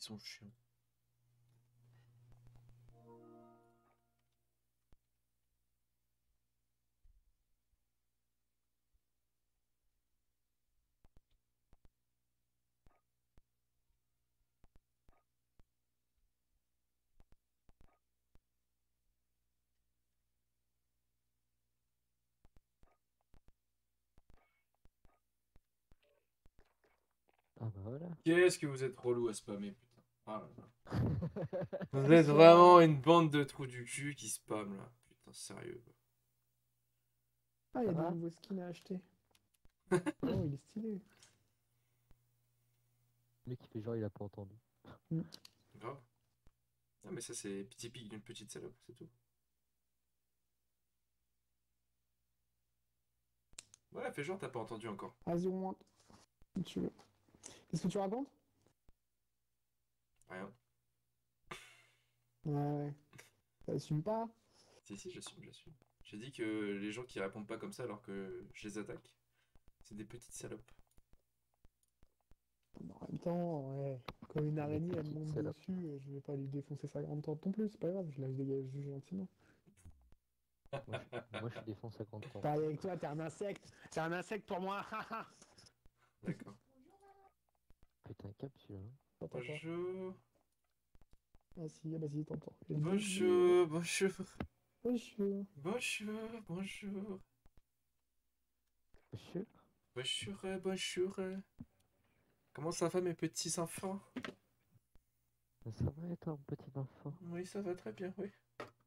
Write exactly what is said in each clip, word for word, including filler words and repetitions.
sont chiants. Ah bah voilà. Qu'est-ce que vous êtes relou à spammer, putain. Ah là là. Vous Ouais, êtes ça- vraiment une bande de trous du cul qui spam là. Putain, sérieux. quoi. Ah, il y a Ça des va nouveaux skins à acheter. Oh, il est stylé. Le mec qui fait genre il a pas entendu. Grave. Ah, mais ça, c'est typique d'une petite salope, c'est tout. Ouais, fais genre, t'as pas entendu encore. Vas-y, au moins. Si tu veux. Qu'est-ce que tu racontes? Rien. Ouais. T'assumes pas? Si, si, j'assume, j'assume. J'ai dit que les gens qui répondent pas comme ça alors que je les attaque, c'est des petites salopes. En même temps, ouais. Comme une Des araignée, elle me petites monte salopes. dessus, euh, je vais pas lui défoncer sa grande tente non plus, c'est pas grave, je la dégage gentiment. Moi je, moi, je suis défonce à cinquante ans. Pareil avec toi, t'es un insecte. T'es un insecte pour moi. D'accord. Putain, capsule. Hein. T'entends pas? Bonjour. Ah si, ah bah si, t'entends. Il y a des Bonjour, bonjour. Bonjour. Bonjour, bonjour. Monsieur Bonjour, euh, bonjour. euh. Comment ça va mes petits enfants? Ça va et toi, mon petit enfant? Oui, ça va très bien, oui.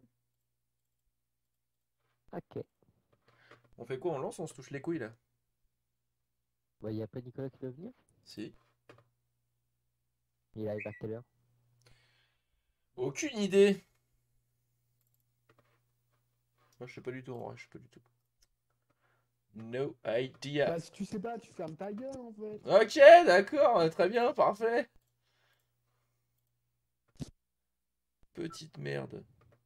Ok. On fait quoi? On lance ou on se touche les couilles là? Bah y a pas Nicolas qui va venir? Si. Il arrive à quelle heure? Aucune idée. Moi je sais pas du tout en vrai, je sais pas du tout. No idea. Bah si tu sais pas, tu fermes ta gueule en fait. Ok, d'accord, très bien, parfait. Petite merde.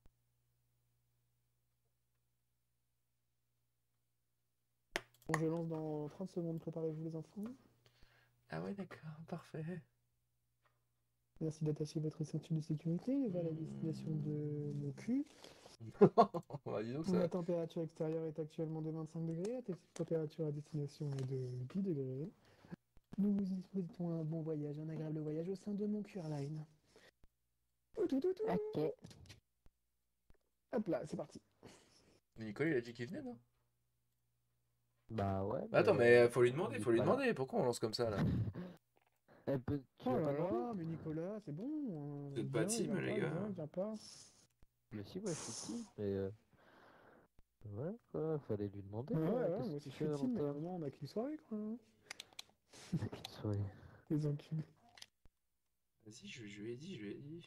Bon, je lance dans trente secondes, préparez-vous les enfants. Ah ouais, d'accord, parfait. Merci d'attacher votre ceinture de sécurité vers la destination de mon cul. Bah, dis donc La ça. température extérieure est actuellement de vingt-cinq degrés, la température à destination est de dix degrés. Nous vous y souhaitons un bon voyage, un agréable voyage au sein de mon Curline. Tout, tout, tout, tout. Ok. Hop là, c'est parti. Mais Nicolas il a dit qu'il venait, non? Bah ouais. Bah, attends, mais faut lui demander, il est faut lui pas là. demander. Pourquoi on lance comme ça là? Eh ben, tu Oh vas là pas là, demander? mais Nicolas, c'est bon. hein. Vous êtes Il pas vient, il team, vient les pas, il gars. vient, il vient pas. Mais si, ouais, je suis team. Mais euh... voilà quoi, fallait lui demander. Ouais, Quoi. ouais, Qu'est-ce moi que aussi tu je fais, suis team, mais à un Valentin? moment on a qu'une soirée quoi. hein. Aucune soirée. Les enculés. Vas-y, je, je lui ai dit, je lui ai dit.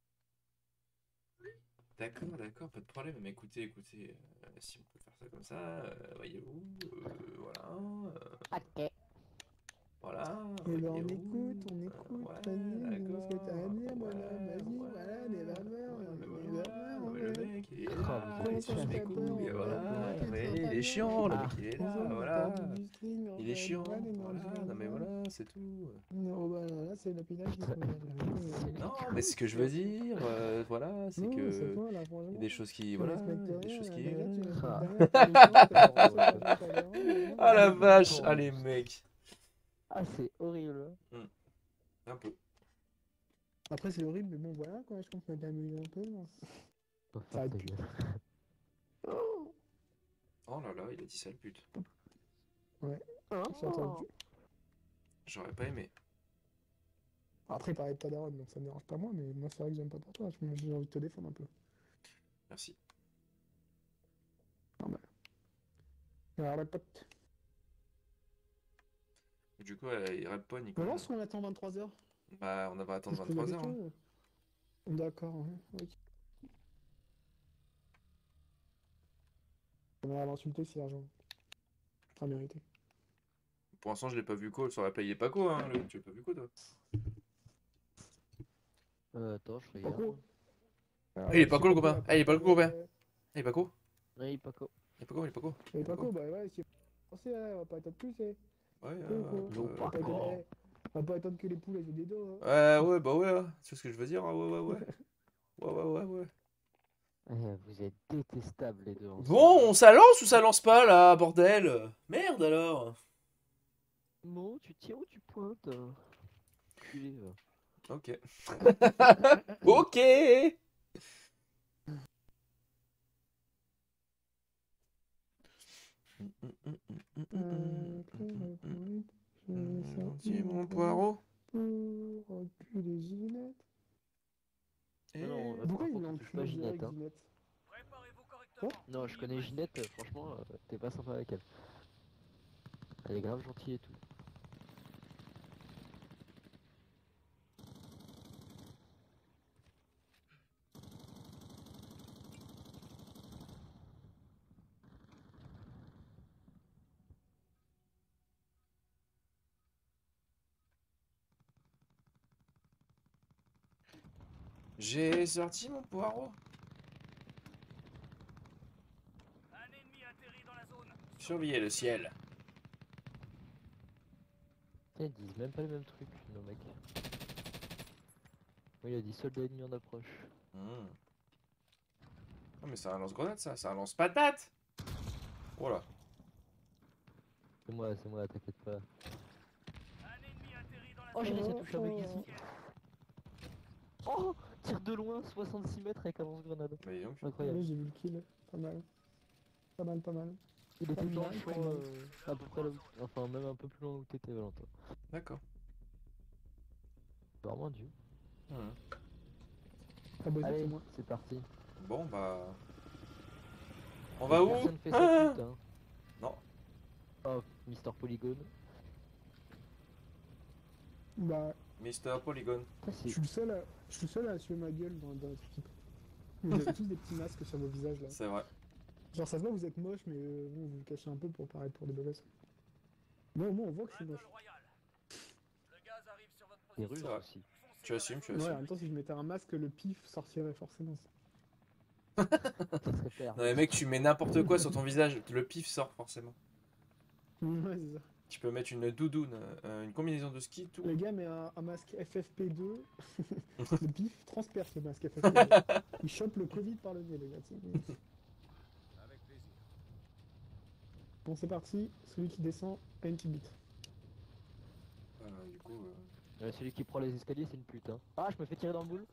D'accord, d'accord, pas de problème. Mais écoutez, écoutez, euh, si on peut faire ça comme ça, euh, voyez-vous, euh, voilà, euh, Ok. voilà, Et ben on voyez-vous, écoute, on euh, écoute. ouais, Vas-y, dis-nous ce que t'as à d'accord, dire, mon homme. ouais, Vas-y, ouais, voilà, les rameurs, ouais, mais les voilà, rameurs non, en mais le fait. mec, il est Oh, là, vous il êtes Comment ça suce me mes fait chiant. peur couilles, en fait? voilà, Moi qui non, ne mais sens pas il est bien. chiant, le Ah. mec, il est Nous là, on m'a voilà, tendu du string en il est fait. chiant, Voilà, les voilà, non, mais mordus. voilà, c'est tout. Non, bah là c'est la pinage qui Putain, se regarde. Non, mais ce que je veux dire, euh, voilà, c'est Non, c'est que toi là, il y a franchement. des choses qui, Tu voilà, respectes il y a des rien, choses là, qui, t'inquiète, tu voilà. respectes Ah. rien. T'as une chance, t'as pas passé par ta caméra, mais moi, Ah la je- vache, Oh. allez mec. Ah, c'est horrible. Un peu. Après, c'est horrible, mais bon, voilà quoi, je pense qu'on va amuser un peu. là. Faut Ça faire va ta être gueule. Oh Oh là là, il a dit sale pute. Ouais, j'ai entendu. J'aurais pas aimé. Après, il parlait de ta daronne, donc ça me dérange pas moi, mais moi, c'est vrai que j'aime pas pour toi. je- J'ai envie de te défendre un peu. Merci. Alors, la pote. Du coup, euh, il rap pas, On Nicolas. lance ou on attend vingt-trois heures? Bah, on va C'est attendre ce que la vingt-trois heures. Hein. question. D'accord, ouais, ok. On va l'insulter si l'argent. Pas mérité. Pour l'instant, je l'ai pas vu co. Sur la play, il est pas co, hein. Le... Tu l'as pas vu co, toi? Euh, attends, je Pas regarde. cool. Ah, il est pas co, le copain. Ah, il est pas co, le copain. Ah, il est pas co. Oui, Paco. Il est pas co, il est pas co. Il est pas cool, bah ouais, si. Pensez, on va pas être plus, eh. Ouais, Cool, euh, cool. Non, euh, pas Pas co. de- eh, On va pas attendre que les poules aient des dos. Hein. Ouais, ouais, bah ouais, hein. Tu vois ce que je veux dire? Hein, ouais, ouais, ouais. Ouais, ouais, ouais, ouais. Eh, vous êtes détestables les deux ensemble. Bon, ça lance ou ça lance pas là, bordel? Merde alors. Bon, tu tires ou tu pointes hein. Culé, va. Ok. Ok. Un peu de je Gentil, mon mon poireau poireau. pour reculer Ginette. Et... Non, non, euh, Pourquoi par il contre, on touche pas l'enculé Ginette. direct, Hein. Ginette? Non, je connais Ginette, euh, franchement, euh, t'es pas sympa avec elle. Elle est grave gentille et tout. J'ai sorti mon poireau. Surveillez le ciel. Ils disent même pas le même truc, nos mecs. Oui, il a dit soldat ennemi en approche. Hmm. Ah mais c'est un lance-grenade ça, c'est un lance-patate. Voilà. C'est moi, c'est moi, t'inquiète pas. Oh, j'ai réussi à toucher un mec ici. Oh, tire de loin, soixante-six mètres avec un lance-grenade. Bah dis donc. Incroyable. Oui, j'ai vu le kill. Pas mal. Pas mal, pas mal. Il était Pas dans mal, le champ, pas mal. euh, à peu près là où... Enfin, même un peu plus loin où t'étais, Valentin. D'accord. Vraiment Dieu. Hmm. Très beau, c'est Allez, moi. c'est parti. Bon bah... On va où? Personne fait Ah sa pute, hein. Non. Oh, Mister Polygone. Bah, Mister Polygon. Ça, je c'est... suis le seul à, je suis le seul à assumer ma gueule dans, dans notre équipe. Vous avez tous des petits masques sur vos visages là. C'est vrai. Genre, ça se voit, vous êtes moche, mais euh, bon, vous le cachez un peu pour paraître pour des beaux gosses. Moi, au moins, on voit que c'est moche. Des Russes vrai. aussi. Tu assumes, tu Ouais, en assumes. même temps, si je mettais un masque, le pif sortirait forcément. Ça serait père. Non mais mec, tu mets n'importe quoi sur ton visage, le pif sort forcément. Ouais, c'est ça. Tu peux mettre une doudoune, euh, une combinaison de ski, tout. Le gars met un, un masque F F P deux, le pif transperce le masque F F P deux. Il chope le Covid par le nez, le gars. tu sais. Bon, c'est parti, celui qui descend a une petite bite. Euh, du coup... euh, Ouais, celui qui prend les escaliers, c'est une pute, hein. Ah, je me fais tirer dans le boule.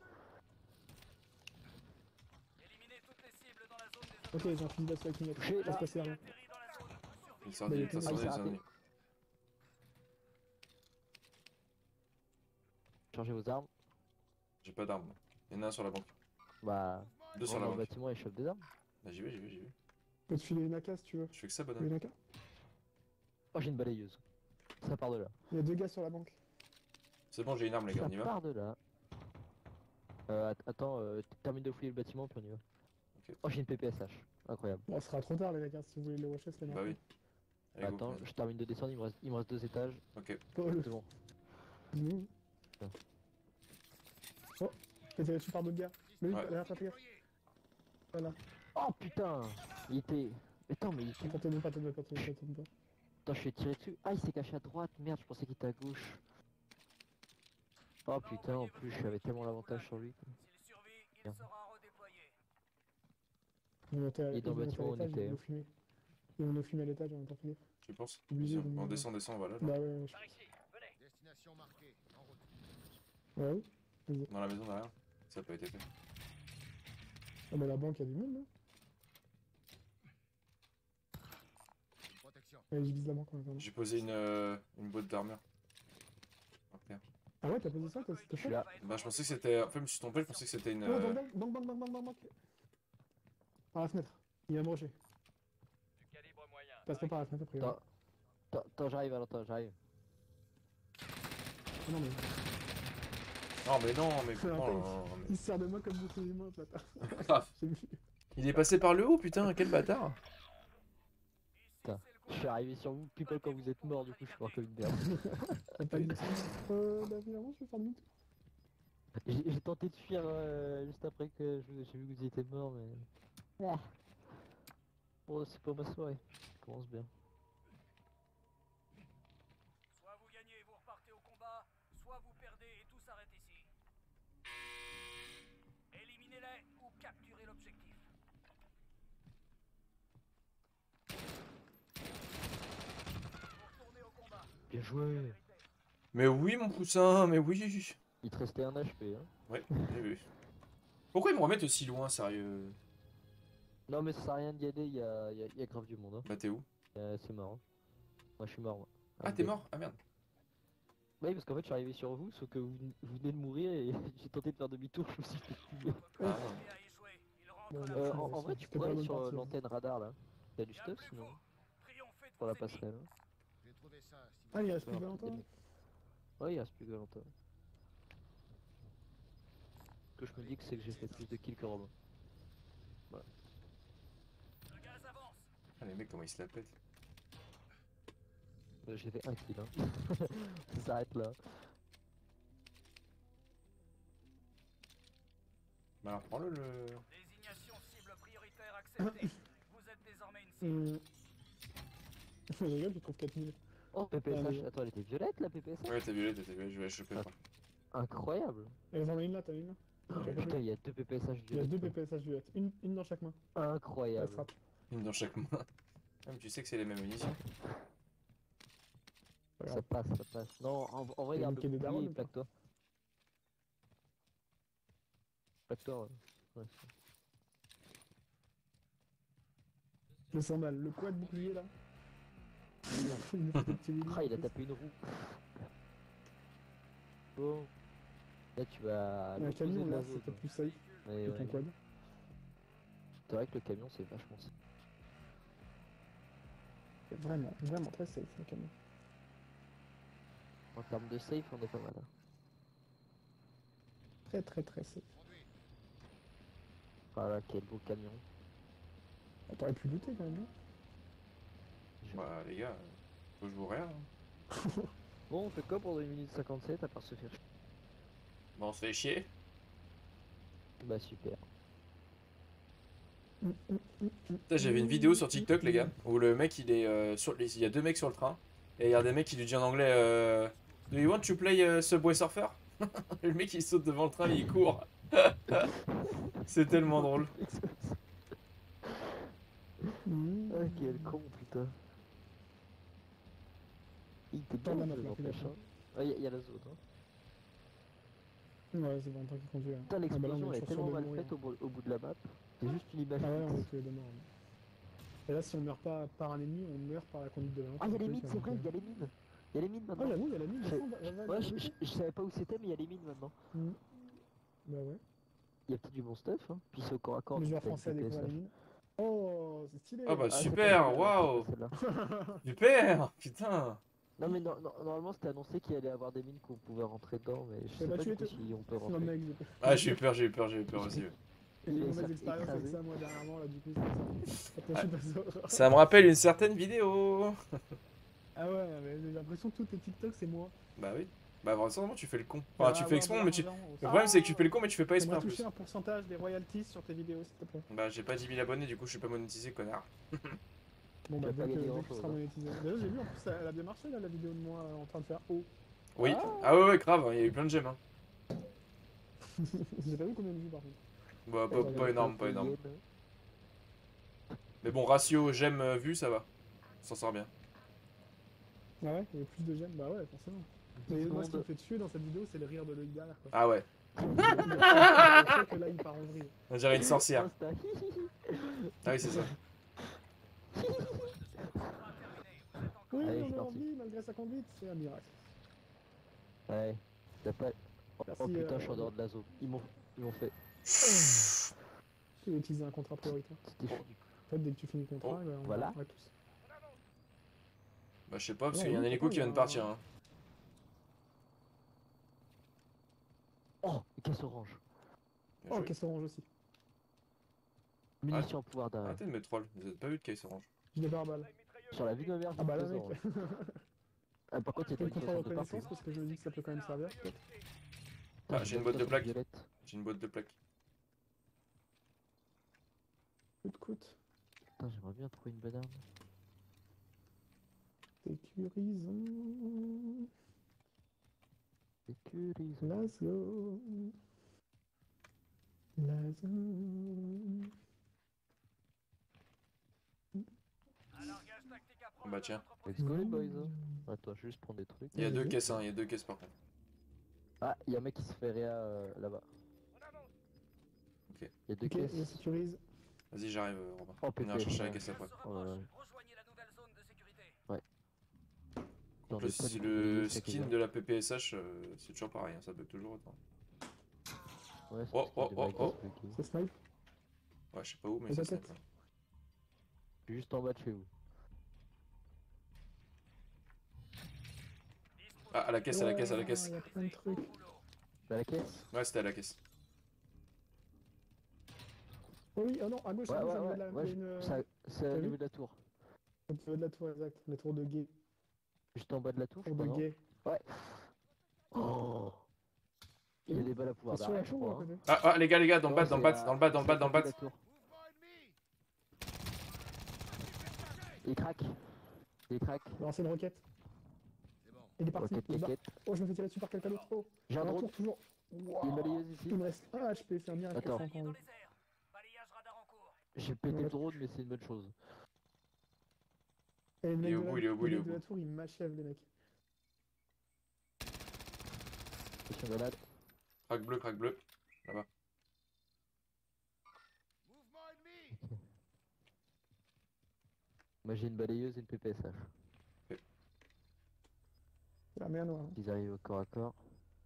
Ok, j'ai un fusil d'assaut avec une Touché, lettre. là. Ça se passait rien. Il sort Bah, des... il était- ça Ah, sort il des s'est raté. ennemis. Changez vos armes. J'ai pas d'armes. Il y en a un sur la banque. Bah, Deux sur on la dans le banque. bâtiment et chope des armes. Bah j'y vais, j'y vais, j'y vais. Je peux te filer une A K si tu veux. Je fais que ça, Tu veux bonhomme. une A K? Oh, j'ai une balayeuse. Ça part de là. Il y a deux gars sur la banque. C'est bon, j'ai une arme les gars, Ça on y va. part de là. Euh, att- attends, euh, termine de fouiller le bâtiment puis on y va. Ok. Oh, j'ai une P P S H. Incroyable. Bon, ce sera trop tard, les gars, si vous voulez le rusher, c'est Bah oui. Allez, go, Attends, vas-y. je termine de descendre, il me reste, il me reste deux étages. Ok. Paul. C'est bon. Mmh. Ah. Oh, t'es tiré dessus par d'autres gars. Mais oui, Ouais. derrière toi, fais gaffe. Voilà. Oh putain. Il était... Attends, mais il était... Attends, t'aimes pas, t'aimes pas, t'aimes pas, t'aimes pas. Attends, je suis tiré dessus. Ah, il s'est caché à droite. Merde, je pensais qu'il était à gauche. Oh putain, en plus, j'avais tellement l'avantage sur lui. quoi. Merde. On est monté à Il est dans le monté à bâtiment où on l'étage, était, ils vont hein. nous fumer. Ils vont nous fumer à l'étage, on entend finir. Tu penses? Obligé Vas-y, de on, on nous- descend, descend, voilà. Bah ouais, ouais, Destination marquée, en route. je- ouais, oui. Dans la maison derrière. Ça a pas été fait. Ah bah la banque, il y a du monde, là. Protection. Allez, je vise la banque en attendant. J'ai posé une, euh, une boîte d'armure. Par terre. Ah ouais, t'as posé ça, toi, Je c'était suis ça? là. Bah je pensais que c'était... En fait, je me suis trompé, je pensais que c'était une... Oh, euh, banque, banque, banque, banque, banque, banque, banque. Par la fenêtre. Il va me rusher. Passe pas par la fenêtre après. Attends, attends, attends, j'arrive, Valentin, j'arrive. Non mais, Non mais non, mais... C'est un Oh, tank. non, non, il se sert de moi comme bouclier humain, ce bâtard. mais... Grave. J'ai vu. Il est passé par le haut, putain, quel bâtard. Putain, je suis arrivé sur vous, people quand vous êtes mort, du coup, je suis mort comme une merde. T'as pas dit ça. Euh, bah finalement, je vais faire demi-tour. J'ai j'ai tenté de fuir euh, juste après que je- j'ai vu que vous étiez mort, mais... Ah. Bon, c'est pas ma soirée. Ça commence bien. Soit vous gagnez et vous repartez au combat, Bien joué. Mais oui, mon poussin, mais oui. Il te restait un H P, hein. Ouais, j'ai vu. Pourquoi ils me remettent aussi loin, sérieux? Non, mais ça sert à rien d'y aller, il y a, y a- y a grave du monde, hein. Bah t'es où? Euh, c'est marrant. Moi, je suis mort, moi. Ah, I'm t'es dead. mort? Ah merde. Oui, parce qu'en fait, je suis arrivé sur vous, sauf que vous, vous venez de mourir et j'ai tenté de faire demi-tour, je me suis fait tuer. Ah. Bon, bah, Euh, ça, en, en ça, vrai, tu c'était pourrais pas la aller bonne sur euh, partie, hein. l'antenne radar là. T'as du stuff sinon? Pour la passerelle. Hein. J'ai trouvé ça. Si Ah, il reste Tu plus peux que avoir peut-être des Valentin? mecs. Ouais, il reste plus que Valentin. Ce que je me dis que c'est que j'ai fait plus de kills que Robin. Voilà. Ah, les mecs, comment ils se la pètent. Euh, J'ai fait un kill. Hein. Ça s'arrête là. Bah alors, prends-le le. Désignation cible prioritaire acceptée. Vous êtes désormais une cible. Hum. Je rigole, tu trouves quatre mille. Oh, P P S H. Ah, mais- Attends, elle était violette la P P S H? Ouais, t'as violette, t'as violette, je vais la choper. Ah. Après. Incroyable. Et j'en ai une là, t'as une là? Oh, T'as putain, compris. il y a deux P P S H Il y a violettes. deux quoi. P P S H violettes, une, une dans chaque main. Elle Incroyable. frappe. Une dans chaque main. Ah, mais tu sais que c'est les mêmes munitions. Pas Ça grave. passe, ça passe. Non, en, en vrai, T'as garde niqué le des darons bouclier et ou pas? plaque-toi. Plaque-toi. Ouais. Ouais, c'est- Je sens mal. Le quad bouclier là. Il me fait des petits wheelies, Ah, il en a plus. tapé une roue. Bon. Là, tu vas à Un l'opposé camion de là, la zone. c'était plus safe Mais que ouais. ton quad. C'est vrai que le camion, c'est vachement safe. C'est vraiment, vraiment très safe le camion. En termes de safe, on est pas mal. Hein. Très très très safe. Voilà, quel beau camion. Ah, t'aurais pu looter quand même, non? Je- Bah, les gars, faut jouer rien. Hein. Bon, on fait quoi pour deux minutes cinquante-sept à part se faire chier? Bon, on se fait chier. Bah super. Putain, j'avais une vidéo sur TikTok, les gars, où le mec il est euh, sur. Il y a deux mecs sur le train, et il y a des mecs qui lui disent en anglais euh, Do you want to play euh, Subway Surfer? Le mec il saute devant le train et il court. C'est tellement drôle. Mmh. Ah, quel con, putain. Il était bien Attends, là, le jeu, maintenant, n'empêche. plus Hein. Ah, il y, a- y a la zone. Hein. Ouais, c'est Valentin qui conduit là. Putain, Ah, bah là, l'explosion on elle est est toujours tellement sûr de mal mourir. faite au, bout- au bout de la map. C'est juste une image Ah ouais, on est fixe. tous les deux morts. Et là, si on meurt pas par un ennemi, on meurt par la conduite de Valentin. Ah, il y a les Oui, mines, ça c'est va, vrai, ok. il y a les mines. Il y a les mines Ah, maintenant. j'avoue, il y a la mine. Je- descends, va- va- va Ouais, je, looter. je- je savais pas où c'était, mais il y a les mines maintenant. Mmh. Bah ouais. Il y a peut-être du bon stuff, hein. Puis c'est au corps à corps. Les donc joueurs t'as une français à découvrir les P P S H. mines. Oh, c'est stylé. Ah bah Ah, c'est pas super, celle-là, waouh, c'est pas celle-là. super, putain. Non mais non, non, normalement c'était annoncé qu'il allait y avoir des mines qu'on pouvait rentrer dedans, mais je Eh sais bah, pas tu du coup étais- si on peut Non, rentrer. mec, j'ai pas- Ah, j'ai eu peur, j'ai eu peur, j'ai eu peur aussi. ouais. J'ai eu Il une est mauvaise sorti expérience avec écrasé. ça, moi, dernièrement, là, du coup, c'est ça. Après, je suis passé au- Ça me rappelle une certaine vidéo. Ah ouais, mais j'ai l'impression que tous tes TikTok, c'est moi. Bah oui. Bah vraisemblent tu fais le con. Enfin, tu Ah, fais ouais, exprès, de mais tu. l'argent, Le ça. problème c'est que tu fais le con, mais tu fais pas exprès J'aimerais en plus. toucher un pourcentage des royalties sur tes vidéos, s'il te plaît. Bah j'ai pas dix mille abonnés, du coup je suis pas monétisé, connard. Bon, bah, vas dès pas que, gagner dès que tu grand-chose, seras hein. monétisé. D'ailleurs, j'ai vu, en plus, elle a bien marché, là, la vidéo de moi euh, en train de faire haut. Oui. Ah. Ah ouais, ouais, grave, il y a eu plein de gemmes. Hein. J'ai pas vu combien de vues, par contre. Bah, pas, Ouais, pas ouais, énorme, pas énorme. Mais bon, ratio j'aime euh, vu, ça va. On s'en sort bien. Ah ouais, il y a plus de j'aime, bah ouais, forcément. Mais moi, ce qui me fait tuer dans cette vidéo, c'est le rire de Loïc derrière, quoi. Ah ouais. Je sais que là, il part en vrille. On dirait une sorcière. Oh, c'est un- Ah oui, c'est ça. Oui, Allez, on c'est est en parti. vie, malgré sa conduite, c'est un miracle. Ouais, t'as pas. Oh, Merci, oh, putain, euh, je suis en dehors de la zone. Ils m'ont ils m'ont fait. Tu veux utiliser un contrat prioritaire. C'était chaud du coup. En fait, dès que tu finis le contrat, Oh. bah, on Voilà. va tous. Bah je sais pas, parce Ouais, qu'il y a un oui, hélico qui vient de euh, partir. Hein. Oh, caisse orange. Bien Oh, joué. caisse orange aussi. Munitions au pouvoir d'arrêt. Arrêtez de me troll, vous avez pas vu de case orange. Je l'ai pas à balle. Sur la vie de ma mère, j'ai Ah bah là, caisse mec. orange. Ah, par contre, il y Je a fais pas le de contrat de caisse de partout. reconnaissance parce que je me dis que ça peut quand même servir. peut-être. Ah, j'ai une boîte de plaque. plaques. J'ai une boîte de plaques. Coûte, coûte. Putain, j'aimerais bien trouver une bonne arme. Sécurisons. Sécurise. La zone. La zone. Ah bah tiens. Let's go les boys. hein. Attends, je vais juste prendre des trucs. Il y a deux Vas-y. caisses, hein, il y a deux caisses par contre. Ah, il y a un mec qui se fait réa euh, là-bas. Ok. Il y a deux Ok, je caisses. sécurise. Vas-y, j'arrive, euh, Robin. Oh, On ira P P, chercher la ouais. caisse après. Oh, ouais. Rejoignez la nouvelle zone de sécurité. J'en Le, ai pas du tout le balayé, ça qui est skin bien. de la P P S H, euh, c'est toujours pareil, hein, ça bug toujours autant. Ouais, c'est Oh, parce qu'il y a oh, des oh, mecs qui oh. se buguent. C'est snipe. Ouais, je sais pas où, mais Et ça ta snap. tête. Là. Je suis juste en bas de chez vous. Ah, à la caisse, à la caisse, à la caisse. Il y a plein de trucs. Dans la caisse. Ouais, c'était à la caisse. Oh oui, oh non, à gauche, Ouais, à gauche, ouais, au niveau ouais. de la, ouais il y a je- une, ça- C'est t'as au vu niveau de la tour. au niveau de la tour, exact. La tour de guet. Juste en bas de la tour, je Tour crois, de non guet. Ouais. Oh. Il y a des balles à pouvoir C'est sur la d'arrêt, je tour ou à crois. hein. côté? Ah, ah, les gars, les gars, dans le Non, bas, dans le c'est bas, à- dans le bas, dans le c'est bas, à dans le côté bas. de la tour. Mouvement ennemi. Il craque. Il craque. Lancer une roquette. C'est bon. Il est parti. Roquette, il est bas. caquette. Oh, je me fais tirer dessus par quelqu'un d'autre. Oh, J'ai un un drone. tour toujours. Il y a une Wouah. balayeuse ici. Il me reste un H P, c'est un miracle. Attends. que je suis Balayez encore en dans vie. les airs. Balayage radar en cours. J'ai pété Ouais. le drone, mais c'est une bonne chose. Et les Il est mecs au de bout, la- il est au bout, les il est au mecs de la bout. tour, ils m'achèvent, les mecs. Je suis malade. Crack bleu, crack bleu. Là-bas. Mouvement ennemi. Moi j'ai une balayeuse et une P P S H. C'est la mer noire. Ils arrivent au corps à corps.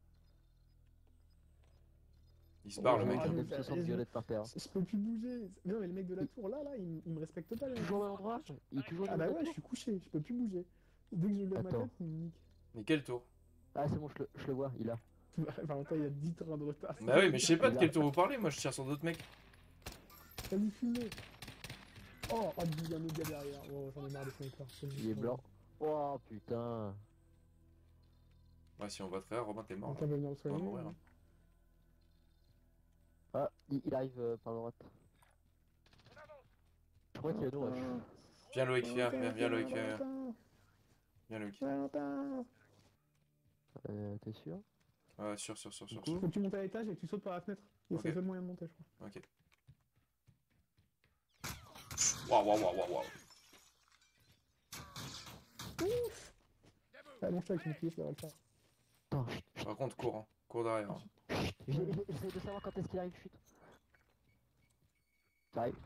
Il se barre, le Oh, mec. ah, J'ai je une vais M soixante faire- violette par terre. Je peux plus bouger. Mais non, mais le mec de la tour, là, là, il, il me respecte pas. Là. Toujours au même endroit Il est toujours au Ah niveau bah de la ouais, je tour suis couché, je peux plus bouger. Dès que je lève ma Attends. tête, il me nique. Mais quel tour? Ah c'est bon, je le, je le vois, il a. Enfin, attends, il y a dix trains de retard. Bah oui, mais je sais pas de Il quel a- tour vous parlez, moi je tire sur d'autres mecs. Vas-y, fume-le. Oh, oh, il y a un autre gars derrière. Oh, j'en ai marre des snipers. Il est blanc. Oh putain. Ouais, si on va te faire, Robin, t'es mort. Quelqu'un Là. va venir me On va soigner. mourir. hein. Ah, il, il arrive euh, par la droite. Je crois qu'il y a nous rush. Viens, Loïc, viens, viens, viens, Loïc, viens, viens. Valentin, Viens, Loïc. Valentin. Euh, t'es sûr Ouais, sûr, sûr, sûr, sûr. Du coup, Faut que tu montes à l'étage et que tu sautes par la fenêtre. Il y a Ok. c'est le seul moyen de monter, je crois. Ok. Waouh, waouh, waouh, waouh, waouh. Allonge-toi avec une pied, ça va le faire. Attends, chut, chut, Par contre, cours, hein. Cours derrière. hein. chut. J'ai- j'ai- J'essaie de savoir quand est-ce qu'il arrive, chut. Ça arrive.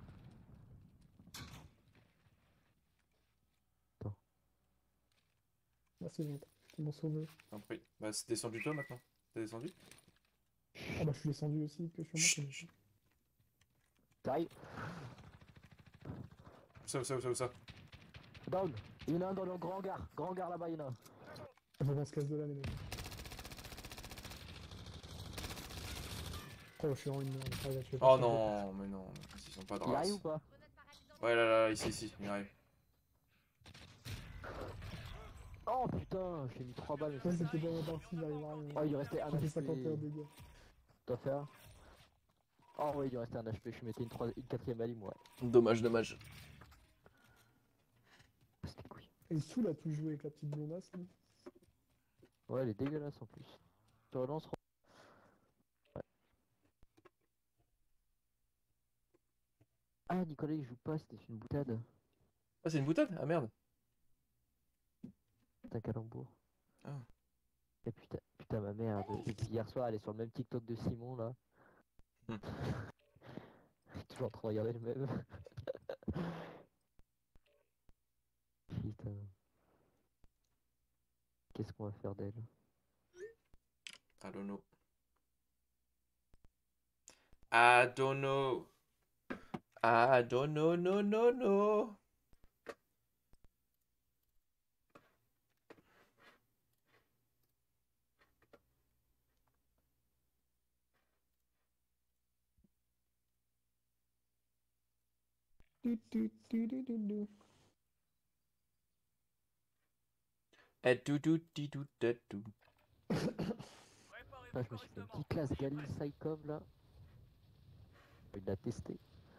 Là, c'est bon. Ils m'ont sauvé. T'en prie. Bah, c'est descendu toi maintenant. T'es descendu? Ah bah, je suis descendu aussi, que je suis Chut, monté. chut. Ça arrive. Où ça, où ça, où ça, où ça? Down. Il y en a un dans le grand hangar. Grand hangar là-bas, il y en a un. Faut qu'on se casse de là, les mecs. Oh, je suis en une merde. Ah, ouais, je vais pas Oh faire non, mais non. Ils sont pas de Il arrive ou race. pas Ouais, là, là, là, ici, ici. Il arrive. Oh putain, j'ai mis trois balles. de- Ouais, c'était pas ma partie, j'arrive à rien. Oh, il lui restait un J'ai fait H P. cinquante et un dégâts. T'as faire Oh ouais, il lui restait un H P. Je mettais une, trois... une quatrième balle, moi. Dommage, dommage. C'était couille. Et sous là, tout joué avec la petite blondasse. lui. Ouais, elle est dégueulasse en plus. Je relance. Ouais. Ah, Nicolas il joue pas, c'était une boutade. Ah, c'est une boutade? Ah merde. C'est un calembour. Ah. Et putain, putain, ma merde. Depuis hier soir, elle est sur le même TikTok de Simon là. Hmm. Elle est toujours en train de regarder le même. Putain. Qu'est-ce qu'on va faire d'elle? I don't know. I don't know. I don't know, no, no, no. Du, du, du, du, du, du. Eh, tout, tout, ti, tout, tout, tout. Là, je me suis fait une petite classe Galil Psycom là. Il l'a testé.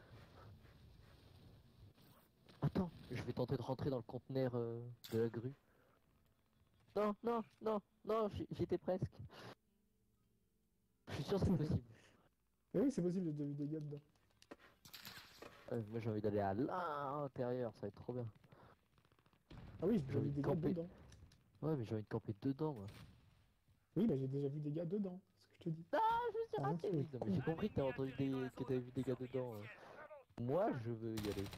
Attends, je vais tenter de rentrer dans le conteneur euh, de la grue. Non, non, non, non, j'y j'y étais presque. Je suis sûr que c'est possible. Mais oui, c'est possible, j'ai déjà vu des gars dedans. Euh, moi j'ai envie d'aller à l'intérieur, ça va être trop bien. Ah oui, j'ai J'ai vu envie des de gars camper. dedans. Ouais, mais j'ai envie de camper dedans, moi. Oui, bah j'ai déjà vu des gars dedans, c'est ce que je te dis. Ah, je me suis Ah, raté, tu oui. Non, mais j'ai compris que t'avais entendu des... que t'avais vu des gars dedans. euh. Moi, je veux y aller.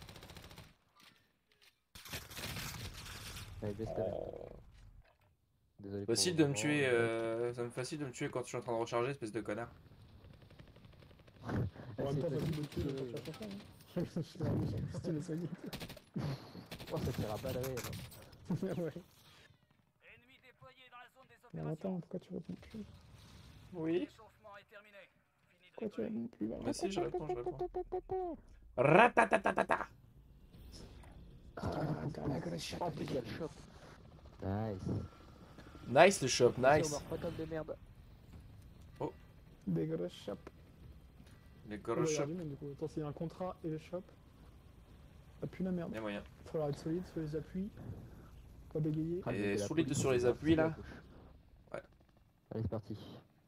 Allez, baisse ta mère. Oh. Désolé pour le Facile de me moment, tuer, le mec. euh... ça me facile de me tuer quand je suis en train de recharger, espèce de connard. Ah, En même c'est temps, facile facile de de tuer, tirer. mais pas chercher ça. Hein. Je suis un méchant pistolet solide. Oh, ça tire à balles réelles. hein. Ouais. Ennemi déployé dans la zone des Mais opérations. attends, pourquoi tu réponds plus? Oui. L'échauffement est terminé. Fini de Pourquoi tu rigoler. réponds plus là? Mais si, je réponds, je réponds. Ratatatata. Ah, Galaga, shut En up. plus, il y a le shop. Nice. Nice le shop, Si on nice. meurt pas comme des merdes. Des gros shop. Les Oh, gros bah, shop, regardez, même, du coup, attends, s'il y a un contrat et le shop, ça pue la merde. y'a moyen. Il va falloir être solide sur les appuis, pas bégayer. Ah, Et mais il y a la solide police, sur on les peut voir appuis, tirer à là. gauche. Ouais. Allez, c'est parti.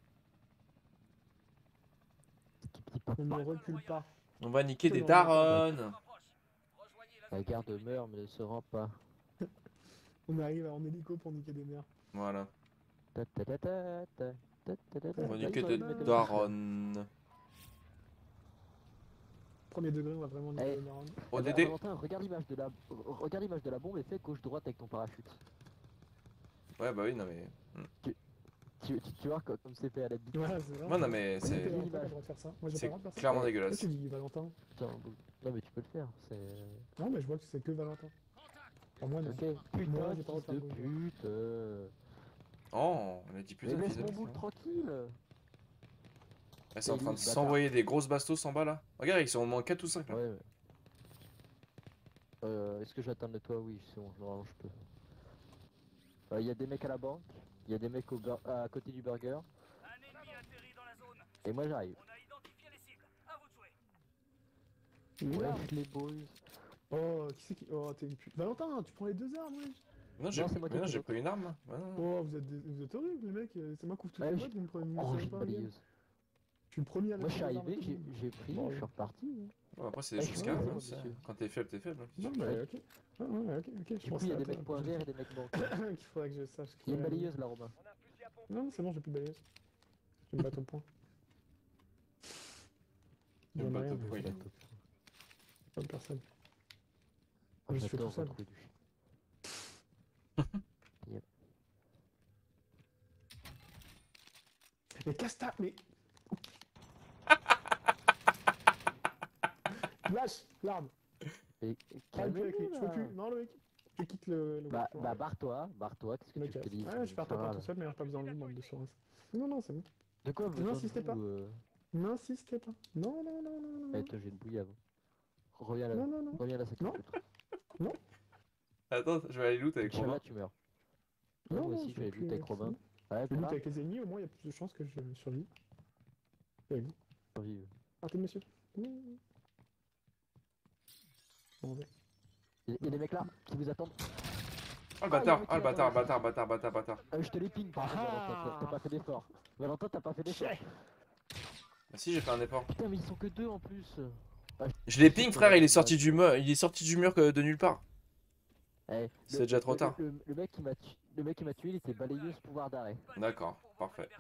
Petit petit pop. On ne recule pas. On va niquer des Non, taronnes. Rejoignez la La zone garde meurt mais ne se rend pas. On arrive en hélico pour niquer des mers. Voilà. Ta ta ta ta ta ta ta ta ta. On va Ouais, niquer ils des veulent mettre de taronnes. Premier degré, on va vraiment niquer Eh. des marronnes. O Eh ben, D D. Valentin, regarde l'image de la regarde l'image de la bombe et fais gauche-droite avec ton parachute. Ouais, bah oui, non mais. Tu, tu, tu vois co- comme c'est fait à la bite. Voilà, c'est vrai. Ouais, non mais Oui, c'est. t'as le droit de faire ça. Moi, j'ai pas C'est le droit de faire ça. clairement Eh, dégueulasse. Qu'est-ce que tu dis, Valentin? Putain, bon. Non mais tu peux le faire, c'est... Non, mais je vois que c'est que Valentin. Enfin, moi, non. Ok, Moi, putain, j'ai pas le droit fils de de faire le gauche. pute euh. Oh, on a dit Mais putain, laisse fils de mon pute, boule hein. tranquille. Elles sont en train de Elise, bâtard. s'envoyer des grosses bastos en bas là. Regarde, ils sont au moins quatre ou cinq là. Ouais, ouais. Euh, est-ce que j'atteins de toi? Oui, c'est bon, normalement je peux. Il y a des mecs à la banque, il y a des mecs au bur- à côté du burger, Un ennemi atterri dans la zone. et moi j'arrive. On a identifié les cibles. À vous de jouer. Là. Wesh les boys. Oh, qui c'est qui. Oh, t'es une pute. Valentin, tu prends les deux armes, wesh. Non, j'ai Non, c'est moi qui mais non, ai pris j'ai l'autre. pris une arme. Ouais, non, non. Oh, vous êtes, des... vous êtes horribles, les mecs. C'est moi qui ouvre toutes Ouais, les je- boîtes, vous me prenez Oh, vous j'ai savez une pas un game. balayeuse. Je suis le premier à Moi je suis mettre les armes à arrivé, tout le j'ai monde. j'ai pris, Bon, je suis reparti. hein. Bon, après, c'est Ouais, des je choses suis qui arrivent. désolé, hein, c'est- monsieur. Quand t'es faible, t'es faible. hein. Non, mais ok. Ah, ouais, ok, ok. Je Du coup, penserai il y a à des toi mecs la point prochaine vert et des mecs banques. fois. Qu'il faudrait que je sache. Il y a une qu'il balayeuse là, Romain. On a un fusil à pompe. Non, c'est bon, j'ai plus de balayeuse. Je me bats au point. Je me J'en ai bats rien, au mais point. j'ai Bateau. pas de personne. Oh, Je suis tout j'adore seul. retrouver du... Mais casse ta. Mais. Lâche l'arme. Et- Calme-toi avec lui. calmez-vous, Je peux là. plus. Non, le mec. Je quitte le. le Bah, workflow. bah barre-toi, barre-toi, qu'est-ce que Je me tu veux que je te casse. dise? Ouais, je perds C'est ta pas part grave. tout seul, mais il n'y a pas besoin de monde de source. Non, non, c'est bon. De quoi besoin de N'insistez pas. vous, euh... N'insistez pas. Non, non, non, non, non. Eh, toi, j'ai une bouille avant. Reviens là, Non, non, non. reviens là, ça Non. t'écoute. Attends, je vais aller loot avec Tire là, Romain. tu meurs. Ouais, Non, moi non, aussi, je je vais vais lutter plus avec avec Robin. ça. Ouais, Je t'es lutte là, avec les ennemis, au moins il y a plus de chances que je survive. Et vous survive. Partez, monsieur. Non. Bon, ouais. Il y a des mecs là, qui vous attendent. Oh le Ah, bâtard, il y a un mec oh le qui bâtard, m'attend bâtard, bâtard, bâtard, bâtard. Euh, je te les ping, par contre, Ah. Valentin, t'as- t'as pas fait d'effort. Valentin, t'as pas fait d'effort. Bah si, j'ai fait un effort. Putain, mais ils sont que deux en plus. Ah, Je l'ai ping, frère, il est sorti du mur, il est sorti du mur que de nulle part. eh, le- C'est déjà trop le- tard. Le, le mec qui m'a tu- le mec qui m'a tué, il était balayeuse pouvoir d'arrêt. D'accord, parfait.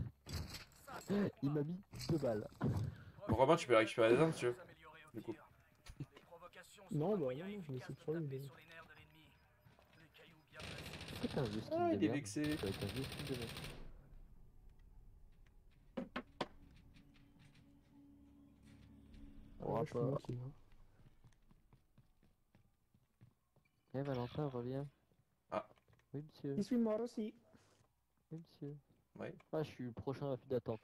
Il m'a mis deux balles. Bon, Romain, tu peux récupérer les armes si tu veux. S'améliorer au Du coup. tir. Les provocations sont Non, un bah, moyen non, non, je vais efficace essayer de de survivre, taper déjà. sur les nerfs de l'ennemi. Les cailloux bien placés. Est-ce que t'as un vieux skin Ah, de il est merde? vexé. Avec un vieux skin de merde. On Ouais, aura je suis pas. tranquille, hein. Eh Valentin, reviens. Ah. Oui monsieur, Je suis mort aussi. oui monsieur. Ouais. Ah, je suis le prochain à la file d'attente.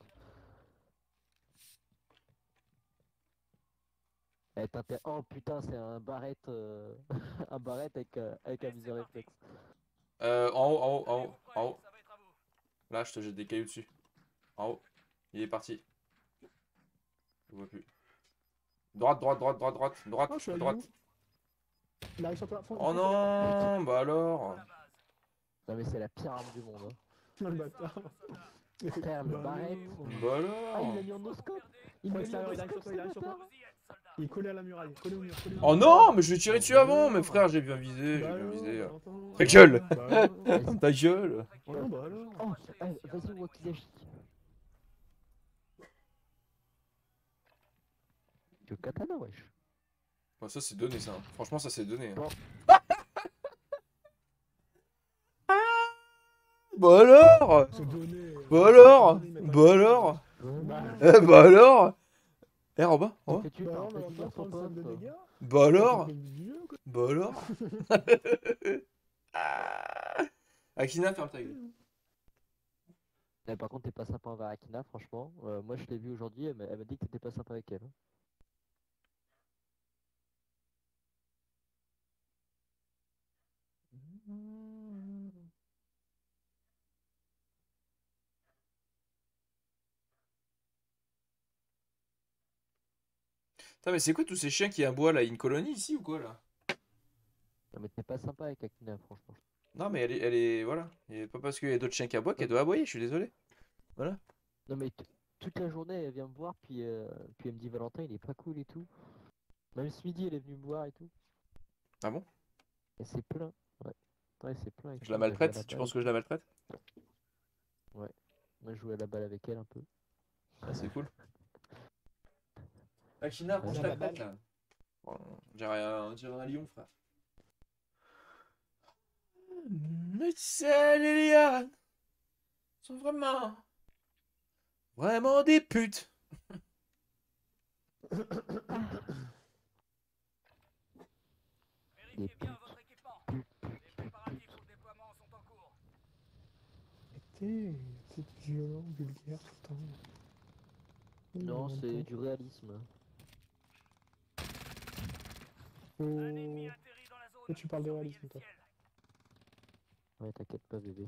Eh, t'inté- oh putain, c'est un barrette, euh, un barrette avec, euh, avec un viseur réflexe. Euh, en haut, en haut, en Allez, haut, vous en haut. prêts, ça va être à vous. Là, je te jette des cailloux dessus. En haut. Il est parti. Je vois plus. Droite, droite, droite, droite, droite, droite, Oh, je suis allé droite. où Il arrive sur toi. fonce, Oh fonce, non, bah alors. À la base. Non mais c'est la pire arme du monde. Hein. fonce. Le bâtard. Frère, le Bah barrette. non. Bah Ah, il alors. l'a mis en no-scope. Il Faut l'a mis en extérieur, il arrive sur no-scope, toi, il ce arrive sur toi. bâtard. Vous y êtes, soldats. Il est collé à la muraille, collé au mur, collé au mur. Oh non, mais je vais tirer Bah, dessus bah avant, mais alors. frère, j'ai bien visé, j'ai Bah bien alors, visé. Valentin. Ta gueule. Bah alors. Ta gueule. Non, bah alors. Oh, eh, vas-y, Wakizashi. Le katana, wesh. Bon, ça c'est donné ça. hein. Franchement, ça c'est donné. hein. Bon. Bah alors. C'est donné. Bah alors. Bah alors. Bah, Eh bah alors. Eh Robin, T'as Robin. fait tuer bah par un non, petit Valentin, garçon prends le sac de pote. dégâts. Bah alors. T'es vieux, quoi. Bah alors. Ah. Akina, ferme ta gueule. Eh, par contre, t'es pas sympa envers Akina, franchement. Euh, moi, je l'ai vu aujourd'hui, elle m'a elle m'a dit que t'étais pas sympa avec elle. hein. Putain, mais c'est quoi tous ces chiens qui aboient là? Une colonie ici ou quoi là? Non, mais t'es pas sympa avec Akina, franchement. Non, mais elle est. Elle est voilà. Et pas parce qu'il y a d'autres chiens qui aboient qu'elle doit aboyer, je suis désolé. Voilà. Non, mais t- toute la journée, elle vient me voir, puis, euh, puis elle me dit Valentin, il est pas cool et tout. Même ce midi, elle est venue me voir et tout. Ah bon? Elle s'est plaint. Ouais. Ouais, elle s'est plaint. et Je tout, la on a joué à maltraite? Tu balle penses et que je la maltraite? tout. On a joué à la balle avec elle un peu. Ah, c'est cool. Akina, range la tête, là. On dirait un, on dirait un lion, frère. Mais tu sais, les lions sont vraiment. Vraiment des putes. Des Vérifiez bien putes. votre équipement. Les préparatifs pour le déploiement sont en cours. Arrêtez, c'est violent, vulgaire tout le temps. Non, Valentin. c'est du réalisme. Oh. Un ennemi atterrit dans la zone. Et tu parles de Surveillez réalisme, le toi. ciel. Ouais, t'inquiète pas, bébé.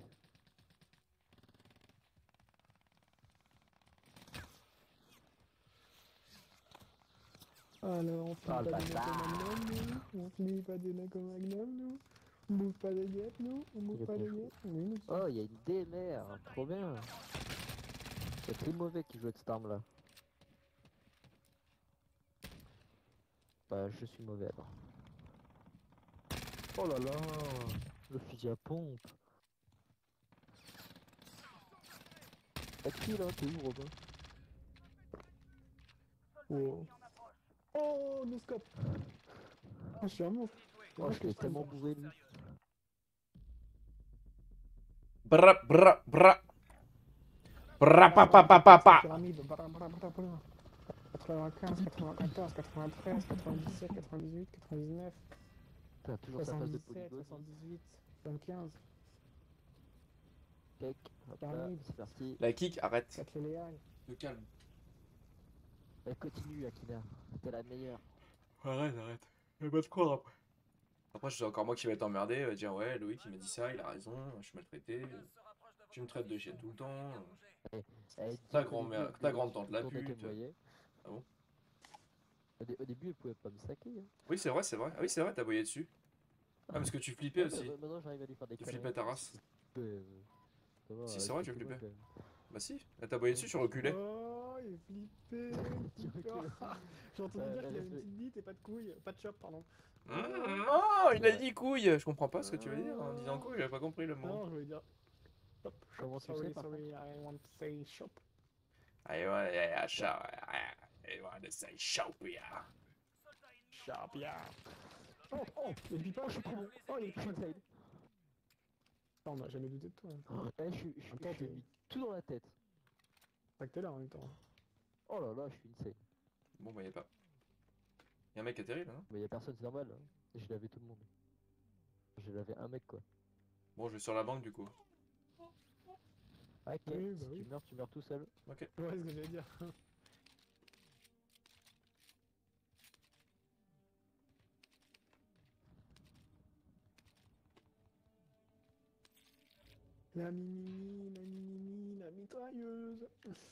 Alors, on Ah, finit le pas des mecs au bâtard. Magnum, nous. On finit pas des mecs au Magnum, nous. On bouffe pas des guêpes, nous. On bouffe Il est pas bien des chaud. guêpes. Oui, nous. Oh, il y a une D M R, trop bien. C'est très mauvais qui joue avec cette arme là. Bah, je suis mauvais alors. Oh là là, le fusil à pompe. T'as qui là? T'es où, Robin? Oh. Oh, no scope. Ah, je suis un monstre. Oh, je l'ai tellement bourré lui. Bra bra bra. Bra pa pa pa pa pa. Pyramide. Bra, bra, bra, bra. quatre-vingt-quinze, quatre-vingt-quatorze, quatre-vingt-treize, quatre-vingt-dix-sept, quatre-vingt-dix-huit, quatre-vingt-dix-neuf, T'as toujours sa phase de soixante-dix-sept, polygone. soixante-dix-huit, soixante-quinze. Cake, hop là, Pyramide. c'est parti. La kick, arrête. quatre Léal. Te calme. Elle continue, Akina. T'es la meilleure. Arrête, arrête. Je vais pas te croire après. Après, c'est encore moi qui vais t'emmerder. Va dire, ouais, Loïc il m'a dit ça, il a raison, je suis maltraité. Tu me traites de chienne tout le temps. Elle dit Ta au grand-mère- début, ta elle grande tante la tournait qu'elle pute. me voyait. Ah bon? Au, dé- au début, elle pouvait pas me saquer. Hein. Oui, c'est vrai, c'est vrai. Ah oui, c'est vrai, t'as boyé dessus. Ah, parce que tu flippais Ouais, aussi. bah, maintenant, j'arrive à lui faire des Tu conneries. flippais ta race. Euh, ça va, Si, euh, c'est vrai, tu c'était flippais. moi, quand Bah si, là, t'as boyé dessus sur reculé. Oh, il est flippé. Tu recules. J'ai entendu Euh, dire elle qu'il avait a une fait- petite bite et pas de couilles. Pas de chop, pardon. Mmh, oh, il a dit couille. Je comprends pas ce que tu veux dire en disant couille, j'avais pas compris le mot. Non, je voulais dire. Shop, shop, Comment tu sorry, sais, par sorry, I want to say shop. I want to say I want to say shop, yeah. Shop, yeah. Oh, oh, il est pas, je suis trop bon. Oh, il est Je suis inside. Ah, on a jamais douté de toi. Hein. Eh, je suis je suis- Attends, je lui ai t'es- mis tout dans la tête. Pas que t'es là en même temps. Oh là là, je suis insane. Bon, bah, y'a pas. Y'a un mec qui atterrit là, non? Mais y'a personne, c'est normal. Hein. J'ai lavé tout le monde. J'ai lavé un mec quoi. Bon, je vais sur la banque du coup. Ah, ok, Oui, bah si oui. tu meurs, tu meurs tout seul. Ok. Ouais, c'est ce que j'allais dire. La mini, la mini, la mitrailleuse.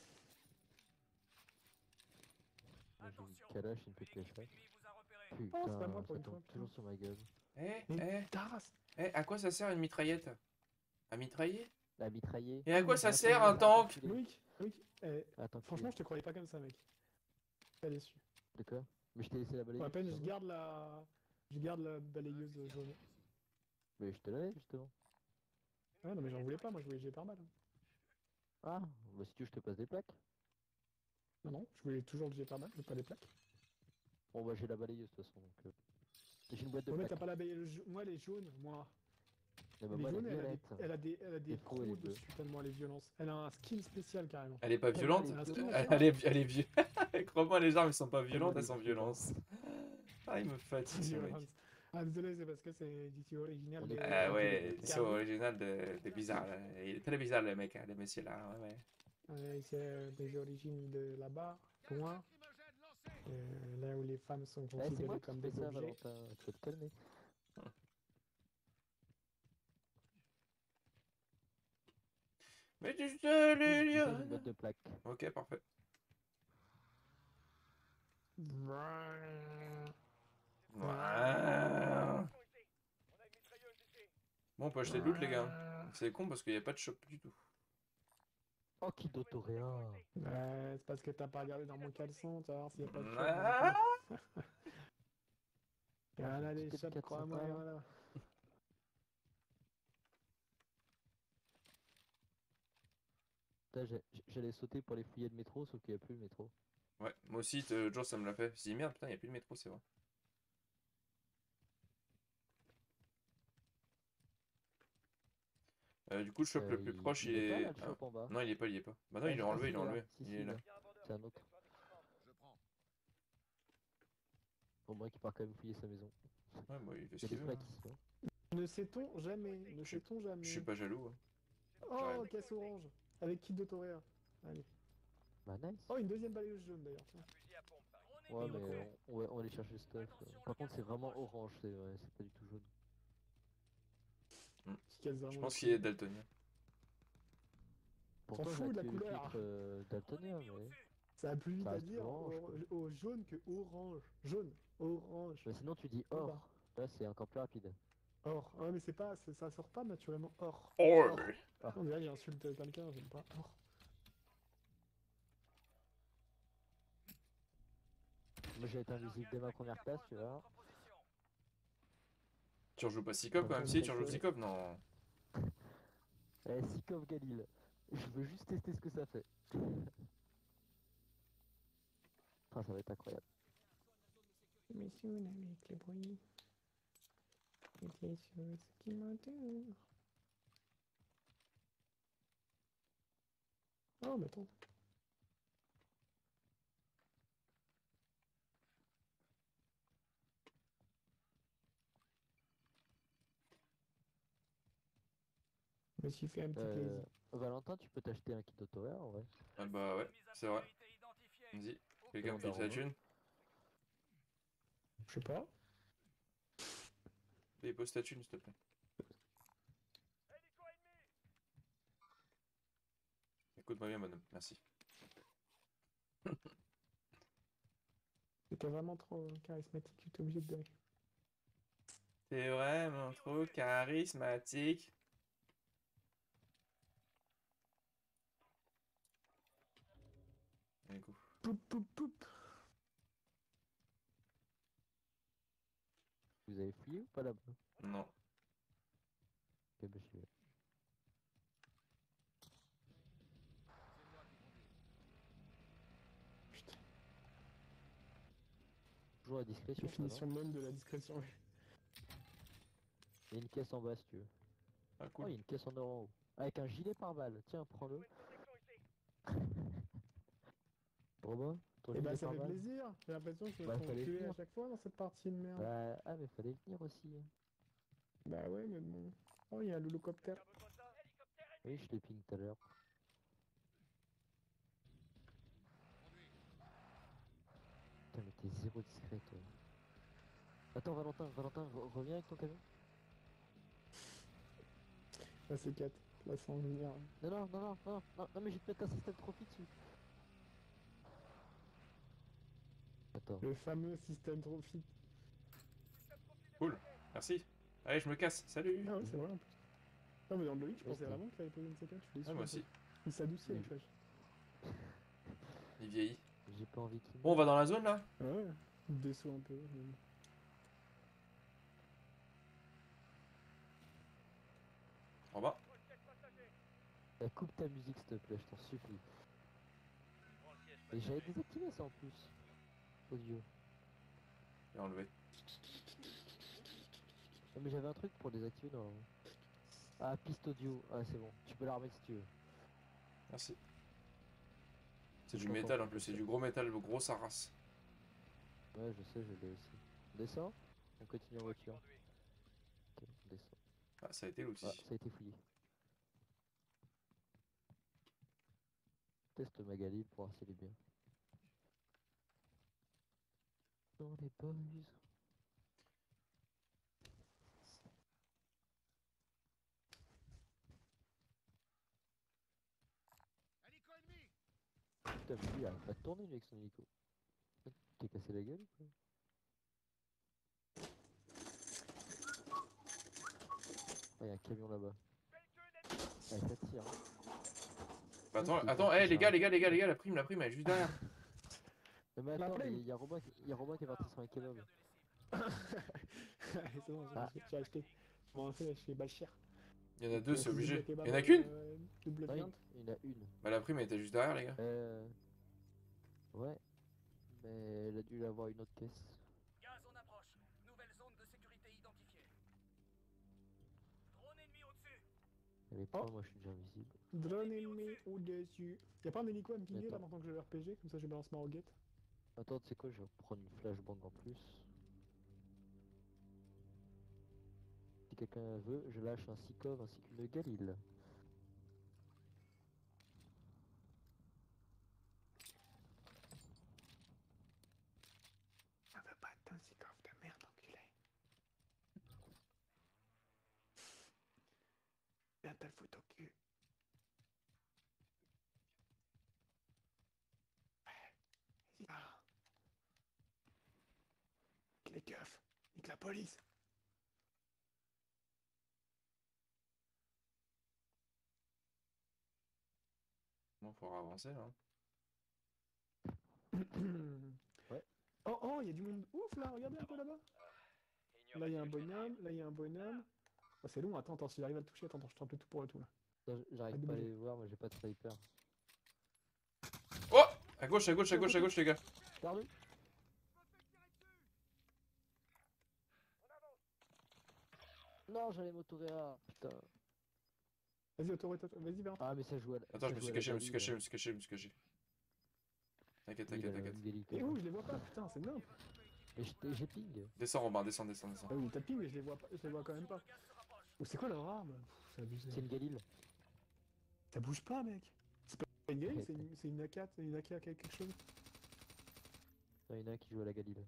Moi, j'ai une calache, une P P H. Putain, Oh, c'est pas moi pour ça une tombe fois, putain. toujours sur ma gueule. Eh, Mais eh, ta race. eh, à quoi ça sert une mitraillette? À mitrailler? La mitrailler. Et à quoi ça Attends, sert attends, un attends, tank? enculé. Loïc, Loïc, eh, Attends, franchement, je te croyais pas comme ça, mec. Pas déçu. D'accord. Mais je t'ai laissé la Pour balayeuse. la peine, ça je va. garde la... Je garde la balayeuse jaune. Mais je te l'avais justement. Ah non, mais j'en voulais pas, moi je voulais G par balle. Ah, bah si tu veux, je te passe des plaques. Non, non, je voulais toujours le G par balle, je veux pas les plaques. Bon, bah j'ai la balayeuse de toute façon. Donc, euh... J'ai une boîte de Ouais, mais plaques. t'as pas la balayeuse. Moi, elle est jaune, moi. Eh ben, Elle est moi, jaune, elle et est elle a des, violette. elle a des, elle a des Et faux, elle est trous bleue. dessus, tellement elle est violente. Elle a un skin spécial carrément. Elle est pas Tellement violente. elle est Un skin, violente. elle Elle est, elle est violente. Crois-moi, les armes elles sont pas Tellement violentes, elle elles est sont violente. violentes. Ah, il me fatigue ce mec. Violence. Ah, désolé, c'est parce que c'est l'édition originale On de. est- Ah de- ouais, de- de l'édition Carly. originale de, de bizarre. Là. Il est très bizarre le mec, hein, le monsieur là. Ouais, ouais. Ouais, c'est euh, des origines de là-bas, loin, Lacrymogène lancé. euh, là où les femmes sont Eh, c'est moi considérées qui comme fais des ça, objets. Valentin. Tu vas te calmer. Mais tu Oui, je disais, j'ai une boîte te de plaques. Ok, parfait. Bon, on peut acheter de loot, les gars. C'est con parce qu'il n'y a pas de shop du tout. Oh, qui d'autoréa. Ouais, c'est parce que t'as pas regardé dans mon caleçon, tu vas voir s'il y a pas de shop. Ah, Il y en a des Petite shops, quatre cent crois-moi, il y en pas. a. Putain, j'ai- j'allais sauter pour les fouiller de métro, sauf qu'il n'y a plus le métro. ouais, moi aussi, l'autre jour, ça me l'a fait. Je me suis dit, merde, putain, il n'y a plus de métro, c'est vrai. Euh, du coup, le shop Euh, le plus il- proche, il il est pas là, est. le Ah, shop en bas. non, il est pas, il est pas. Bah non, Ah, il est ah, enlevé, si, il est il est là. enlevé. Si, Il si, est il là. est là. C'est un autre. Je prends. Au moins qu'il part quand même fouiller sa maison. Ouais, moi, il fait Il ce y a qu'il des veut. plaques Hein. ici. Hein. Ne sait-on jamais, ne Je suis- sait-on Je suis jamais. pas jaloux. Hein. Oh, J'arrive. caisse orange, avec kit de Toréa. Allez. Bah, nice. Oh, une deuxième balayeuse jaune d'ailleurs. tiens. Ouais, Il y en a mais combien on, on va, on va aller chercher le stuff. Par contre, c'est vraiment orange, c'est vrai, c'est pas du tout jaune. Qui casse Je vraiment pense les qu'il est couilles. daltonien. Pourtant, j'ai fous de la activé le couleur. filtre euh, daltonien, mais. Ça va plus vite Ça à reste dire orange, au, quoi. au jaune que orange. Jaune, orange. Mais sinon, tu dis Ou or. pas. Là, c'est encore plus rapide. Or. Ah, mais c'est pas, c'est- ça sort pas naturellement or. Oh! Ah. On dirait qu'il insulte quelqu'un, j'aime pas. Or. Moi, j'ai été invisible dès ma première classe, tu vois. Tu rejoues pas Sikov quand même? Si, tu rejoues Sikov? Non. Eh, Sikov Galil. Je veux juste tester ce que ça fait. Ah, ça va être incroyable. Mais si on avec les bruits. Et les choses qui m'entourent. Oh, mais attends. Je me suis fait un petit Euh, plaisir. Valentin, tu peux t'acheter un kit d'auto en vrai. Ah bah ouais, c'est vrai. Vas-y, quelqu'un me file sa thune. Je sais pas. Et pose ta thune, s'il te plaît. Écoute-moi bien, bonhomme, merci. C'était vraiment trop charismatique, j'étais obligé de. T'es vraiment trop charismatique. Allez, go. Poup, poup, poup. Vous avez fouillé ou pas là-bas? Non. Ok, bah, je vais. Putain, Toujours la discrétion, ça, non? définition même de la discrétion. Il y a une caisse en bas si tu veux. Ah, Oh, cool. il y a une caisse en or en haut. Avec un gilet pare-balles. Tiens, prends-le. Robin, ton Et gilet bah ça fait pare-balles. plaisir, j'ai l'impression que je me Bah, fais fallait enculer à venir. chaque fois dans cette partie de merde. Bah, ah, mais fallait venir aussi. Hein. Bah ouais, mais bon. Oh, il y a l'hélicoptère. Oui, je l'ai ping tout à l'heure. Putain, mais t'es zéro discret, toi. Attends, Valentin, Valentin, re- reviens avec ton camion. Là, c'est quatre. Là, sans venir. Non, non, non, non, non, non, non, mais je vais te mettre un système trophy dessus. Attends. Le fameux système trophy. Cool. Merci. Allez, je me casse. Salut. Ah ouais, c'est vrai en plus. Non, mais dans le Loïc, je Ouais, pensais à la c'était- montre qu'il avait posé une séquence, je l'ai Ah, moi aussi. Il s'adoucit Oui. avec Flash. Il vieillit. J'ai pas envie qu'il Bon, on va dans la zone là? Ah ouais, il déçoit un peu. mais bon. En bas. Euh, coupe ta musique s'il te plaît, je t'en supplie. Et j'avais désactivé ça en plus. Audio. Et enlevé. Non mais j'avais un truc pour désactiver normalement. Ah, piste audio. Ah c'est bon, tu peux la remettre si tu veux. Merci. C'est du D'accord, métal en comme plus, c'est ça. du gros métal, le gros ça race. Ouais, je sais, je l'ai aussi. On descend. On continue en voiture. Ok, on descend. Ah, ça a été l'outil. Ah, ça a été fouillé. Teste Magali pour voir si elle est bien. Dans les boys. Hélico ennemi. Putain, mais lui il arrête pas de tourner lui avec son hélico. T'es cassé la gueule ou quoi? Ah, y'a un camion là-bas. Ah, ça tire. Hein. Bah, attends, Ok, attends, bon, hé ça les gars, arrête. les gars, les gars, les gars, la prime, la prime, elle est juste derrière. Non mais La attends, mais prime. y'a Robin, qui- y a Robin qui est parti sur un kebab. Allez, c'est bon, j'ai Ah. j'ai acheté. Je m'en fais chez Bachir. Il y en a deux, c'est Double obligé. kebab, Il y en a qu'une? euh, Double Non, viande. il il y en a une. Bah, la prime elle était juste derrière, les gars. Euh... Ouais, mais elle a dû avoir une autre caisse. Gaz en approche. Nouvelle zone de sécurité identifiée. Drone ennemi au-dessus. Elle est Oh. pas, moi je suis déjà invisible. Drone ennemi au-dessus. Y'a pas un hélico à me pinguer là Attends. maintenant que j'ai le R P G? Comme ça je balance ma roquette. Attends, tu sais quoi, je vais prendre une flashbang en plus. Si quelqu'un veut, je lâche un Sikov ainsi qu'une Galil. Ça veut pas être un Sikov de merde, enculé. Viens te le foutre au cul. Vas-y, va. Nique les keufs. Nique la police. Bon, faudra avancer là. Ouais. Oh oh, il y a du monde ouf là, regardez un peu là-bas. Là il y a un bonhomme, là il y a un bonhomme. Oh, c'est long, attends, attends, si j'arrive à le toucher, attends, attends, je tente le tout pour le tout là. Ça, J'arrive Arrête de pas à bouger. les voir, moi j'ai pas de sniper. Oh! À gauche, à gauche, à gauche, à gauche, les gars. Perdu. Non, j'allais m'autoréa, putain. Vas-y, auto, vas-y, vers. Ah, mais ça joue à la... Attends, ça je me joue suis à la caché, je me suis Galil, caché, je me suis caché, je me suis caché. T'inquiète, Il a t'inquiète, la t'inquiète. même Galil que Et moi. où? Je les vois pas, putain, c'est nimp. Mais je t'ai- j'ai ping. Descends, Robin, descends, descends, descends. Ah oui, t'as ping, mais je les vois pas, je les vois quand même pas. Oh, c'est quoi leur arme? Pff, c'est abusé. C'est une Galil. Ça bouge pas, mec. C'est pas une grille, c'est une, c'est une A quatre, une A K quelque chose. Non, il y en a un qui joue à la Galil.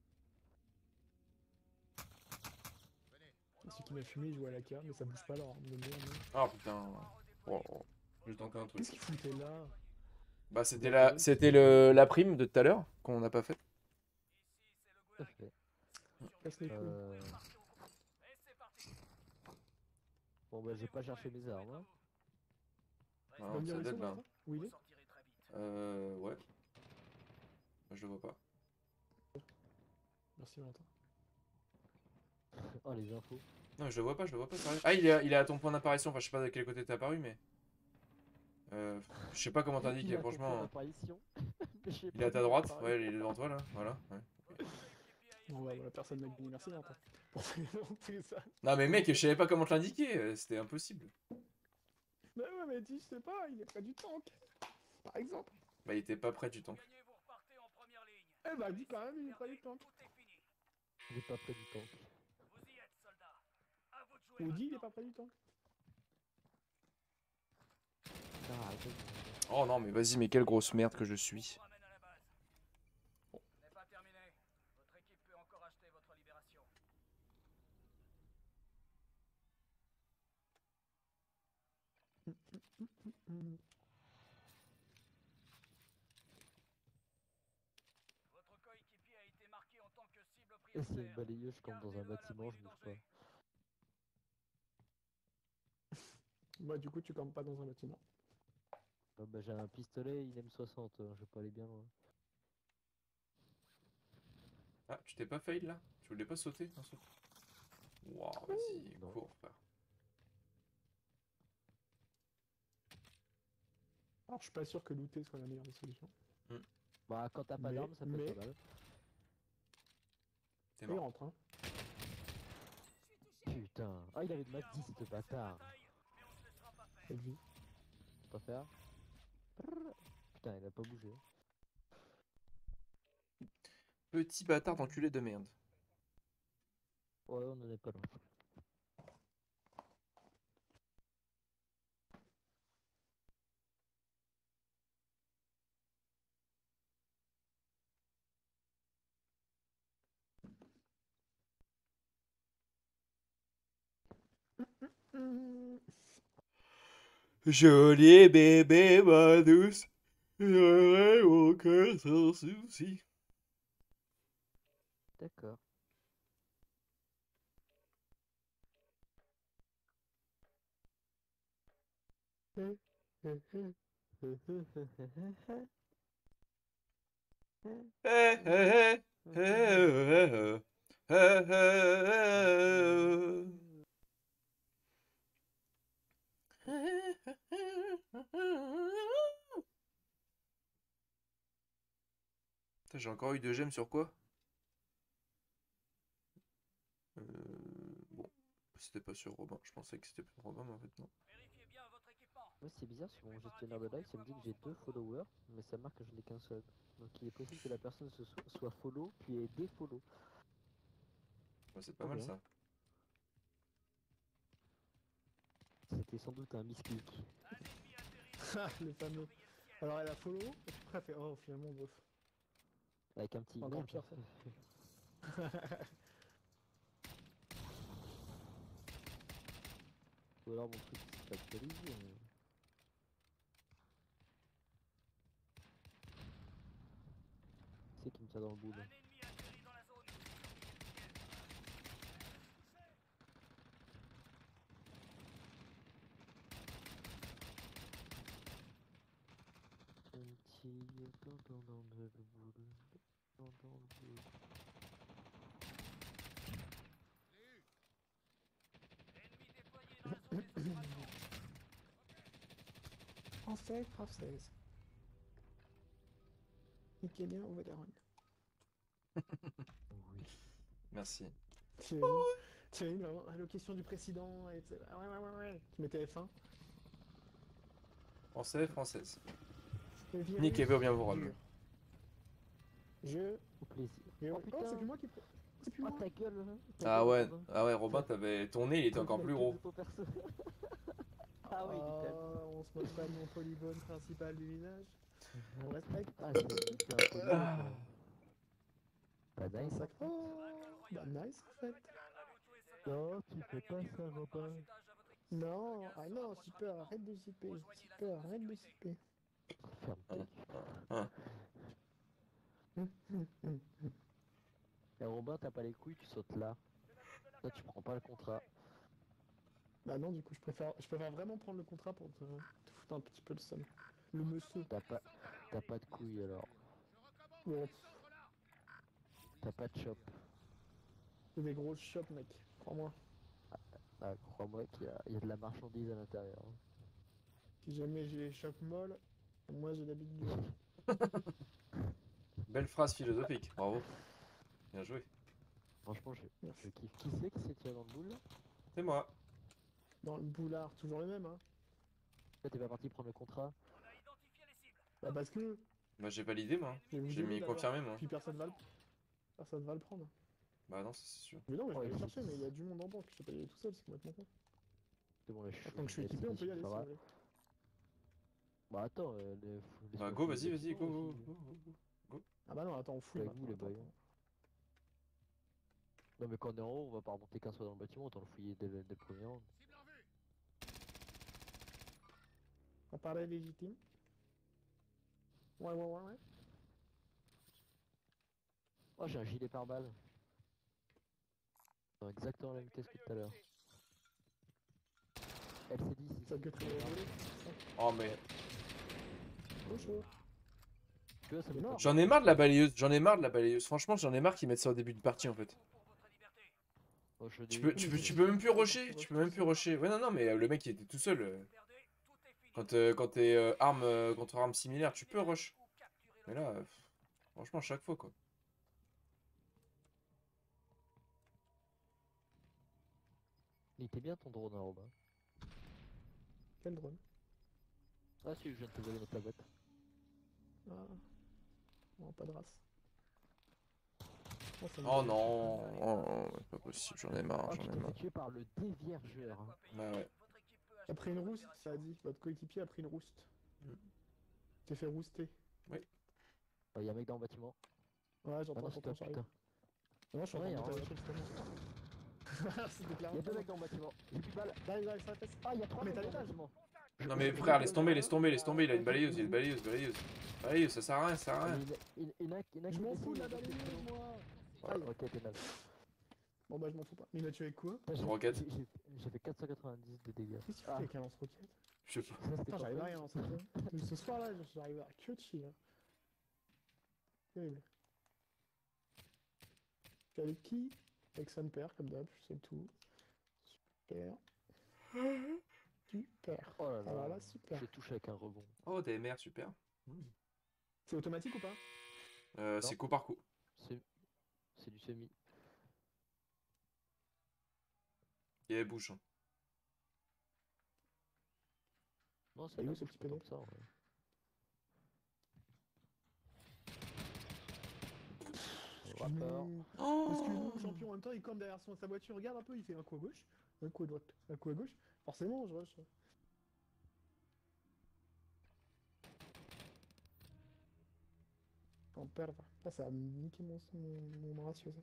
Celui qui m'a fumé, il joue à l'A K, mais ça bouge pas leur arme de merde. Ah putain. Oh, oh. J'ai tenté un truc. Qu'est-ce qu'ils foutaient là? Bah, c'était la, c'était le, la prime de tout à l'heure qu'on n'a pas fait. Tout à fait. Casse les couilles. Euh... Et c'est parti. Bon bah j'ai pas cherché mes armes. Hein. Tu Non, vas me dire c'est où ils dead sont, là. Valentin? Où il Vous est? sortirez très vite. Euh, ouais. Bah, je le vois pas. Merci, Valentin. Oh les infos. Non, mais je le vois pas, je le vois pas, sérieux. Ah, il est, à- il est à ton point d'apparition. Enfin, je sais pas de quel côté t'es apparu, mais. Euh, je sais pas comment Il t'indiquer, a ton point franchement. d'apparition. Mais j'ai Il est pas à ta vu droite, apparaître. ouais, il est devant toi là, voilà. Ouais. Bon, bah voilà, personne n'a gagné. Merci, Valentin. Pour présenter ça. Non, mais mec, je savais pas comment te l'indiquer, euh, c'était impossible. Bah ouais, mais dis, je sais pas, il est près du tank. Par exemple. Bah, il était pas près du tank. Gagnez, vous repartez en première ligne. Eh bah, dis quand même, il est près du tank. Tout est fini. Il est pas près du tank. Vous y êtes, soldats. À vous de jouer. Ou dis, il est maintenant. pas près du tank. Putain, arrêtez de me- Oh non, mais vas-y, mais quelle grosse merde que je suis. Je vous ramène à la base. Ce n'est pas terminé. Votre équipe peut encore acheter votre libération. Hmm. Votre coéquipier a été marqué en tant que cible Et c'est une prioritaire. balayeuse, je campe dans un Gardez-le à bâtiment, l'abri je du bouge pas. danger. Moi, du coup, tu campes pas dans un bâtiment. Ah bah, j'ai un pistolet, il M soixante, euh, je vais pas aller bien loin. Ah, tu t'es pas fail là? Tu voulais pas sauter un saut? Waouh, vas-y, Non. cours, frère. Alors, je suis pas sûr que looter soit la meilleure des solutions. Bah, quand t'as pas Mais- d'armes, ça peut mais- être pas mal. T'es Et il mort. rentre, hein. Putain. Ah, il avait de ma dix, ce bâtard. Cette vie. Pas faire. Prrr. Putain, il a pas bougé. Petit bâtard d'enculé de merde. Ouais, on en est pas loin. Mmh. Joli bébé, ma douce. J'aurai mon cœur sans souci. D'accord. Eh, eh, eh, eh, eh, eh, eh. Putain, j'ai encore eu deux gemmes sur quoi? Euh, bon, c'était pas sur Robin. Je pensais que c'était sur Robin, mais en fait non. Vérifiez bien votre équipement. Moi, c'est bizarre, sur mon gestionnaire de live, ça me dit que j'ai deux followers, mais ça marque que je n'ai qu'un seul. Donc il est possible que la personne se so- soit follow, puis ait défollow. Ouais, c'est pas Oh mal bien. ça. C'était sans doute un misclick. Un ennemi atterri dans Ah, le fameux. surveillez le ciel. Alors, elle a follow, et puis après, elle fait oh, finalement, bof. Avec un petit Encore merde. pire. Ou alors mon truc s'est actualisé. Mais... C'est qui me tient dans le boule. Un ennemi atterri dans la zone. Un petit dans, dans, dans le boule. Dans, dans le boule. Ennemi déployé dans la zone des opérations. Français, française. Niquez bien au Vétéran. Oui. Merci. T'imagines T'imagines vraiment l'allocation du président et tu sais, ah ouais, ouais, ouais, ouais. Tu mettais F un. Français, française. Le virus Niquez-vous bien vos dure. rhums. Je. Au plaisir. je- Oh Oh, putain. c'est plus moi qui. C'est plus Oh moi. ta gueule hein. Ta Ah gueule, ouais, Robin. ah ouais, Robin, t'avais ton nez, il était T'as encore vu plus la gueule gros. de ton perso. Ah oui, il est quand même. Ah, on se moque pas de mon polygone principal du visage. On respecte. Ah, c'est c'est un polygone Ah. quand même. Pas Un nice. sac. Oh, bah nice en fait. Non, tu fais pas ça, Robin. Non, ah non, super, arrête de zipper. Super, arrête de zipper. Ferme ta gueule. Hein. Hum, hum, hum. Et Robin, t'as pas les couilles, tu sautes là. Là, tu prends pas le contrat. Bah non, du coup, je préfère, je préfère vraiment prendre le contrat pour te, te foutre un petit peu le seum. Le monsieur. T'as pas, t'as pas de couilles alors. Bon, T'as pas de shop. c'est des grosses chopes, mec. Crois-moi. Ah, crois-moi qu'il y a, il y a de la marchandise à l'intérieur. hein. Si jamais j'ai les chopes molles, moi j'ai la bite dure. Belle phrase philosophique, bravo. Bien joué. Franchement, je, je Merci. kiffe. Qui c'est qui s'est tiré dans le boule là? C'est moi. Dans le boulard, toujours le même, hein. Là, t'es pas parti prendre le contrat. On a identifié les cibles. Bah parce que Moi j'ai validé moi. je vais vous J'ai donner mis d'abord, confirmé moi. puis personne va le, personne va le prendre. Bah non, ça, c'est sûr. Mais non, mais je Ouais, vais aller c'est- chercher, mais il y a du monde en banque. Je peux pas y aller tout seul, c'est complètement con. C'est bon, là, je suis. Tant que je suis équipé, on peut y aller si vous voulez. Bah attends, euh, les- faut- Bah laisse-moi go, fouiller vas-y, le vas-y, go, bâtiment go, aussi. go, go, go. Ah bah non, attends, on fouille Avec vous, maintenant. les attends, boys. attends. Non mais quand on est en haut, on va pas remonter qu'un soit dans le bâtiment, autant le fouiller dès le, dès le premier round. Cible en vue. On parlait légitime. Ouais, ouais, ouais, ouais. Oh, j'ai un gilet pare-balles. Dans exactement la même vitesse que tout à l'heure. Elle s'est dit si Ça que très volé. Oh mais Trop chaud. Tu vois, ça Il est me mort. j'en ai marre de la balayeuse, j'en ai marre de la balayeuse. Franchement, j'en ai marre qu'ils mettent ça au début de partie en fait. Oh, je Tu l'ai peux, eu. tu mais peux, c'est- tu peux même plus c'est- rusher, c'est- tu peux même plus rusher. Ouais non non mais euh, le mec il était tout seul. euh. Perdez, tout est fini. Quand, euh, quand t'es euh, arme euh, contre arme similaire, tu peux rush. Mais là, euh, pff, franchement, à chaque fois quoi. Il était bien ton drone, hein, Robin. Quel drone. Ah, si, je viens de te voler notre tablette. Ah. Non, pas de race. Oh, ça me Oh dérange. non, oh, oh, c'est pas possible, j'en ai marre, Oh, j'en tu ai t'es fait marre. tuer par le déviergeur. Hein. Bah ouais. Après une rouste, ça a dit. Votre coéquipier a pris une rouste. Mm. T'es fait rouster. Oh, y a un mec dans le bâtiment. Ouais, Ah j'entends, non, c'est j'entends, toi, j'arrive. putain. Non, je suis en Ouais, train de y a monter un à mec. l'échelle, justement. C'était clairement. Y a deux pas mecs dans le bâtiment. J'ai plus de balles. J'arrive, j'arrive, ça passe. Ah, y a trois Mais mecs t'as dans le l'étage. bâtiment. Non mais frère, laisse tomber, laisse tomber, laisse tomber, il a une balayeuse, il a une balayeuse, balayeuse. Balayeuse, ça sert à rien, ça sert à Ah, rien. mais il, il, il, y en a- il y en a Je qui m'en décide, fous de la l'autre, c'est balayeuse, bon. moi. Ouais, Aïe. ok, t'es naze. Bon, bah, je m'en fous pas. Mais il m'a tué avec quoi? Putain, j'ai- Roquette. j'ai- j'ai- J'ai fait quatre cent quatre-vingt-dix de dégâts. Qu'est-ce que tu fais Ah. avec un lance-roquette? Je sais pas. Ça, c'était Putain, pas j'arrive à fun. rien en fait. Ce soir-là, j'arrive à que de chier. Hein. Terrible. Je suis avec qui? Avec son père, comme d'hab, c'est tout. Super. Super. Oh là Alors là, là, super. je touche avec un rebond. Oh, D M R, super. C'est automatique ou pas? Euh, Non. c'est coup par coup. C'est c'est du semi. Et elle bouge. hein. Non, c'est Et où la ce bouche petit pas tant pédé que ça. Ouais. Rappeur. Mais- Oh Parce que nous, champion, en même temps, il campe derrière son, sa voiture, regarde un peu, il fait un coup à gauche, un coup à droite, un coup à gauche. Forcément, je rush. En perdre. Là, ça a niqué mon, mon, mon ratio, ça.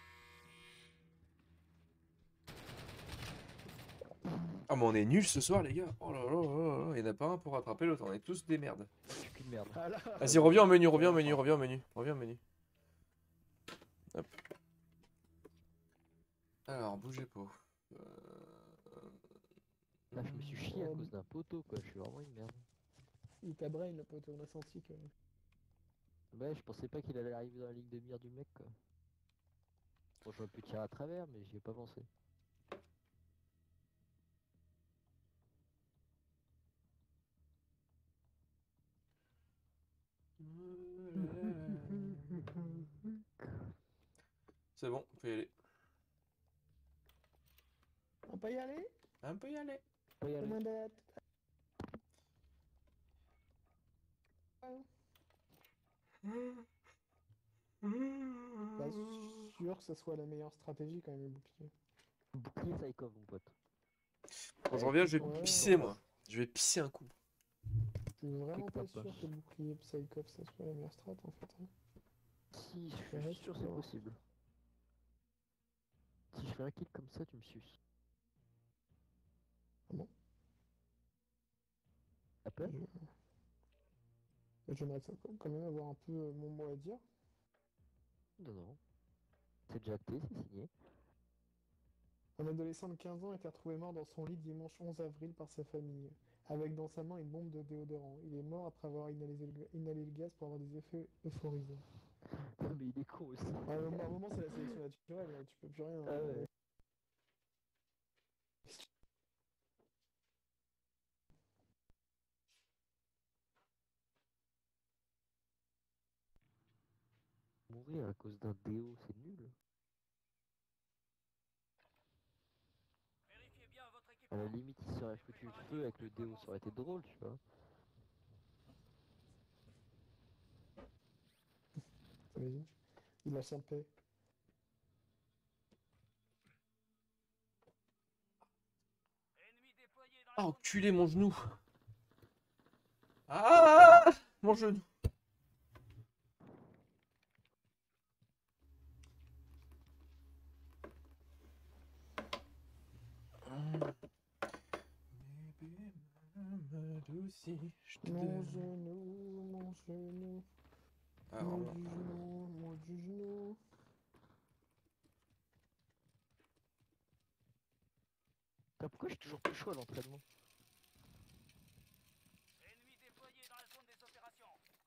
Ah mais on est nuls ce soir les gars. Oh là là là là, il y en a pas un pour rattraper l'autre, on est tous des merdes. Je suis qu'une merde. Ah là. Vas-y, reviens au menu, reviens au menu, reviens au menu, reviens au menu. Hop. Alors, bougez pas. Euh... Là, je me suis chié à cause d'un poteau, quoi. Je suis vraiment une merde. Il t'a brain, le pote, on a senti que... Ouais, je pensais pas qu'il allait arriver dans la ligne de mire du mec, quoi. Bon, j'aurais pu tirer à travers, mais j'y ai pas pensé. C'est bon, on peut y aller. On peut y aller? On peut y aller. Pas y aller. Combien d'être? Pas sûr que ça soit la meilleure stratégie quand même, le bouclier. Bouclier Psychov, mon pote. Bon, je reviens, je vais Ouais. pisser moi. Je vais pisser un coup. Je suis vraiment Pourquoi pas pas sûr que le bouclier Psychop ça soit la meilleure strat en fait. hein. Si, je Ouais, suis sûr tu c'est peux. possible. Si je fais un kill comme ça, tu me suces. Ah bon? T'as peur? Je- J'aimerais ça quand même avoir un peu euh, mon mot à dire. Non, non. C'est déjà acté, c'est signé. Un adolescent de quinze ans a été retrouvé mort dans son lit dimanche onze avril par sa famille, avec dans sa main une bombe de déodorant. Il est mort après avoir inhalé le, ga- inhalé le gaz pour avoir des effets euphorisants. Non, mais il est con aussi. À un moment, à un moment, c'est la sélection naturelle, là, tu peux plus rien. Ah hein. ouais. Mourir à cause d'un déo, c'est nul. Vérifiez bien votre À la équipement. limite, il serait foutu le feu avec le déo, ça aurait été drôle, tu vois. T'imagines? Il lâche un paix. Ennemi déployé dans Ah, la enculé mon genou. Ah, mon genou. Mon genou, mon genou, Ah, mon vraiment. du genou, mon du genou. T'as pourquoi je suis toujours plus chaud à l'entraînement? Ennemi déployé dans la zone des opérations.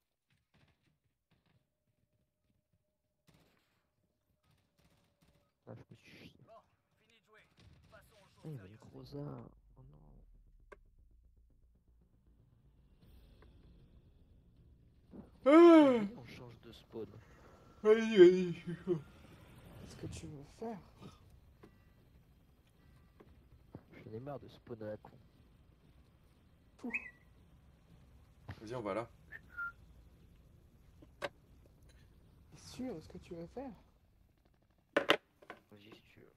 Ah, je me suis chié. Bon, fini de jouer. Passons aux Ah, choses il y avait une sérieuses. grosse arme. Oh non. Ah, Vas-y, on change de spawn. vas-y, vas-y, je suis chaud. Qu'est-ce que tu veux faire? J'en ai marre de spawn à la con. Vas-y, on va là. T'es sûr de ce que tu veux faire? Vas-y, si tu veux.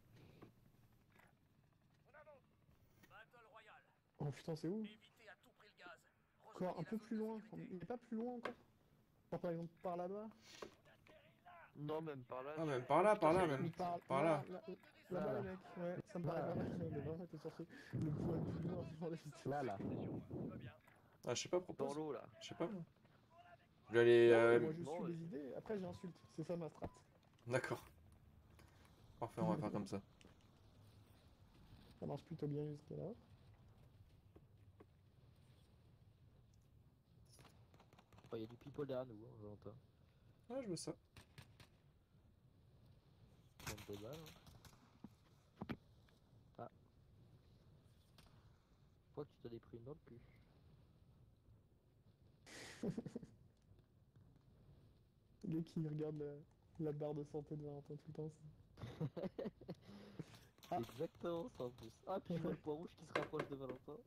Battle Royale. Oh putain, c'est où? Évitez à tout prix le gaz. Encore un Rejoignez peu la plus zone de loin. sécurité. Il est pas plus loin encore? Genre, par exemple par là-bas? Non, même par là. Ah, même par là, par là, Putain, même. Ou par, Par là. là, là-bas Là. les mecs, ouais, ça me paraît Là. pas mal. On est vraiment été chercher le point le plus loin dans les vidéos. Là, là. Ah, je sais pas, Dans propose. l'eau, là. Je sais pas, moi. Je vais aller... Non, euh, moi je non, suis ouais. les idées, après j'insulte, c'est ça ma strat. D'accord. Parfait, on va faire comme ça. Ça marche plutôt bien jusqu'à là. Il y a du people derrière nous, hein, Valentin. Ah, je veux ça. Bande de balles. Hein. Ah. Je crois que tu t'as des pris une dans le cul. Le gars qui regarde la, la barre de santé de Valentin tout le temps. ça. C'est exactement ça en plus. Ah, puis je vois le point rouge qui se rapproche de Valentin.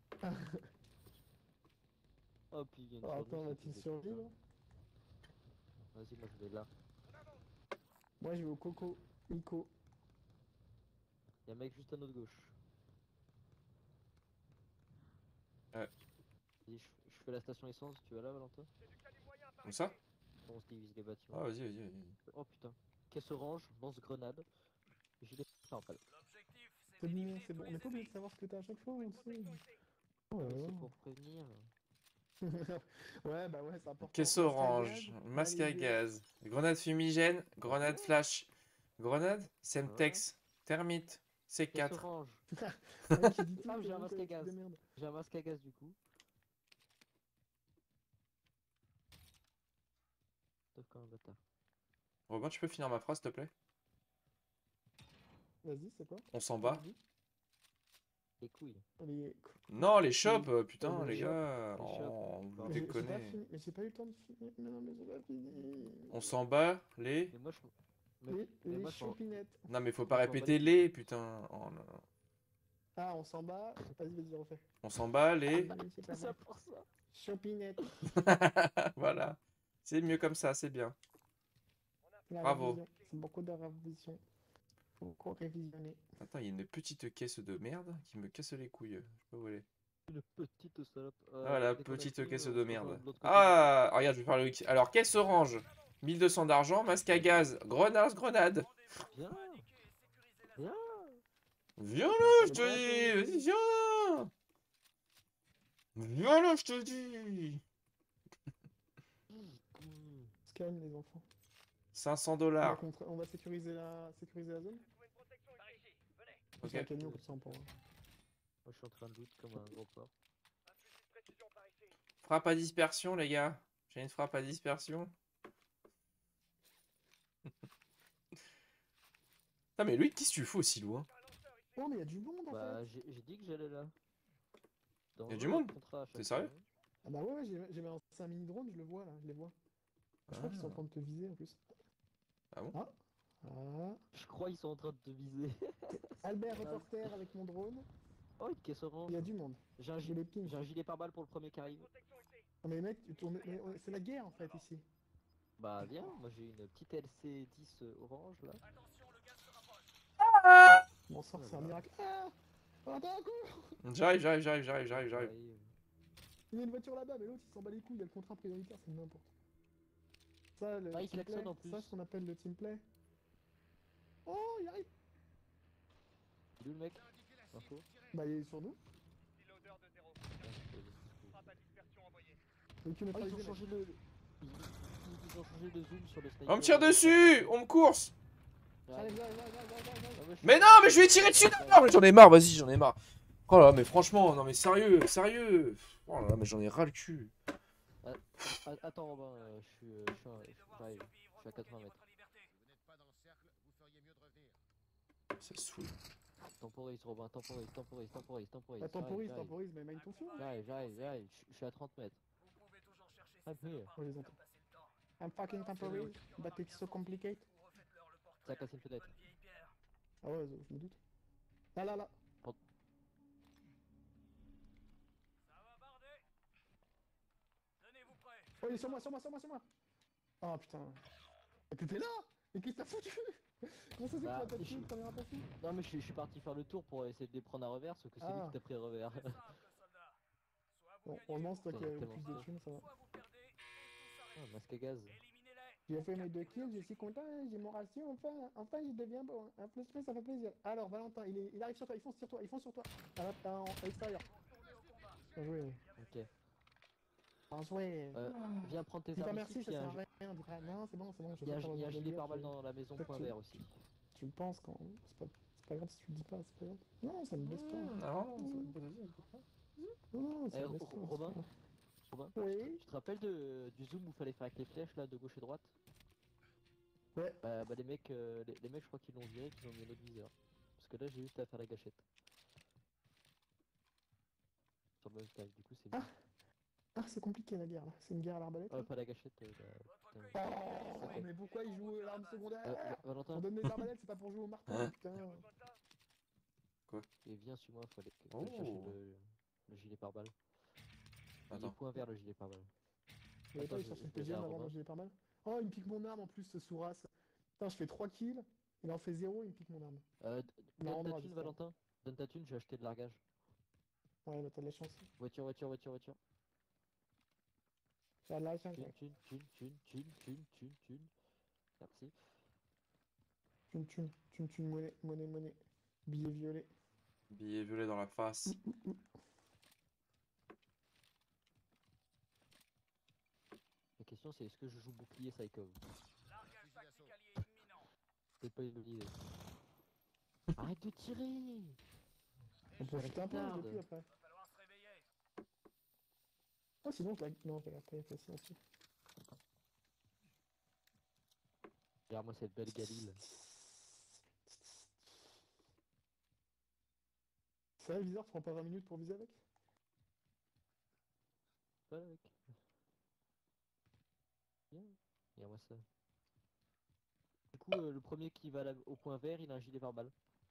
Oh, puis il y a une Ah, attends, fournaise va-t-il qui survivre? détecte, hein. Vas-y, moi je vais là. Moi je vais au Coco, Nico. Il y a un mec juste à notre gauche. Ouais. Vas-y, je, je fais la station essence, tu vas là, Valentin? Comme ça? On se divise les bâtiments. Ah, vas-y, vas-y, vas-y. Oh putain. Caisse orange, lance-grenade. Gilet pare-balles. L'objectif, c'est C'est bon, d'éliminer c'est bon, tous on les n'est pas obligé ennemis. de savoir ce que t'as à chaque fois, on le sait. Oh Ouais, là c'est là. pour prévenir. Ouais, bah ouais, c'est important. Caisse Masque à orange, gaz, masque à balisé. gaz, grenade fumigène, grenade flash, grenade, semtex, termite, C Caisse quatre. orange. Un mec qui dit tout, Ah, c'est j'ai un bon, masque t'as à des trucs gaz. de merde. J'ai un masque à gaz du coup. Sauf quand un bâtard. Robin, tu peux finir ma phrase, s'il te plaît? Vas-y, c'est quoi? On s'en bat. Vas-y. Les couilles. Allez, Non, les shops, Oui. euh, putain, Oh, les les gars. shops. Les shops. Oh, vous Pardon. Mais j'ai j'ai pas déconnez. fini, mais j'ai pas eu le temps de finir. Mais non, mais j'ai pas fini. On s'en bat, les. Mais moi je. Mais, Les, mais les moi je m'en- chopinettes. Non, mais faut pas Je m'en bats répéter les les, putain. Oh, non, non. Ah, on s'en bat. Vas-y, vas-y, refais. On s'en bat, les. Allez, c'est pas C'est ça mal. pour ça. Chopinettes. Voilà. C'est mieux comme ça, c'est bien. La Bravo. révision. C'est beaucoup de révision. Faut encore révisionner. Attends, il y a une petite caisse de merde qui me casse les couilles. Je sais pas où elle est. Une petite salope. Euh, Voilà, dès qu'on a petite fini, caisse on de se rejoint merde. de l'autre côté. Ah, regarde, je vais faire le... Alors, caisse orange, mille deux cents d'argent, masque à gaz, grenade, grenade. Viens. Viens. Viens là, je te dis. Vas-y, viens. Viens là, je te dis. Mmh. On se calme, les enfants. cinq cents On va, dollars. contre- on va sécuriser la, sécuriser la zone. Ok. C'est un camion comme ça, on pourra. Moi je suis en train de loot comme un gros porc. Frappe à dispersion, les gars. J'ai une frappe à dispersion. Non, mais lui, qu'est-ce que tu fous aussi loin? Oh, mais il y a du monde en Bah fait. j'ai j'ai dit que j'allais là. Dans Y a le du monde? contrat à chaque T'es sérieux? fois. Ah bah ouais, ouais, j'ai j'ai lancé un mini drone, je le vois là, je les vois. Je crois qu'ils sont en train de te viser en plus. Ah bon? Ah. Ah. Je crois qu'ils sont en train de te viser. Albert reporter avec mon drone. Oh, une caisse orange. Il y a du monde. J'ai un, Je gilet, les ping. j'ai un gilet pare-balles pour le premier qui arrive. Oh, mais mec, tu tournes- mais, ouais, c'est la guerre en fait ici. Bah viens, moi j'ai une petite L C dix euh, orange là. Mon sort, c'est un Voilà. miracle. Ah. Oh, attends, cours. J'arrive, j'arrive, j'arrive, j'arrive, j'arrive, j'arrive. Il y a une voiture là-bas, mais l'autre il s'en bat les couilles, il y a le contrat prioritaire, c'est n'importe. Ça, le Ah, il team klaxonne play, en plus. ça, ce qu'on appelle le team play. Oh, il arrive. Il est où le mec? Info. Bah, il est sur nous. Véhicule Oh, ils neutralisé, ont mec. changé le. Ils, ils ont changé le zoom sur le sniper. On me tire dessus! On me course! J'arrive, j'arrive, j'arrive, j'arrive, j'arrive, j'arrive. Ah, moi, je Mais suis- non, mais je lui ai tiré dessus d'abord. J'en ai marre, vas-y, j'en ai marre. Oh là là, mais franchement, non mais sérieux, sérieux. Oh là là, mais j'en ai ras le cul. Ah, attends Robin, euh, je suis, euh, je suis, un- j'arrive, je suis à quatre-vingts mètres. Vous n'êtes pas dans le cercle, vous feriez mieux de revenir. Ça saoule. Temporise Robin, temporise, temporise, temporise, temporise. Bah, temporise, J'arrive, temporise, mais mine ton fil. J'arrive, j'arrive, j'arrive, je je suis à trente mètres. Vous pouvez toujours chercher Ah, ces mais salopards moi, je les pour entends. faire passer le temps. I'm fucking temporary, but it's so complicated. Ou refaites-leur le portrait Ça a cassé avec une une fenêtre. bonne vieille pierre. Ah ouais, je me doute. Là, là, là. Ça va barder. Tenez-vous prêts. Oh, il est sur moi, sur moi, sur moi, sur moi. Oh putain. Mais t'étais là. Mais qu'est-ce que t'as foutu? Comment ça se fait que Bah, tu m'as pas je- tué, première attaque? Non mais je, suis- je suis parti faire le tour pour essayer de les prendre à revers, sauf que c'est lui Ah. qui t'a pris à revers. C'est simple, soldat. Soit vous Bon, gagnez, heureusement, c'est toi C'est qui as le tellement plus de faux. thunes, ça va. soit vous perdez et tout Ah, s'arrête. masque à gaz. Éliminez-les. J'ai fait mes deux kills, je suis content, j'ai mon ratio, enfin, enfin, je deviens bon. Un plus plus, ça fait plaisir. Alors, Valentin, il, est, il arrive sur toi, ils foncent sur toi, ils foncent sur toi. À la- en- à l'extérieur. Retournez au combat. Bien joué. Ok. Bien joué. Euh, viens prendre tes Dis pas armes merci, ici, ça puis il y a sert un à gi- rien. Dis pas, non, c'est bon, c'est bon. Je il y a un sais gi- pas il y a un dans gilet le pare-balles lire, dans la maison Peut-être point que- vert aussi. Tu le penses quand. C'est pas, c'est pas grave si tu le dis pas, c'est pas grave. Non, ça me blesse pas. Mmh, non, c'est pas possible. Non, non, ça Eh, me blesse Ro- pas. c'est Robin pas grave. Robin, Oui. tu te rappelles de, du zoom où fallait faire avec les flèches là, de gauche et droite? Ouais. Bah, bah les mecs, euh, les, les mecs je crois qu'ils l'ont viré, qu'ils ont mis un autre viseur. Parce que là j'ai juste à faire la gâchette. Sur le même style, du coup c'est mieux. Ah, c'est compliqué la guerre là. C'est une guerre à l'arbalète. Ah, là. pas la gâchette, euh, bah, putain. Oh, mais pourquoi ils jouent l'arme secondaire? Euh, Va- Valentin, On donne des arbalètes, c'est pas pour jouer au marteau, Hein? putain. et viens sur moi, faut aller que Oh. je cherche le, le gilet pare-balles. Il est Attends. point vert le gilet pare-balles. Mais Attends, attends, il je- cherche je une vais dire à P G M avant, Robin. moi je l'ai pas mal. Oh, il me pique mon arme en plus, ce Souras. Putain, je fais trois kills, il en fait zéro, il me pique mon arme. Euh, d- Il m'a donne rendu ta à thune j'espère. Valentin, donne ta thune, j'ai acheté de largage. Ouais, bah t'as de la chance. Voiture, voiture, voiture, voiture. T'as de la chance, Thune, ouais. thune, thune, thune, thune, thune, thune, thune. Merci. Thune, thune, thune, thune, monnaie, monnaie, monnaie. Billet violet. Billet violet dans la face. La question c'est est-ce que je joue bouclier Psycho? Largage tactique allié imminent. C'est pas une bonne idée. Arrête de tirer! On peut rester un peu, je retarde. l'ai plus après. Va falloir se réveiller. Oh, sinon, je la... Non, je la garde pas, il y a facile aussi. Regarde moi cette belle Galil. C'est vrai, le viseur, tu prends pas vingt minutes pour viser avec? Voilà mec. Bien. Regarde moi ça. Du coup euh, le premier qui va à la- au point vert il a un gilet pare-balles.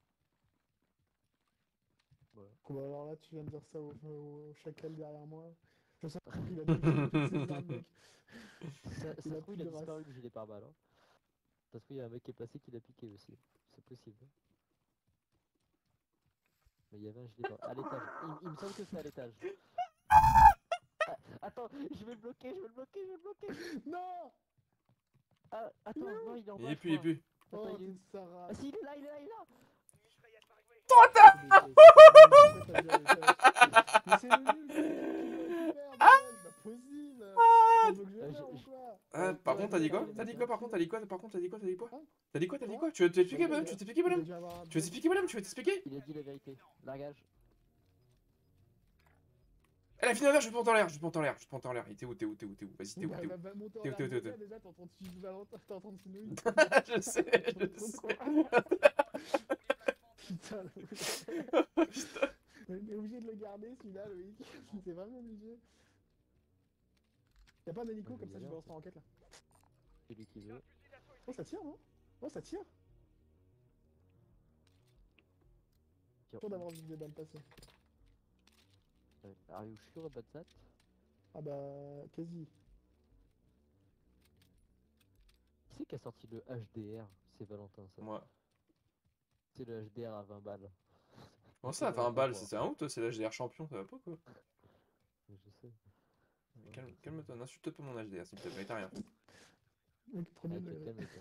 Voilà. Bon, bah, alors là, tu viens de dire ça au, au, au chacal derrière moi. Je sens qu'il a dégagé toutes ses armes, mec. Ça, ça Il se a trouve plus il a de race. disparu le gilet pare-balles. Hein. Ça se trouve il y a un mec qui est passé qui l'a piqué aussi. C'est possible. Mais il y avait un gilet pare-balles. À l'étage. Il, il me semble que c'est à l'étage. Ah, attends, je vais le bloquer, je vais le bloquer, je vais le bloquer. Non! Ah, attends, Il est où non, il est en bas. Il est je plus, il est crois. plus. Attends, Oh, il est où? t'es Sarah. Ah si, il est là, il est là, il est là. Mais c'est le nul, c'est le récupère, bordel, c'est pas possible. Ça veut que je Euh, meurs je- ou quoi? Ah, par Ouais, contre, t'as dit quoi? ouais, T'as dit ouais, quoi par ouais. contre? T'as dit quoi? Par contre, t'as dit quoi? T'as dit quoi? T'as dit quoi? Hein? T'as dit quoi? T'as dit Quoi? quoi? Tu veux t'expliquer, Ouais, madame? il Tu a- veux t'expliquer, il a madame? dû avoir un Tu veux t'expliquer, madame? Tu veux t'expliquer? Il a dit la vérité. Largage. Elle a fini en l'air, je te monte en l'air, je te monte en l'air, je te monte en l'air. Et t'es où? T'es où? T'es où? T'es où? Vas-y, t'es où? Bah, T'es où? bah, bah, monter en T'es où, l'air t'es où, t'es où, déjà, t'es où déjà, t'es en train de suivre Valentin, t'es en train de suivre lui. Je sais, je sais. Putain, le... Putain. On est obligé de le garder celui-là, Loïc. C'est vraiment obligé. Y'a pas un hélico Ouais, comme il y ça, a je l'air. balance en roquette là. C'est lui qui veut. Oh, ça tire, non? Oh, ça tire. Tiens. Sûr d'avoir vu des balles passer. Euh, Are you sure about that? Ah bah, quasi. Qui c'est qui a sorti le H D R? C'est Valentin ça. Moi. C'est le H D R à vingt balles. Comment ça, t'as un balle? C'est un ou toi? C'est l'H D R champion, ça va pas quoi? Je sais. Calme- Calme-toi, n'insulte pas mon H D R s'il te plaît, t'as rien. Mec, premier Ok, degré. calme-toi.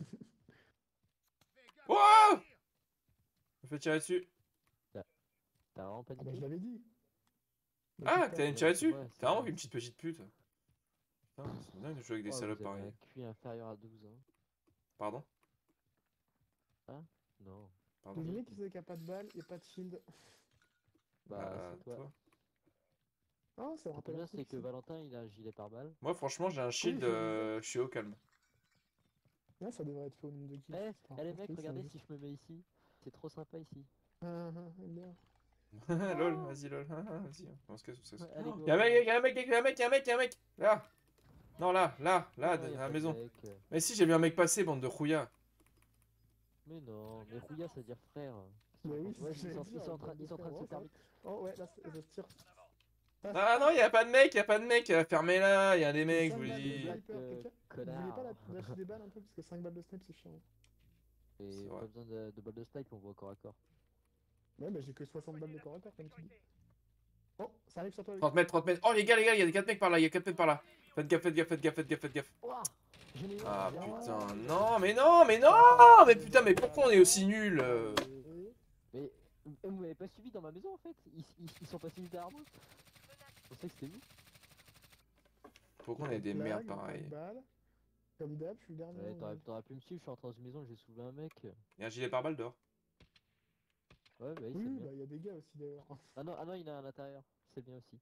Wouah! Je me fais tirer dessus. T'as vraiment Ah bah, je paniqué? l'avais dit. Mais Ah, putain, t'as une ouais, tirer c'est dessus? vrai, c'est T'as vraiment vrai. une petite petite pute. Putain, c'est dingue de jouer avec des Oh, salopes vous avez pareils. un Q I inférieur à douze. Hein. Pardon? Non. Pardon. Devinez qui c'est qui a pas de balle et pas de shield. Bah, Bah, c'est toi. toi. Oh, ça me Ce qui rappelle est un bien, truc. c'est que ça. Valentin, il a un gilet pare-balles. Moi, franchement, j'ai un shield, je me euh, je suis au calme. Ouais, ça devrait être fait au nombre de kills. Eh, c'est pas eh, les un mecs, truc, c'est regardez juste- si je me mets ici. C'est trop sympa ici. Ah, ah, ah, bien. Lol, vas-y, lol. Ah, ah, vas-y. On se casse, on se casse. Allez, Oh, go. y'a un mec, y'a un mec, y'a un mec, y'a un mec, y'a un mec. Là. Non, là, là, là, Non, dans y a la pas de maison. mec. Mais si, j'ai vu un mec passer, bande de rouillas. Mais non, mais Rouilla, ça veut dire frère. Mais oui, Ouais, c'est ce que ils sont, j'allais ils dire. sont en train, bande de ils sont en train de se frères. faire. Oh, oh, ouais, là, ça ça se tire. Passe, Ah non, passe. y'a pas de mec, y'a pas de mec. euh, Fermez-la, y'a des J'ai mecs, je cinq vous le balles de dis. sniper, Euh, quelqu'un. Vous connard. voulez pas la- lâcher des balles un peu parce que cinq balles de snipe c'est chiant. Et C'est vrai. pas besoin de, de balles de snipe, on voit au corps à corps. Ouais, mais j'ai que soixante balles de corps à corps comme tu dis. Oh, ça arrive sur toi. trente mètres, trente mètres. Oh les gars, les gars, y'a des quatre mecs par là, y'a quatre mecs par là. Faites gaffe, faites gaffe, faites gaffe, faites gaffe, faites gaffe. Ouah, j'en ai eu Ah un, bien. putain, non, mais non, mais non, mais putain, mais pourquoi on est aussi nuls euh Oui. Mais euh, vous m'avez pas suivi dans ma maison en fait. Ils, ils, ils sont pas suivis derrière moi. Je pensais que c'était vous. Pourquoi on Pas est de des flag, merdes pas de pareil. balles. Comme d'hab, je suis le dernier. Ouais, t'aurais hein. t'aurais pu me suivre, je suis rentré dans une maison, j'ai soulevé un mec. Y'a un gilet pare-balles dehors. Ouais, bah oui, c'est Oui, bien. bah il y a des gars aussi d'ailleurs. Ah non, ah non, il y en a à l'intérieur. C'est bien aussi.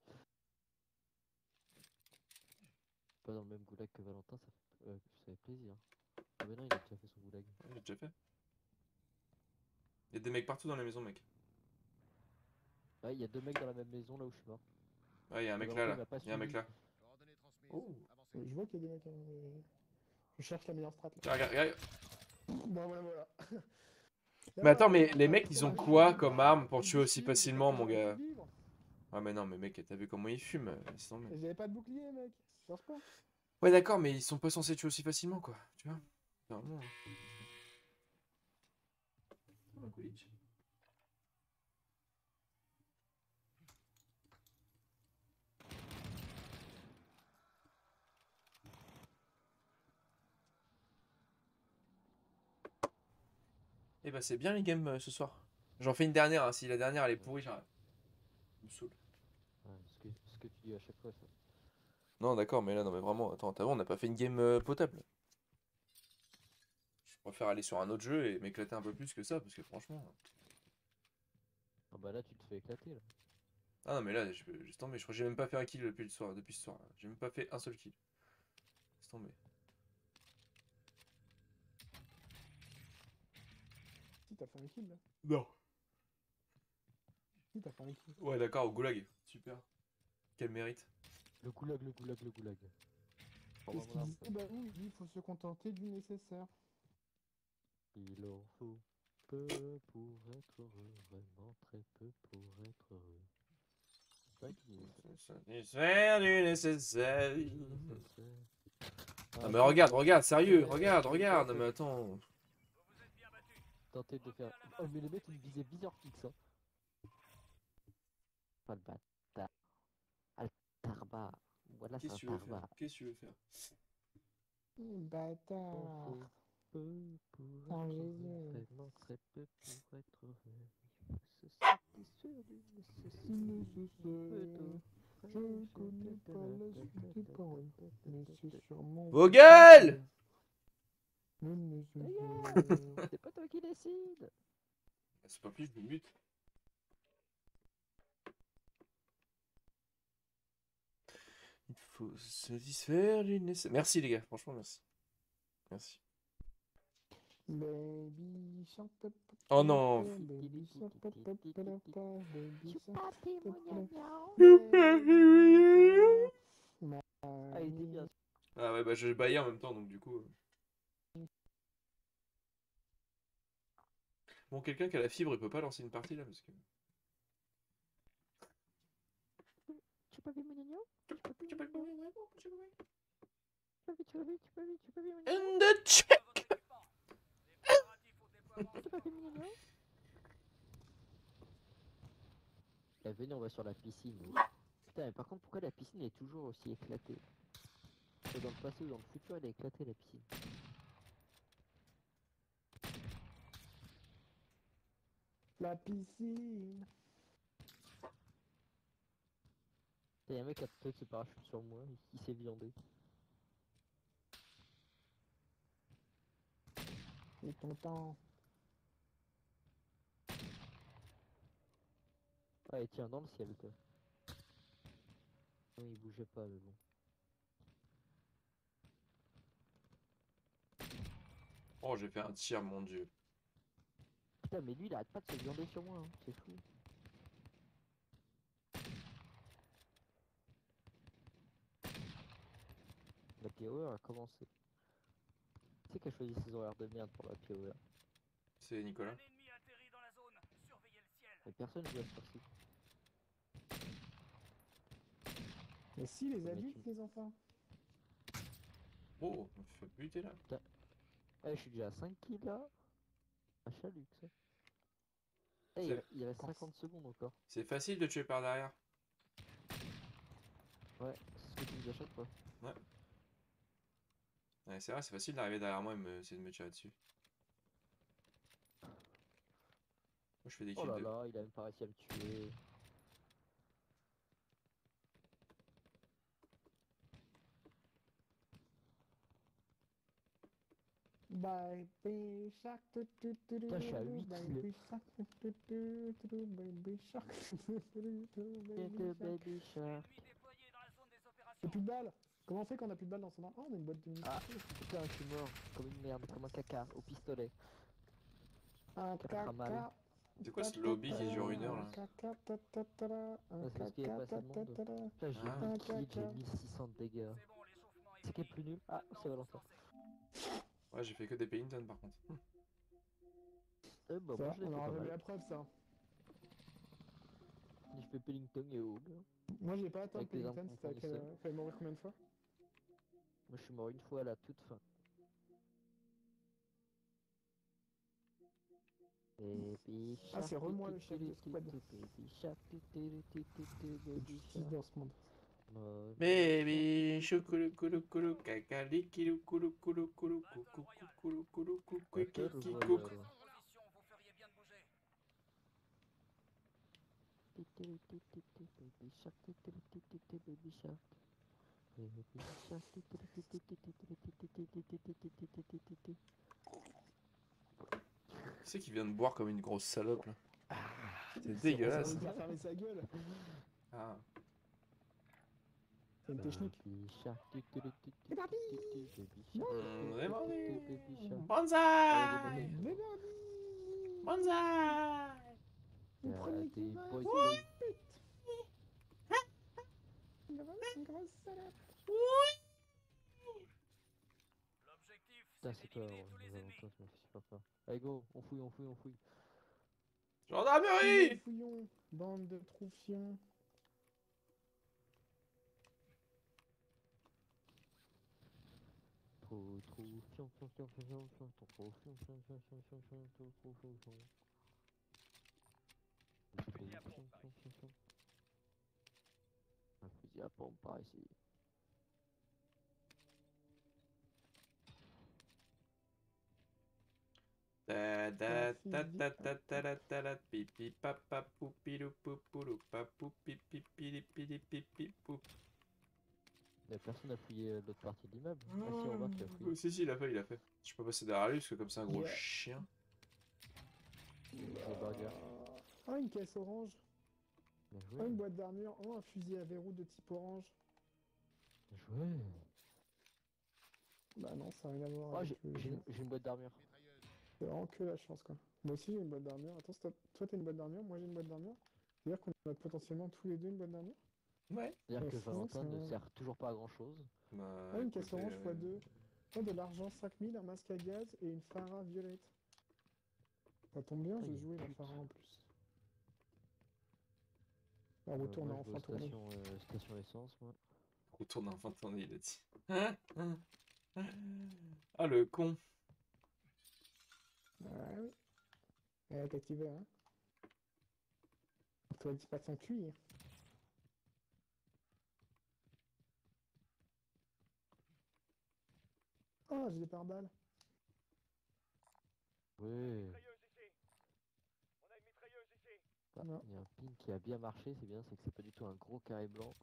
Pas dans le même goulag que Valentin, ça fait, euh, ça fait plaisir. Ah mais non, il a déjà fait son goulag. Ouais, j'ai déjà fait. Y'a des mecs partout dans les maisons, mec. Ouais, il y a deux mecs dans la même maison là où je suis mort. Ouais, y'a un Et mec Valentin, là, il là. m'a pas Y'a un mec suivi. là. Coordonnées transmises. Oh. Avancez. Je vois qu'il y a des mecs. hein, mais- Je cherche la meilleure strat là. Tiens, regarde, regarde. Bon, voilà, voilà. Mais attends, mais Là, les là, mecs, là, ils là, ont là, quoi là, comme là, arme pour et tuer du aussi shield, j'ai facilement, pas mon que j'aurais gars? pu vivre. Ouais, mais non, mais mec, t'as vu comment ils fument? euh, laisse tomber. Et j'avais pas de bouclier, mec. Cherche pas. Ouais, d'accord, mais ils sont pas censés tuer aussi facilement, quoi. Tu vois? Normalement. hein. Oh, glitch. Eh bah, c'est bien les games euh, ce soir. J'en fais une dernière, hein. Si la dernière elle est pourrie, j'arrête. Ça me saoule. Ouais, ce, que, ce que tu dis à chaque fois, ça. Non, d'accord, mais là, non, mais vraiment, attends, t'as vu, on n'a pas fait une game euh, potable. Je préfère aller sur un autre jeu et m'éclater un peu plus que ça, parce que franchement. Ah bah là, tu te fais éclater là. Ah non, mais là, je laisse tomber. Je crois que j'ai même pas fait un kill depuis le soir, depuis ce soir. là. J'ai même pas fait un seul kill. Laisse tomber. Si, t'as fait un kill là. Non. Si, t'as fait un kill. Ouais, d'accord, au goulag. Super. Quel mérite. Le goulag, le goulag, le goulag. Pour Qu'est-ce moi, qu'il mon dit arme, Bah oui, il faut se contenter du nécessaire. il en faut peu pour être heureux, vraiment très peu pour être heureux. C'est vrai qu'il dit ça. Faire du nécessaire. Nécessaire. Ah, mais regarde, regarde, sérieux, regarde, regarde. Non, mais attends. Vous vous êtes bien battu. Tenter de faire. Oh, mais les mecs, ils me visaient bizarre fixe, hein. Pas le bâtard. Ah, le tarba. Voilà, c'est Qu'est-ce un que tu veux tarba. faire? Qu'est-ce que tu veux faire? Il Bâtard. en faut peu pour Oh, être Jésus. heureux, vraiment très peu pour être heureux. Il faut se satisfaire du nécessaire. Nécessaire. Je connais pas la suite des paroles, mais c'est sûrement. Vos gueules! Le nécessaire. C'est pas toi qui décide. C'est pas plus, je me mute. Il faut se satisfaire du nécessaire. Merci les gars, franchement merci. Merci. Baby shark, pop, pop, Oh non. pop, baby shark, pop, pop, pop, pop, baby shark, Papi, pop, mon pop, gnagnon. baby shark. Ah, il était bien. Ah ouais, bah je baillais en même temps, donc du coup. euh. Bon, quelqu'un qui a la fibre, il peut pas lancer une partie là parce que. Tu peux vivre mon gnagnon? Tu peux vivre mon gnagnon? Tu peux vivre, tu peux vivre, tu peux vivre, tu peux vivre mon gnagnon? And the check. Les préparatifs au déploiement. Tu peux vivre mon gnagnon? Eh, venez, on va sur la piscine. Putain, mais par contre, pourquoi la piscine est toujours aussi éclatée? Que dans le passé ou dans le futur, elle est éclatée la piscine. La piscine. Il y a un mec qui a peut-être se parachute sur moi, il, il s'est viandé. Et ton temps. Allez, tiens, dans le ciel, toi. Non, il bougeait pas, mais bon. Oh, j'ai fait un tir, mon dieu. Putain, mais lui, il arrête pas de se viander sur moi, hein. C'est fou. La P O E a commencé. Qui c'est qui a choisi ces horaires de merde pour la P O E? C'est Nicolas. Un ennemi atterri dans la zone. Surveillez le ciel. Mais personne joue à ce ci. Mais si, les Faut mettre adultes, une- les enfants. Oh, on me fait buter là. Eh, je suis déjà à cinq kills là. À Chalux. ça. Eh, il, C'est- re- il reste Quand- cinquante secondes encore. C'est facile de tuer par derrière. Ouais, c'est ce que tu me dis à chaque fois. Ouais, c'est vrai, c'est facile d'arriver derrière moi et me... essayer de me tirer dessus. Moi, je fais des Oh kills là de... là, il a même pas réussi à me tuer. Baby shark, tu tu tu Putain, je suis à huit baby shark, tu tu tu tu baby shark, tu tu tu baby shark. Baby shark. Ennemi déployé dans la zone des J'ai opérations. plus de balles. Comment on fait qu'on a plus de balles dans son arme? Oh, on a une boîte de munitions. Ah, putain, je suis mort. Comme une merde, comme un caca, au pistolet. Un caca mal. caca. C'est quoi ce lobby qui dure une heure là? Un caca, ta, ta, ta, ta, un Ouais, c'est parce qu'il y a caca, pas assez de ta, ta, monde. ta, ta. Putain, j'ai Ah. mille kills, j'ai Caca. mille six cents de dégâts. C'est bon, l'échauffement est C'est qui est fini. plus nul? Ah, c'est Maintenant, faut Valentin. se lancer. Ouais, j'ai fait que des Payington par contre. Eh bah, Ça, moi je l'ai on fait aura pas jamais mal. la preuve, ça. J'ai fait Pellington et Hogue. Moi, j'ai pas atteint Avec les armes Pellington, qu'on c'était à quel... fournissait. Fallait mourir combien de fois? Moi je suis mort une fois à la toute fin. Baby Ah, shark, c'est re-moi tu, le tu, chef tu, de tu, squad. tu, Baby shark, tu, tu, tu, tu, tu, baby Justice shark. dans ce monde. Moi, Baby, choukoulou koulou koulou, kakali kilou koulou koulou koulou, coucou koulou koulou coucou Battle kiki Royale. coucou. En position, vous feriez bien de bouger. tu, tu, tu, tu, tu, baby shark, tu, tu, tu, tu, tu, baby shark. Baby shark, tu, tu, tu, tu, tu, tu, tu, tu, tu, tu, tu, tu, tu, tu, tu, tu, tu, tu. Qui c'est qui vient de boire comme une grosse salope là? C'est Ça dégueulasse. veut dire fermer sa gueule. Ah. C'est une technique. Baby shark, tu, tu, tu, tu, tu, C'est parti. tu, tu, baby shark, Mmh, tu, c'est tu, parti. tu, tu, baby shark. Banzai! Mais non, Banzai! le Yeah, premier t'es qui va, boy, c'est boy. pute. Une grosse, une grosse salope. L'objectif, Putain, c'est c'est toi, d'éliminer ouais, tous les Valentin, ennemis. tu m'as fait super peur. Allez, go, on fouille, on fouille, on fouille. Fouillons, Gendarmerie! fouillons, bande de troufions. Trop, trop, fion, fion, fion, fion, fion, fion, trop, trop, fion, fion, fion, fion, fion, fion, trop, trop, fion, fion. Trop, Fusil à fion, pompe par fion, ici. fion, fion. Un fusil à pompe par ici. Ta ta ta ta ta ta ta ta ta pipi papa poupilou poupoulou papou pipi pili pili pipi pou. Mais personne n'a fouillé euh, l'autre partie de l'immeuble. Ah si, remarque, il a fouillé. Si si il a fait, il a fait. Je peux passer derrière lui parce que comme c'est un gros Yeah. chien. Les burgers. Oh, une caisse orange. Bien Oh, joué. une boîte d'armure. Oh, un fusil à verrou de type orange. Bien joué. Bah non, ça n'a rien à voir Oh, avec j'ai le j'ai jeu. une- j'ai une boîte d'armure. Mitrailleuse. C'est vraiment que la chance, quoi. Moi aussi, j'ai une boîte d'armure. Attends, stop. Toi, t'as une boîte d'armure, moi, j'ai une boîte d'armure. C'est-à-dire qu'on a potentiellement tous les deux une boîte d'armure. Ouais. C'est-à-dire Ouais, que fou, Valentin ça. ne sert toujours pas à grand chose. Bah, Ah, une caisse écoutez, orange euh, fois deux. Oh, de l'argent cinq mille, un masque à gaz et une Farah violette. Ça tombe bien, Ah, j'ai il y a joué une la pute. Farah en plus. On Euh, retourne moi, à je vais enfin aux tourner. station, euh, station essence, moi. Retourne enfin tourner, il a dit. Ah le con. Ah oui. Eh, qu'est-ce que tu veux, hein? Toi, dis pas de son cuir. Oh, j'ai des pare-balles. Ouais. Mitrailleuse ici. On a une mitrailleuse ici. Ah, Non. il y a un ping qui a bien marché, c'est bien, c'est que c'est pas du tout un gros carré blanc.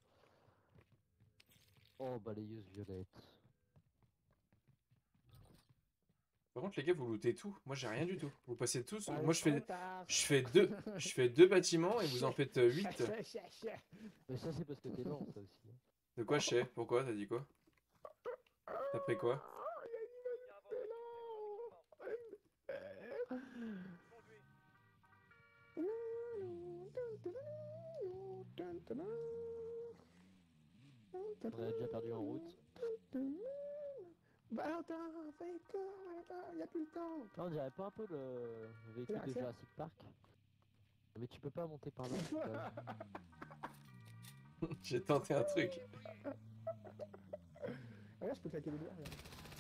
Oh, balayeuse violette. Par contre, les gars, vous lootez tout. Moi, j'ai rien du tout. Vous passez tous. Ah, Moi, je fais, trop tard. je fais deux, je fais deux bâtiments et vous en faites huit. Chien, chien, chien. Mais ça, c'est parce que t'es lent, ça aussi. De quoi je sais? Pourquoi? T'as dit quoi? T'as pris quoi? Oh, il y a une humanité On a déjà perdu en route. Valentin, fais quoi? Il n'y a plus le temps. Là, on dirait pas un peu le véhicule de accès. Jurassic Park. Mais tu peux pas monter par là. tu vois. J'ai tenté un truc. Regarde, je peux claquer les doigts. Regarde.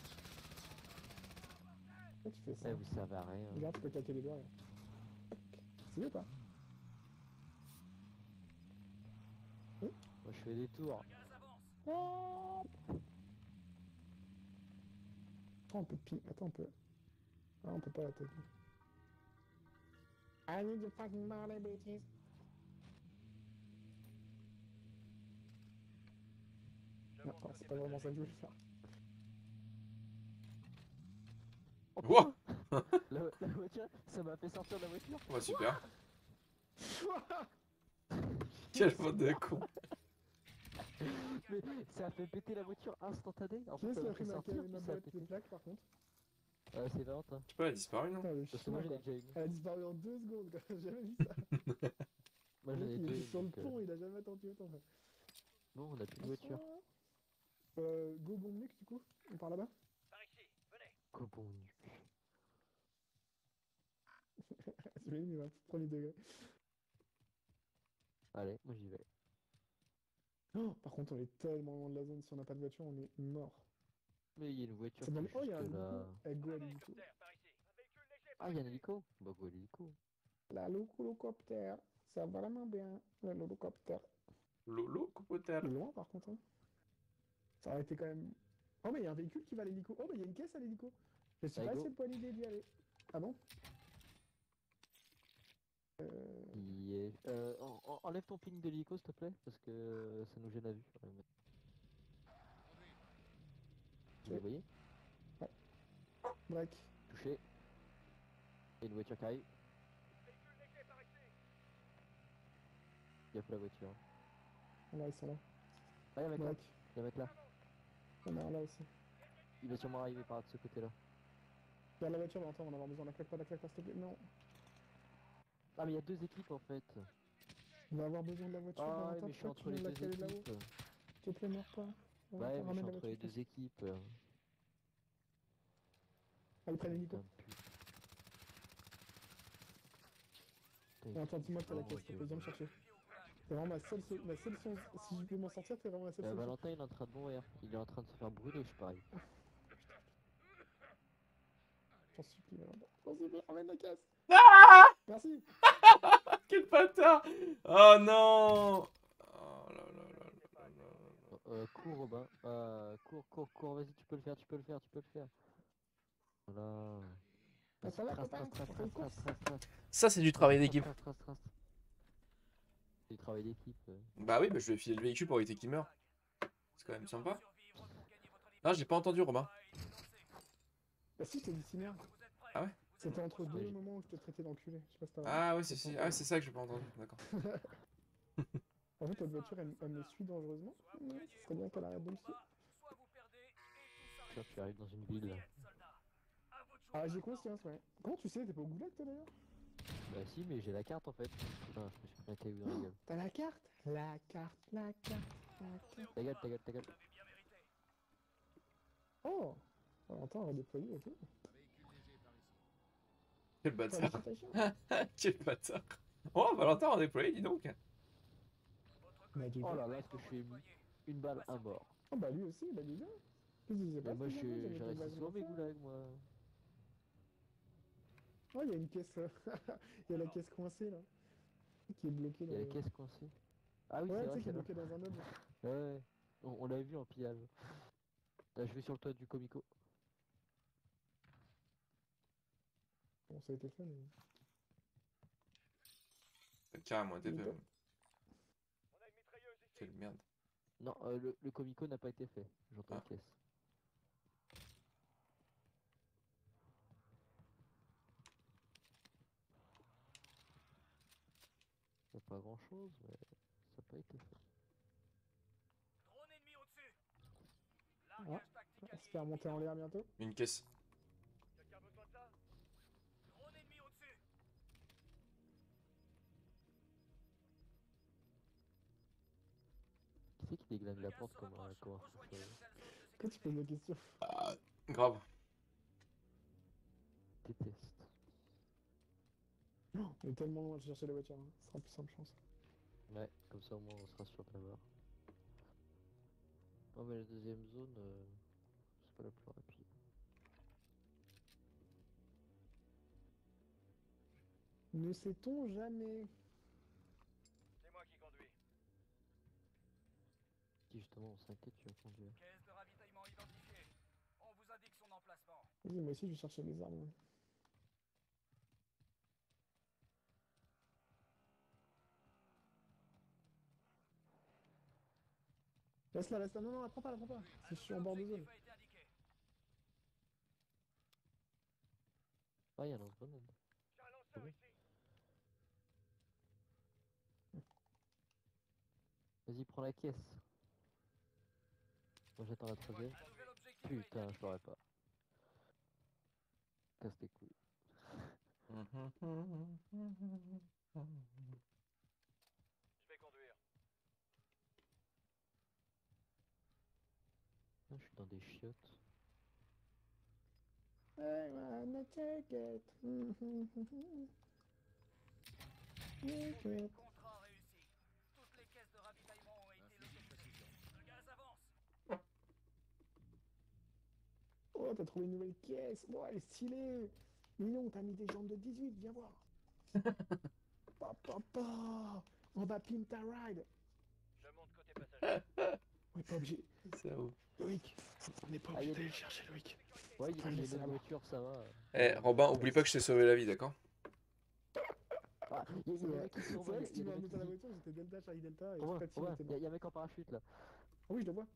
Pourquoi tu fais ça? Eh, vous servez à rien. Regarde, tu peux claquer les doigts. Regarde. C'est ou pas? Moi, je fais des tours. Oh, on peut ping. Attends, on peut. Ah, on peut pas l'attaquer. I need your fucking money, bitches. Non, non, c'est pas vraiment ça que je voulais faire. Wow! La, la voiture, ça m'a fait sortir de la voiture. Bah, super. Quelle faute de con. Mais ça a fait péter la voiture instantanée. En Qui fait, est-ce ça qui m'a a pris fait ma, sortir, ma puis ça a boîte de pété. plaques par contre? Euh, c'est Valentin. Je sais pas, elle a disparu, non? Putain, le Parce que chien, moi, j'en ai quoi. déjà une. Elle a disparu en deux secondes, quoi. J'ai jamais vu ça. Moi, Le j'en mec, ai il deux. est sur le donc, euh, pont, il a jamais attendu autant. quoi. Bon, on a plus de voiture. Euh, go bon nuque du coup? On part là-bas? Par ici, venez. Quoi bon nu. C'est lui, il va premier degré. Allez, moi j'y vais. Oh, par contre, on est tellement loin de la zone, si on n'a pas de voiture, on est mort. Mais il y a une voiture C'est qui bon. est Oh, il y a un juste là. hélico. Eh, go à l'hélico. Hélicoptère, par ici. Un véhicule léger par Ah, il y a un ici. hélico. Bah, go à l'hélico. La loucou-hélicoptère. Ça va vraiment bien, le loucou-hélicoptère. Lolo, Copotel. Il est loin par contre. Hein. Ça aurait été quand même. Oh, mais il y a un véhicule qui va à l'hélico. Oh, mais il y a une caisse à l'hélico. Je sais Allez, pas go. si c'est pas l'idée d'y aller. Ah bon? Euh. Yeah. Euh, en- en- enlève ton ping de l'hélico, s'il te plaît, parce que ça nous gêne la vue. Ouais, mais- Vous les voyez? Break. Touché. Il y a une voiture qui arrive. Véhicule léger par ici. Il y a plus la voiture. Là, ils sont là. Ah, il y a un mec là. Break. Il y a un mec là. Il y en a un là aussi. Il va sûrement arriver par de ce côté-là. Regarde la voiture, mais attends, on va avoir besoin. La claque pas, la claque pas, s'il te plaît. Non. Ah, mais il y a deux équipes en fait. On va avoir besoin de la voiture. Ah, Valentin, mais je suis pourquoi entre tu les nous l'as deux calé là-haut? équipes. S'il te plaît, meurs pas. On va Ouais, te mais je ramener suis la entre les voiture. deux équipes. Ah, ils prennent l'hélico. Putain de pute. Putain, Non, attends, dis-moi que t'as la Oh, caisse, s'il te plaît, Dieu. viens me chercher. C'est vraiment ma seule, so- ma seule son... Si je peux m'en sortir, c'est vraiment ma seule Euh, solution. Valentin il est en train de mourir. Il est en train de se faire brûler, je parie. J'en supplie, Valentin. J'en supplie, ramène la caisse. Ah! Merci. Quel bâtard! Oh non! Oh là là là là là là. Euh, cours Robin. Euh, cours, cours, cours, vas-y, tu peux le faire, tu peux le faire, tu peux le faire. Voilà. Vas-y, ça va, trace, copain, trace, trace, on fait une trace, course. trace, trace. Ça, c'est du travail Trace, d'équipe. trace, trace, trace. C'est du travail d'équipe. euh. Bah oui, bah je vais filer le véhicule pour éviter qu'il meure. C'est quand même sympa. Ah, j'ai pas entendu, Robin. Bah si, je t'ai dit cinéma. Ah ouais? C'était entre deux Ouais. moments où je te traitais d'enculé. Je sais pas si t'as... Ah ouais, c'est si- ah, c'est ça que j'ai pas entendu. D'accord. En fait, votre voiture, elle, elle me suit dangereusement. Mais ce serait bien qu'elle arrête de me suivre. Soit vous perdez et tout Tiens, tu arrives dans une ville. soldat. À vous de jouer Ah, j'ai maintenant. conscience, ouais. Comment tu sais? T'es pas au goulag, toi, d'ailleurs? Bah si, mais j'ai la carte en fait. Putain, je me suis pris un caillou dans la gueule. T'as la carte? La carte, la carte, la carte. Ta gueule, ta gueule, ta gueule. Vous l'avez bien mérité. Oh! Valentin, on va déployer, ok. Quel bâtard. Félicitations. Quel bâtard. Oh, Valentin en déployé, dis donc. Bah, dis Oh donc. là là, ce que je suis ému. Une balle, un mort. Oh, bah, lui aussi, bah, dis bien. Qu'est-ce qu'il s'est Mais passé, moi, je là, suis- j'avais j'ai pas de resté base sur mes comme ça. goulags, moi. Oh, il y a une caisse. euh, Il y a la caisse coincée, là. Qui est bloquée Il dans y a la le- caisse coincée. Ah oui, Ouais, c'est tu vrai, sais, qui est celle-là. bloquée dans un meuble. Ouais, ouais. On, on l'a vu en pillage. Là, je vais sur le toit du Comico. Bon, ça a été fait, mais. T'as carrément été fait. Il est pas- même. On a une mitrailleuse ici. Quelle merde. Non, euh, le, le Comico n'a pas été fait. J'entends Ah. une caisse. pas grand chose, mais ça n'a pas été fait. Drone ennemi au-dessus. Ah, Largage on tactique va se faire monter en allié l'air bientôt. Une caisse. Quelqu'un besoin de ça? Drone ennemi au-dessus. Qui c'est qui déglingue Le la gaz porte se comme un, rapproche. comme un Rejoignez fou la nouvelle zone de Pourquoi tu sécurité. poses la question? Ah, grave. Déteste. Oh, on est tellement loin de chercher la voiture, hein. Ce sera plus simple, je pense. Ouais, comme ça au moins on sera sûr de l'avoir. Non mais la deuxième zone, euh, c'est pas la plus rapide. Ne sait-on jamais? C'est moi qui conduis. Si justement on s'inquiète, tu vas conduire. Caisse de ravitaillement identifiée. On vous indique son emplacement. Vas-y, moi aussi, je vais chercher les armes. Ouais. Laisse-la, laisse-la. Non, non, la prends pas, la prends pas. Si je suis en bord de zone. A été indiqué. Ah, il y a un lance-grenade. J'ai un lanceur bon. ici. Vas-y, prends la caisse. Moi j'attends la troisième. Un nouvel objectif a été Putain, je indiqué. l'aurais pas. Casse tes couilles. Je vais conduire. Ah, je suis dans des chiottes. I wanna take it. Take it. Contrat réussi. Toutes les caisses de ravitaillement ont été localisées. Le gaz avance. Oh, t'as trouvé une nouvelle caisse. Oh, elle est stylée. Mignon, t'as mis des jambes de dix-huit, viens voir. Papa, papa. On va pimp ta ride. Je monte côté passager. On est pas obligé. C'est où? Loïc, on n'est pas Ah, y obligé a d'aller des- chercher Loïc. Ouais, il y a Allez, il y a c'est une là-bas. voiture, ça va. Eh, Robin, oublie pas que je t'ai sauvé la vie, d'accord? Ah, il y a, C'est il y a des vrai, mecs qui c'est sont vrai que si tu il y a m'as des mecs monté à la qui voiture, j'étais Delta, Charlie Delta et Romain, Fred Team Romain, était il y, a- mort. il y a un mec en parachute là. Ah oui, je le vois.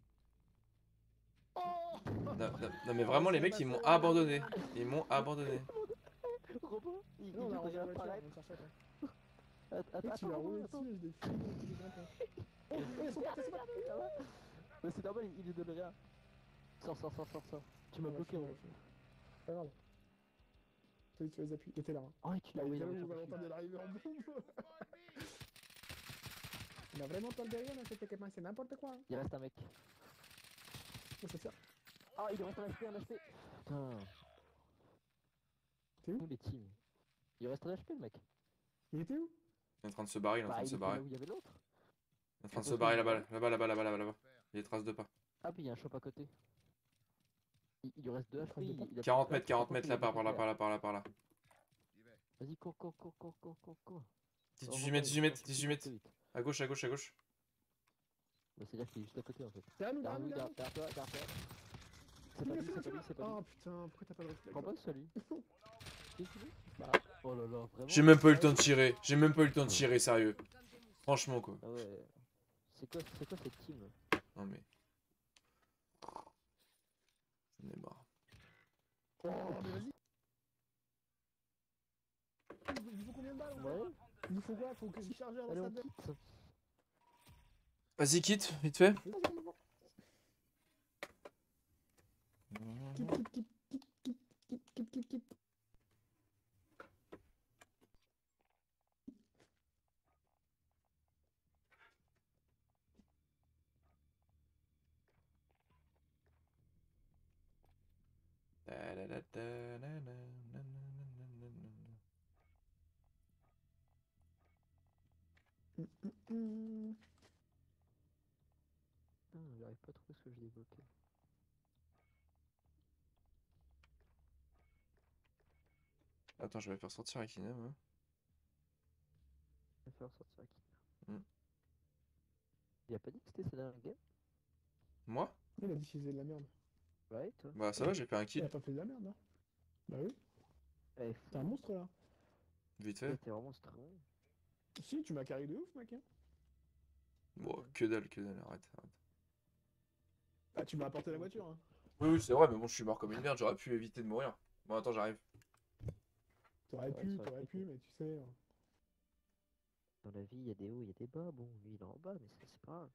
Oh Non, non, non, mais Ah, vraiment, les c'est mecs, passé, ils m'ont on a abandonné. regardé. Ils m'ont abandonné. Romain, il, il Non, on a vient rangé de la voiture, réapparaître. on cherchait quoi. Attends, Mec, attends, tu l'as attends, roulé attends. dessus et je l'ai filé avec les grimpeurs. Oh, ils sont partis, ils sont partis. Ça va. Mais c'est normal, il, il est de rien. Sors, sors, sors, sors, sors. Tu m'as Ouais, bloqué, fini, Romain. ouais, fini. Pas grave. Tu tu les appuies, il était là. Hein. Oh, et tu Là, l'as il envoyé était la là où voiture Valentin dessus. vient d'arriver en bombe. On a vraiment pas le derrière dans cet équipement, c'est n'importe quoi. Hein. Il reste un mec. Oh, c'est ça. Ah, il lui reste un H P, un H P. Putain. T'es où? Où les teams? Il reste un H P, le mec. Il était où? Il est en train de se barrer, il est en Bah, train de il se était barrer. là où il y avait l'autre. Il est en train de Je se pense barrer qu'il là-bas, est là-bas, là-bas, là-bas, là-bas, là-bas. Il est trace de pas. Ah, puis il y a un shop à côté. Il, il lui reste deux Il H P. trace de Il, pas. il a quarante plus de mètres, place, par quarante contre, mètres il a là, par, beaucoup par là, de par verre. là, par là, par là. J'y vais. Vas-y, cours, cours, cours, cours, cours, cours, cours. dix-huit mètres, dix-huit mètres, dix-huit mètres. Vite. À gauche, à gauche, à gauche. Bah, c'est-à-dire qu'il est juste à côté en fait. Derrière nous, derrière Derrière nous, nous, derrière derrière nous. derrière toi, derrière toi. C'est pas lui, c'est pas lui, c'est pas Oh lui. putain, pourquoi t'as pas de réflexe? Prends pas celui. Qu'est-ce que tu veux? Bah, oh là là, vraiment. J'ai même pas eu le temps de tirer. J'ai même pas eu le temps de tirer, sérieux. Franchement, quoi. Ah ouais. C'est quoi, c'est quoi cette team? Non, mais. J'en ai marre. Oh, mais vas-y. Il nous faut combien de balles? Ouais. Il nous faut quoi? Faut que je charge dans Allez, sa on deux. quitte. Vas-y, quitte, vite fait. Kip, kip, kip, kip, kip, kip, kip, kip, kip. Hum, hum, hum. Putain, j'arrive pas à trouver ce que j'ai débloqué. Attends, je vais faire sortir Akina, moi. Je vais faire sortir qui? Hmm. Il a pas dit que c'était sa dernière game? Moi? Il a dit qu'il faisait de la merde. Ouais, toi. Bah, ça va, j'ai fait un Il a kill. pas fait de la merde, hein. Bah oui, Eh, t'es un monstre là. Vite fait. t'es vraiment strong. Si, tu m'as carré de ouf, mec. Hein. Bon, que dalle, que dalle, arrête, arrête. Bah, tu m'as apporté la voiture. Hein. Oui, oui, c'est vrai, mais bon, je suis mort comme une merde, j'aurais pu éviter de mourir. Bon, attends, j'arrive. T'aurais Ouais, pu, ça aurait t'aurais été. pu, mais tu sais. hein. Dans la vie, il y a des hauts, il y a des bas. Bon, lui, il est en bas, mais c'est c'est pas grave.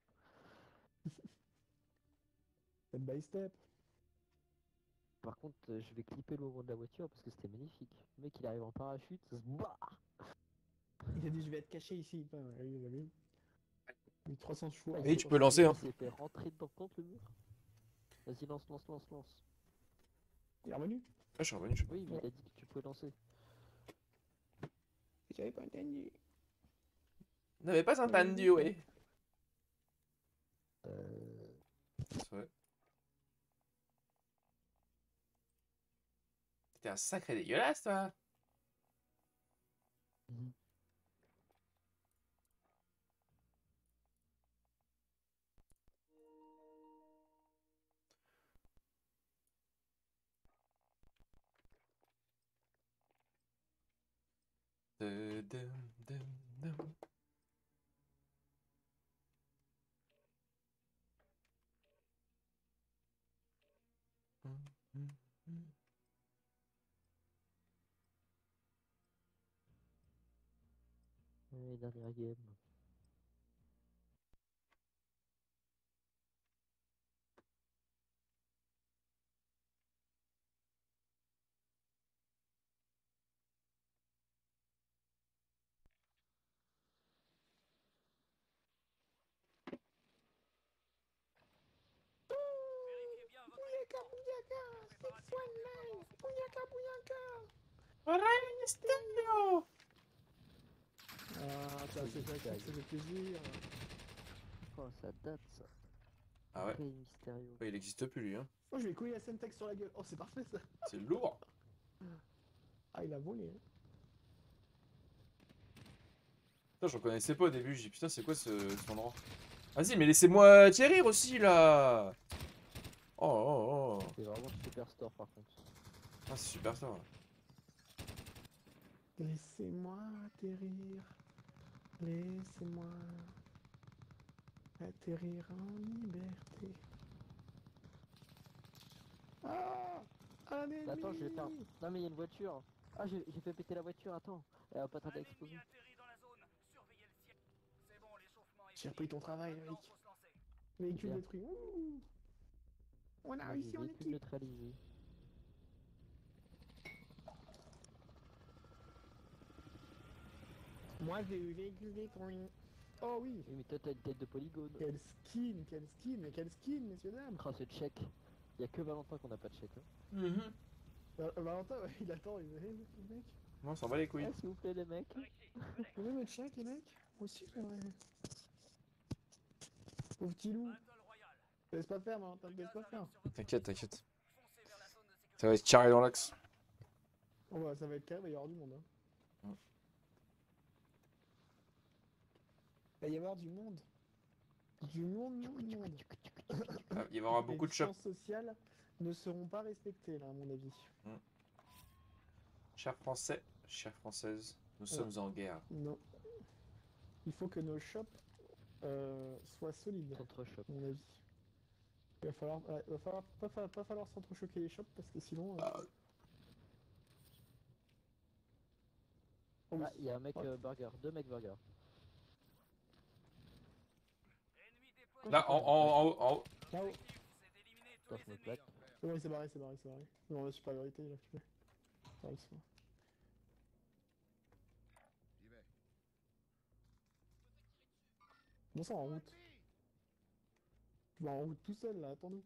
Step by step. Par contre, euh, je vais clipper le moment de la voiture parce que c'était magnifique. Le mec, il arrive en parachute, ça se bat. Il a dit je vais être caché ici. Putain, ouais, oui, vous avez vu. Oui, trois cents chevaux. Et tu peux trois cents lancer, hein. Il s'est fait rentrer dedans contre le mur. Vas-y, lance, lance, lance, lance. Il est revenu. Ah, je suis revenu, je sais pas. Oui, mais il a dit que tu pouvais lancer. J'avais pas entendu. Vous n'avez pas entendu, ouais. Euh... C'est vrai. T'es un sacré dégueulasse, toi. mhm. Dum, dum, dum, dum. Hum, hum, hum. Ouais, dernière game. Vérifiez bien votre Bouyaka, équipement. bouyaka, Préparation six one de déploiement nine. sous Bouyaka, bouyaka. Restando. Ah, ça, c'est ça, ça fait plaisir. Oh, ça date ça. Ah ouais. Rey Mysterio. Ouais, il existe plus, lui, hein. Oh, je vais couiller la Semtex sur la gueule. Oh, c'est parfait ça. C'est lourd. Ah, il a volé. Hein. Putain, je reconnaissais pas au début. J'ai dit, putain, c'est quoi ce, cet endroit? Vas-y, mais laissez-moi tirer aussi, là. Oh, oh, oh. C'est vraiment Superstore par contre. Ah, c'est super ça. Ouais. Laissez-moi atterrir. Laissez-moi atterrir en liberté. Ah, un ennemi. Attends, je vais faire. Non, mais il y a une voiture. Ah, j'ai j'ai fait péter la voiture, attends. Elle va pas Un tarder à ennemi exploser. atterri dans la zone. Surveillez le ciel. C'est bon, l'échauffement est J'ai repris ton fini. travail, Maintenant, Eric. faut se lancer. Véhicule Bien. détruit. Ouh. On a Moi, j'ai réussi en véhicule équipe. neutralisé. Moi, j'ai eu véhicule détruit. Oh oui. Oui, mais toi, t'as une tête de polygone. Quel skin, quel skin, mais quel skin, messieurs dames. Oh, ce check. Il y a que Valentin qu'on n'a pas de check. Hein. Mhm. Euh, Valentin, ouais, il attend, il veut, le mec. Moi, on s'en bat les couilles. Ah, s'il vous plaît, les mecs. Par ici. Venez. Vous voulez mettre check, les mecs? Moi aussi, j'aimerais. Pauvre petit loup. Battle Royale. Te laisse pas faire, Valentin, Le te laisse gaz pas faire. arrive sur votre T'inquiète, position. t'inquiète. Foncez vers la zone de sécurité. Ça va être carré dans l'axe. Oh bah, ça va être calme, il va y avoir du monde. Hein. Mm. Il va y avoir du monde. Du monde, monde, monde. Ah, il va y avoir beaucoup de Les chocs. distances sociales ne seront pas respectées, là, à mon avis. Chers Français, chères Françaises, nous Ouais. sommes en guerre. Non. Il faut que nos shops euh, soient solides, Centre shop. à mon avis. Il va falloir, ouais, il va falloir pas, fa- pas falloir s'entrechoquer les shops parce que sinon. euh, Ah, oh oui. Ah, il y a un mec Ouais. euh, burger. Deux mecs burger. Ennemi déployé. là, en, en, en haut, en haut. Là-haut. L'objectif, c'est d'éliminer tous Attends, je me les plaque. ennemis. C'est bon, il s'est barré, c'est barré, c'est barré. Non, la supériorité, il a fumé. Ah, ils sont- J'y vais. Bon, ça en route. Tu vas en route tout seul, là, attends-nous.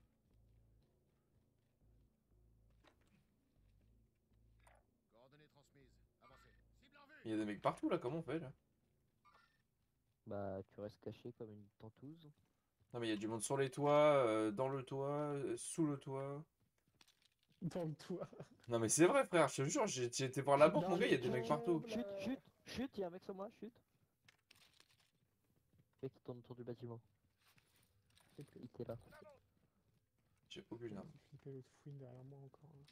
Coordonnées transmises. Avancez. Cible en vue. Il y a des mecs partout là, comment on fait là? Bah, tu restes caché comme une tentouse. Non mais il y a du monde sur les toits, euh, dans le toit, euh, sous le toit. Dans le toit. Non mais c'est vrai frère, je te jure, j'ai j'ai été voir la banque Dans mon gars, il y a les des mecs tombes, partout. là. Chut, chut, chut, il y a un mec sur moi, chut. Le mec qui tourne autour du bâtiment. Il était là. J'ai aucune arme. J'ai flippé l'autre fouine derrière moi encore. Là.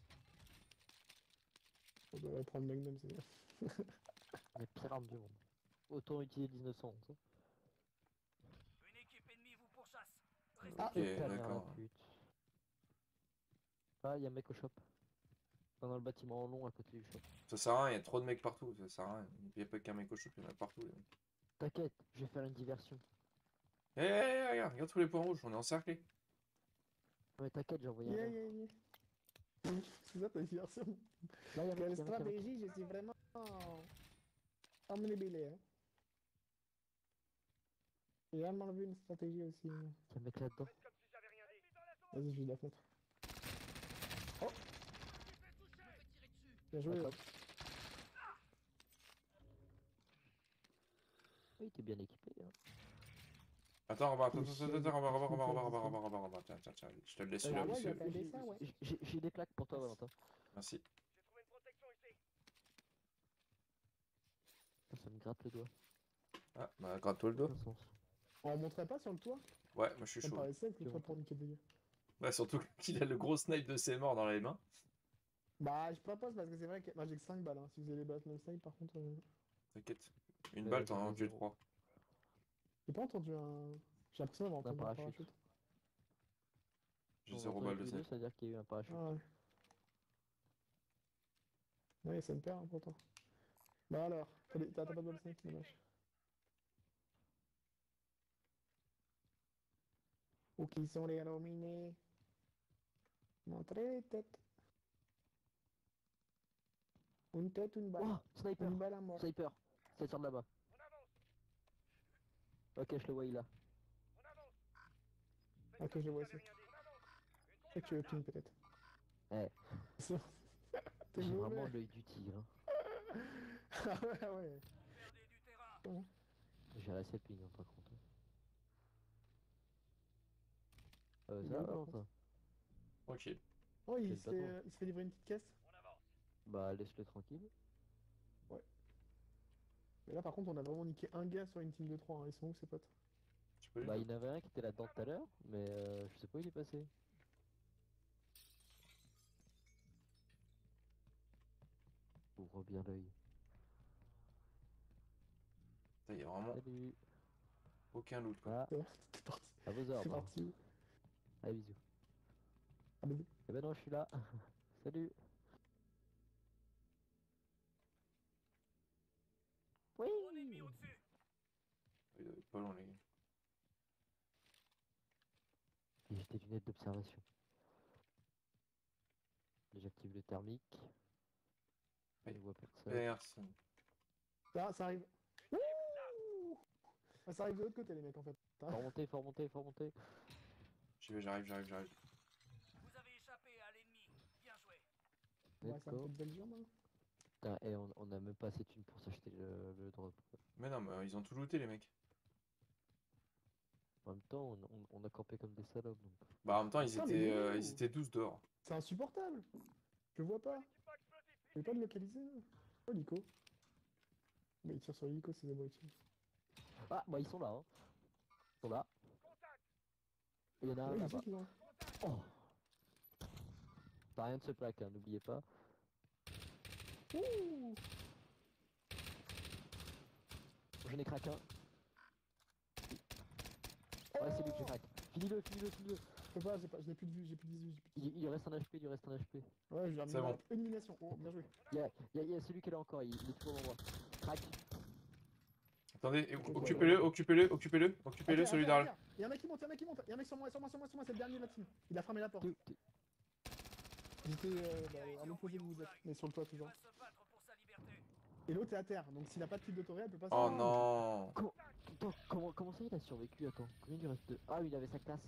On devrait prendre Magnum, c'est bien. La pire arme du monde. Autant utiliser mille neuf cent onze. Une équipe ennemie vous pourchasse. Restez Ah, Ok, Ta mère, la d'accord. pute. Ah, il y a un mec au shop. Dans le bâtiment en long à côté du shop. Ça sert à rien, il y a trop de mecs partout. Ça sert à rien. Il n'y a pas qu'un mec au shop, il y en a partout. Les mecs. T'inquiète, je vais faire une diversion. Eh, eh, eh, regarde, regarde tous les points rouges, on est encerclés. Ouais, t'inquiète, j'ai envoyé Yeah, un. yeah, yeah. C'est ça ta diversion. Là, y'a un Quelle mec, y'a un mec, y'a un mec. stratégie, je suis vraiment emmêlé. Hein. J'ai jamais vu une stratégie aussi. hein. Y'a un mec là-dedans. Vas-y, je vais la fenêtre. Oh Bien joué. Attends. Oui, t'es bien équipé. Hein. Attends, Robert, attends, Les attends, chiens attends, de Robert, Robert, Robert, Robert, putain, Robert, ils Robert, Robert, Robert, tiens, tiens, tiens, je te le laisse Ah celui-là, ouais, monsieur. il y a un dessin, ouais. J'ai- J'ai j'ai des plaques pour toi, Valentin. Merci. Putain, ça me gratte le doigt. Ah, bah, gratte-toi le dos. Aucun sens. On montrait pas sur le toit. Ouais, moi je suis Ça me chaud. paraissait que le Tu toit vois. pour niquer des gars. Ouais, surtout qu'il a le gros snipe de ses morts dans les mains. Bah, je propose parce que c'est vrai que moi j'ai que cinq balles. Hein. Si vous avez les balles même cinq, par contre. Euh... T'inquiète. Une Ouais, balle, j'en t'en as ai enlevé zéro. trois. J'ai pas entendu un. J'ai l'impression d'avoir Un entendu un parachute. parachute. J'ai On zéro entend balle les de bruits d'eux, snipe. ça veut dire qu'il y a eu un parachute. Ah ouais. Ouais, ça me perd hein, pourtant. Bah alors, t'as des- t'as t'as pas de balle cinq, dommage. Où qui sont les nominés? Montrez les têtes. Une tête, une balle. Oh, sniper, Une balle à mort. sniper. Ça sort de là-bas. Ok, je le vois, il est là. Ok, je le vois aussi. Je sais que tu veux ping peut-être. Eh, T'es j'ai mauvais. vraiment l'œil du tigre. Hein. Ah ouais, ah ouais. Perdez du terrain. J'ai la sapine, hein, par contre. Euh, Il ça va, gueule, par Valentin? Tranquille. Oh, il Quel se, fait, patron. euh, il se fait livrer une petite caisse. Bah, laisse-le tranquille. Mais là, par contre, on a vraiment niqué un gars sur une team de trois. Hein. Ils sont où ces potes? Tu peux les Bah, deux. il y en avait un qui était là-dedans tout à l'heure, mais euh, je sais pas où il est passé. Ouvre bien l'œil. Il y a vraiment Salut. aucun loot quoi. Ah, C'est bon, t'es parti. à vos C'est ordres. parti où? Allez, bisous. Ah, bébé. Eh ben non, je suis là. Salut. Oui. Mon ennemi au-dessus. Il doit être pas loin les gars. Et j'ai des lunettes d'observation. J'active le thermique. Je ne vois personne. Personne. Ça, ça arrive. Ouh Ah, ça arrive de l'autre côté, les mecs, en fait. Faut remonter, faut remonter, faut remonter. J'y vais, j'arrive, j'arrive, j'arrive. Vous avez échappé à l'ennemi. Bien joué. Ouais, Let's ça me go. fait de belles jambes. Hein. Putain, et on, on a même pas assez de thunes pour s'acheter le, le drop. Mais non, mais euh, ils ont tout looté les mecs. En même temps, on, on, on a campé comme des salopes. Donc. Bah en même temps, ils Putain, mais étaient, il est euh, où ils étaient douze dehors. C'est insupportable. Je le vois pas. Je vais pas le localiser. Oh, l'Ico. Mais il tire sur l'Ico, ces abrutis. Ah, bah ils sont là. Hein. Ils sont là. Et il y en a un Ouais, je là-bas. sais qu'ils ont. Oh. T'as rien de ce plaque, hein, n'oubliez pas. Ouh J'en ai craqué un. Ouais, c'est lui que j'ai craqué. Finis-le, finis-le, finis-le. Je peux pas, j'ai pas, je n'ai plus de vue, j'ai plus de visu, j'ai plus de Il, il lui reste un H P, il lui reste un H P. Ouais, je viens de C'est bon. élimination. Oh, bien joué. Il y a, il y a, il y a celui qui est là encore, il, il est toujours en moi. Crac. Attendez, Ok, occupez-le, occupez-le, occupez-le, occupez-le, Attends, celui attends, derrière. attends. Il y a un mec qui monte, il y a un mec qui monte. Il y a un mec sur moi, sur moi, sur moi, sur moi, c'est le dernier de la team. Il a fermé la porte. T'es- t'es- J'étais euh, bah, à l'opposé de vous êtes, mais sur le toit Il toujours. va se battre pour sa liberté. Et l'autre est à terre, donc s'il a pas de type de torée, elle peut pas Oh se non. Comment, attends, comment, comment ça il a survécu? Attends, combien il lui reste de... Ah oui, il avait sa classe.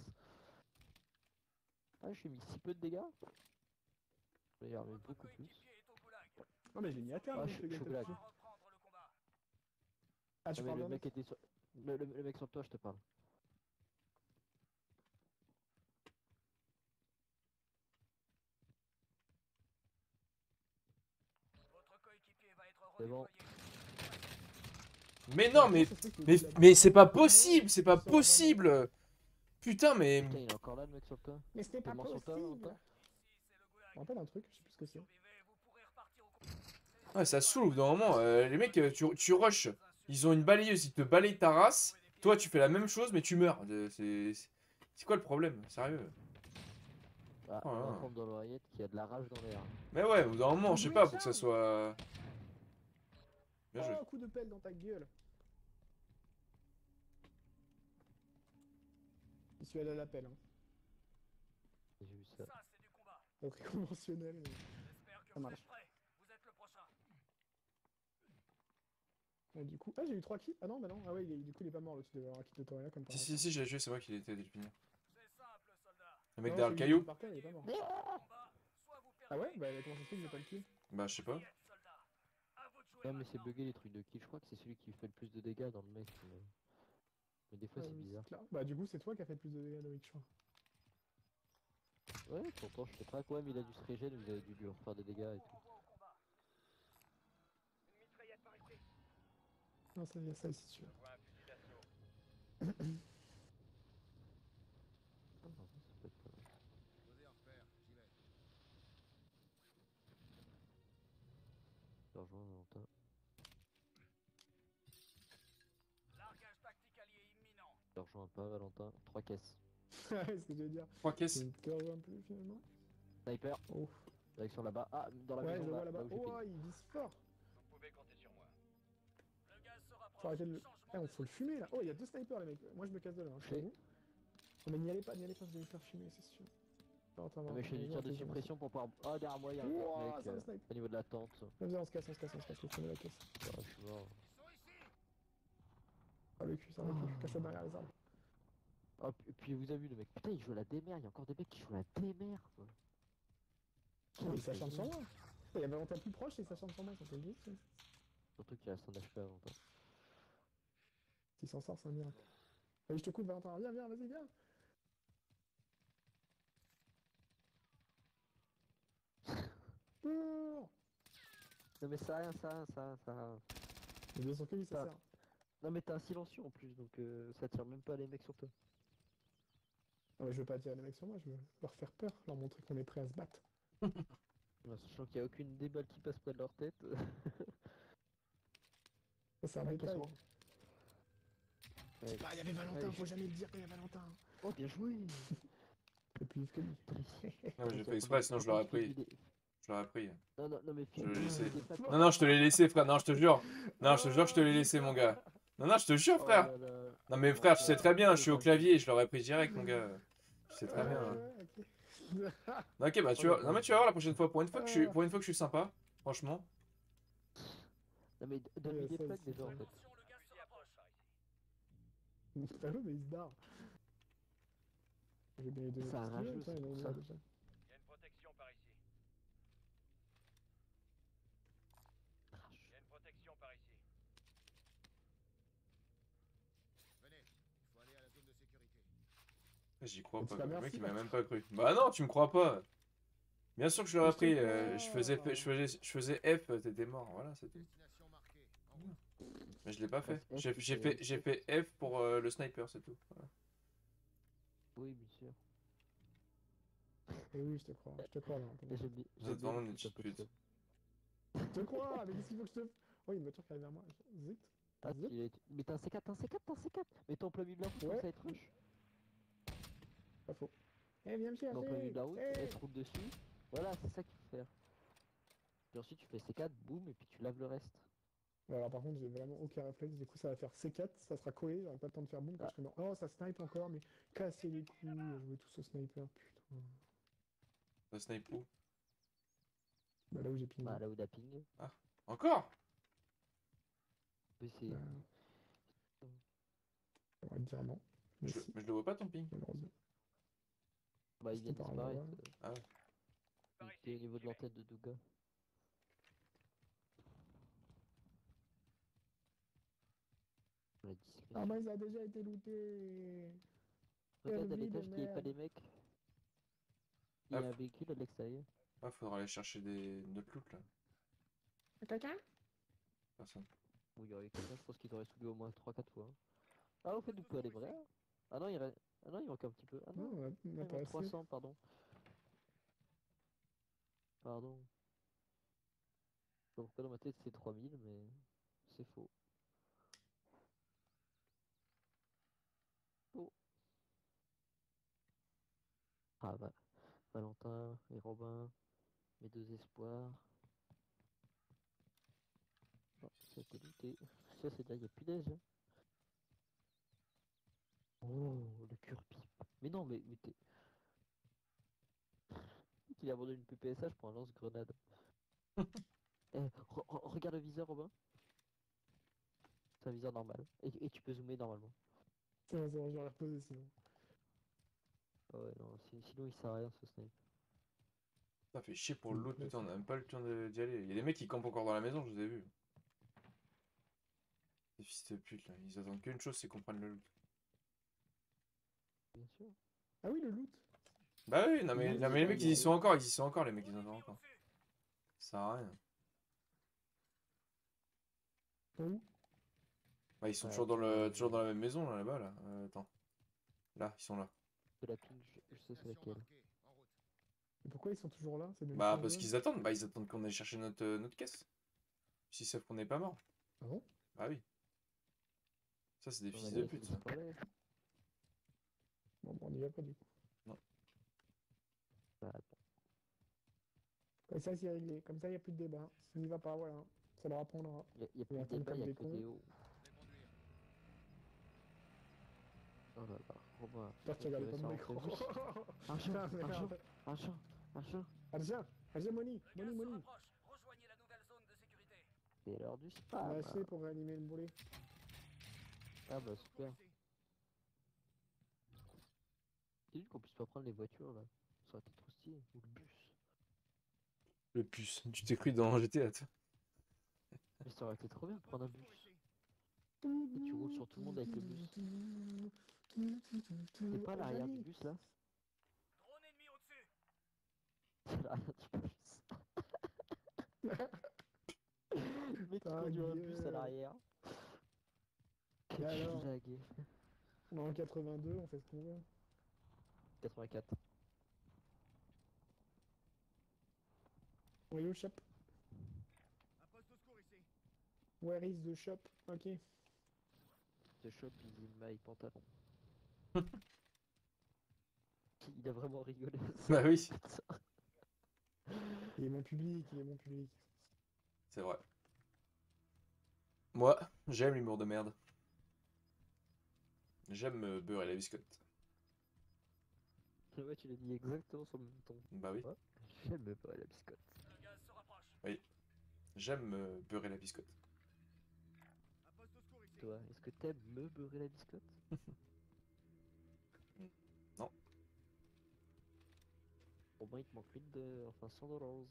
Ah, j'ai mis si peu de dégâts. Je vais y remettre Votre beaucoup plus. coéquipier est au goulag. Non, mais j'ai mis à terre, Ah, donc, je- le je gars suis qui au a goulag. tué. On va reprendre le combat. Ah, tu Ah, mais parles le d'un mec autre était sur... Le, le, le mec sur toi, je te parle. Votre coéquipier va être C'est bon. redéployé. Mais non, mais, Ça se fait que mais, il a- mais c'est pas possible, c'est pas Il sort avant possible. Putain, mais Putain, il est encore là, le mec sur toi. Mais c'était pas Comment sur toi, possible. Valentin? Ici, c'est le Je goulag. me rappelle un truc, je sais plus ce que c'est. Survivez, vous pourrez repartir au combat. ouais, ça saoule au bout d'un moment. euh, les mecs, euh, tu, tu rushes. Ils ont une balayeuse, ils te balayent ta race. Toi, tu fais la même chose, mais tu meurs. Euh, C'est c'est quoi le problème? Sérieux? Ah, Oh là on là. entend dans l'oreillette qu'il y a de la rage dans l'air. Mais ouais, au bout d'un moment, je sais pas, pour que ça soit. Bien joué. Oh, coup de pelle dans ta gueule. Je suis allé à l'appel, hein. J'ai vu ça. Ça, c'est du combat. Pas très conventionnel, mais J'espère que ça vous marche. êtes prêts. Vous êtes le prochain. Et du coup, ah, j'ai eu trois kills. Ah non, bah non, ah ouais, il est- du coup, il est pas mort, l'autre, il devait avoir un kill de Torreya comme par Si, si, hasard. si, je l'ai tué, c'est moi qui l'ai été depuis. C'est simple, soldat. Le mec Non, derrière le celui qui caillou. est par terre, il est pas mort. Combat, soit vous Ah ouais, perdez. bah comment ça se fait que j'ai pas le kill? Bah, je sais pas. Quiet, soldat. À vous de jouer Non mais c'est maintenant. bugué les trucs de kill, je crois que c'est celui qui fait le plus de dégâts dans le mec. Mais, mais des fois Ah c'est oui, bizarre. clair. Bah du coup, c'est toi qui as fait le plus de dégâts, Loïc, je crois. Ouais, pourtant je sais pas quoi, mais il a dû se régénérer, vous avez dû lui refaire des dégâts et tout. Au combat. Une mitraillette par ici. Non, ça, y a ça ici, tu Je vois. vois un fusil d'assaut. Ah non, ça peut être pas mal. Posez en repère, j'y vais. Je te rejoins Valentin. Largage tactique allié imminent. Je te rejoins pas Valentin. Trois caisses. Ouais, c'est ce que je veux dire. Trois caisses. Je te rejoins un peu finalement. Sniper, Oh. direction là-bas. Ah, dans la Ouais, maison je le vois là, là-bas. là où j'ai Oh, ping. il vise fort. Vous pouvez compter sur moi. Le gaz se rapproche. Faut arrêter de le. Changement Eh, on de faut le fumer là. Oh, il y a deux snipers, les mecs. Moi, je me casse de là, hein, je Fait. t'avoue. Non, mais n'y allez pas, n'y allez pas, vous allez me faire fumer, c'est sûr. Attends, attends, Ah, mais je fais du tir de suppression pour pouvoir. Ah, derrière moi, il y a un Ouah, mec ça me euh, snipe. au niveau de la tente. Vas-y, on se casse, on se casse, on se casse, faut fumer la caisse. Ah, je suis mort. Ils sont ici. Ah, le cul, ça va le cul. Cache-toi derrière les arbres. Ah, et puis vous avez vu le mec. Putain, il joue à la démerde. Il y a encore des mecs qui jouent à la démerde quoi. Oh, il s'acharne sur moi. Il y a Valentin plus proche et il s'acharne sur moi, ça fait le but. Surtout qu'il reste un H P avant toi. S'il s'en sort, c'est un miracle. Allez, je te coupe, Valentin. Viens, viens, vas-y, viens. Pour. Non mais ça rien, ça rien, ça rien, ça rien. Mais bien sûr que oui, ça Ah. sert. Non mais t'as un silencieux en plus, donc euh, ça tire même pas les mecs sur toi. Non, mais je veux pas attirer les mecs sur moi, je veux leur faire peur, leur montrer qu'on est prêt à se battre. Ouais, sachant qu'il n'y a aucune des balles qui passe près de leur tête. Ça, c'est un Ah, détail. attention. Ouais. Ah, il y avait Valentin, Allez, faut jamais le dire quand il y a Valentin. Oh bien joué. C'est plus vif que lui. Non, j'ai Ok, fait exprès, sinon je faut l'aurais qu'il pris. vide- Je l'aurais pris. Non, non, non, mais Je l'ai laissé. des plaques- Non, non, je te l'ai laissé, frère. Non, je te jure. Non, je te jure que je te l'ai laissé, mon gars. Non, non, je te jure, Oh frère. là là. Non, mais frère, tu sais très bien, je suis au clavier, je l'aurais pris direct, mon gars. Je sais très bien. hein. Ouais, ok. Non, ok, bah tu vois. Non, mais tu vas voir la prochaine fois. Pour une fois que je suis, pour une fois que je suis sympa, franchement. Non mais donne-lui Ouais, des ça, plaques c'est déjà en vrai. fait. Attention, le gaz se rapproche par ici. Putain, mais il se barre. J'ai bien aidé. C'est un rageux, c'est pour ça. Déjà. Il y a une protection par ici. Il y a une protection par ici. Venez, il faut aller à la zone de sécurité. J'y crois Mais pas. tu vas Le mec, merci, il m'a Patrick. même pas cru. Bah non, tu me crois pas. Bien sûr que je l'aurais Mais je te pris. euh, crois. je faisais, je faisais, je faisais F, t'étais mort. Voilà, c'est tout. Destination marquée. En route. Mais je l'ai pas fait. Passe F, J'ai tu j'ai fais fait, j'ai fait F pour euh, le sniper, c'est tout. Voilà. Oui bien sûr. Et oui, je te crois, je te crois, Valentin. Et j'aime bien- Vous j'aime êtes bien vraiment le une foot un petite peu pute. seul. Je te crois, mais qu'est-ce qu'il faut que je te. Oh, il y a une voiture qui arrive vers moi. Zut. Ah, Zut. il a été- mais t'as un C quatre, t'as un C quatre, t'as un C quatre. Mets-toi en plein milieu de la route, Ouais. comme ça elle te rush. Pas faux. Eh, viens me chercher. En plein milieu de la route, Eh. elle te roule dessus. Voilà, c'est ça qu'il faut faire. Puis ensuite tu fais C quatre, boum, et puis tu laves le reste. Ouais, alors par contre, j'ai vraiment aucun réflexe. Du coup, ça va faire C quatre, ça sera collé. J'aurai pas le temps de faire boum quand Ah. je serai mort. Oh, ça snipe encore, mais cassez les couilles. Jouer tous au sniper, putain. Le snipe où? Bah, là où j'ai pingé. Bah là où t'as ping. Encore? Oui, c'est. Bah, j'aimerais te dire non. Mais je, si, mais je le vois pas ton ping. malheureusement. Bah il vient de C'était par là, disparaître. ouais. Ah ouais. euh, Il était au niveau de l'antenne de Douga. La discrétion. Ah, moi, il a déjà été looté. Regarde à quelle vie de l'étage qu'il n'y ait pas merde. les mecs. Il y a Ah. un véhicule à l'extérieur. Ah, faudra aller chercher des notre loot là. Quelqu'un? Personne. Où il y aurait quelqu'un, je pense qu'il aurait soulevé au moins trois quatre fois. hein. Ah, au fait, vous pouvez aller vrai. hein. Ah non, il reste. Ah non, il manque un petit peu. Ah Non, non, on a, on a il pas manque assez. trois cents, pardon. Pardon. Je sais pas pourquoi dans ma tête c'est trois mille, mais c'est faux. Faux. Ah bah. Valentin et Robin, mes deux espoirs. Oh, ça a été looté. Ça c'est là, il n'y a plus d'âge. Hein. Oh, le cure-pipe. Mais non, mais, mais t'es... Il a abandonné une P P S A, je prends un lance-grenade. Eh, re- re- regarde le viseur, Robin. C'est un viseur normal. Et, et tu peux zoomer normalement. C'est bon, c'est bon, je vais reposer sinon. Ah ouais, non, si- sinon il sert à rien ce snipe. Ça fait chier pour Oui, l'autre, là, putain, on c'est- a même pas le temps de- d'y aller. Il y a des mecs qui campent encore dans la maison, je les ai vus. Les fils de pute là, ils attendent qu'une chose, c'est qu'on prenne le loot. Bien sûr. Ah oui, le loot. Bah oui, non mais, Oui, non, mais c'est les pas mecs ils y mal. sont encore, ils y sont encore, les mecs ils en ont encore. Ça sert à rien. Où? Bah ils sont Ouais, toujours dans le euh, toujours dans la même maison là, là-bas là. Euh, attends. Là, ils sont là. De la ping, je, je sais c'est Station laquelle. marquée. En route. Et pourquoi ils sont toujours là? C'est même Bah pas parce zone. qu'ils attendent, bah ils attendent qu'on aille chercher notre, euh, notre caisse. S'ils savent qu'on n'est pas mort. Ah bon? Bah oui. Ça c'est des On fils a de vérifié pute les ça. spoilers. Bon, bon, on y va pas du coup. Bah, attends. Comme ça, c'est réglé. Comme ça, il n'y a plus de débat. On n'y va pas, voilà. Ça leur apprendra. Y a, y a Ils plus vont de attendre débat, comme y a des que cons. des hauts. Je vais conduire. Oh là là, Robin. J'espère que tu regardais pas ça mon en écran. fait juste. Un chat, Ah, un chat, merde. un chat, un chat. Adja, Adja Moni, Le Moni, gaz se Moni. rapproche. Rejoignez la nouvelle zone de sécurité. C'est l'heure du On spam. a assez pour réanimer le boulet. Ah bah Au super. secours ici. C'est juste qu'on puisse pas prendre les voitures là. Ça aurait été trop stylé. Ou le bus. Le puce, tu t'es cru dans G T A toi. Mais ça aurait été trop bien de prendre un bus. Secours ici. Et tu roules sur tout le monde avec le bus. C'est pas à l'arrière du bus là? Drone ennemi au-dessus. C'est à l'arrière du bus. Le mec qui Ta conduit un bus à gueule. l'arrière. Et Quel alors? lagué. On est en quatre-vingt-deux, on fait ce qu'on veut. quatre-vingt-quatre. On est au shop. Un poste au secours ici. Where is the shop? Ok. The shop is in my pantalon. Il a vraiment rigolé. Bah oui, Il est mon public, il est mon public. c'est vrai. Moi, j'aime l'humour de merde. J'aime me beurrer la biscotte. Ouais, tu l'as dit exactement sur le même ton. Bah oui, Ouais. J'aime pas la biscotte. Le gaz se rapproche. j'aime me beurrer la biscotte. Un poste au secours ici. Toi, est-ce que t'aimes me beurrer la biscotte? Non. Au moins il te manque huit de... enfin cent dollars.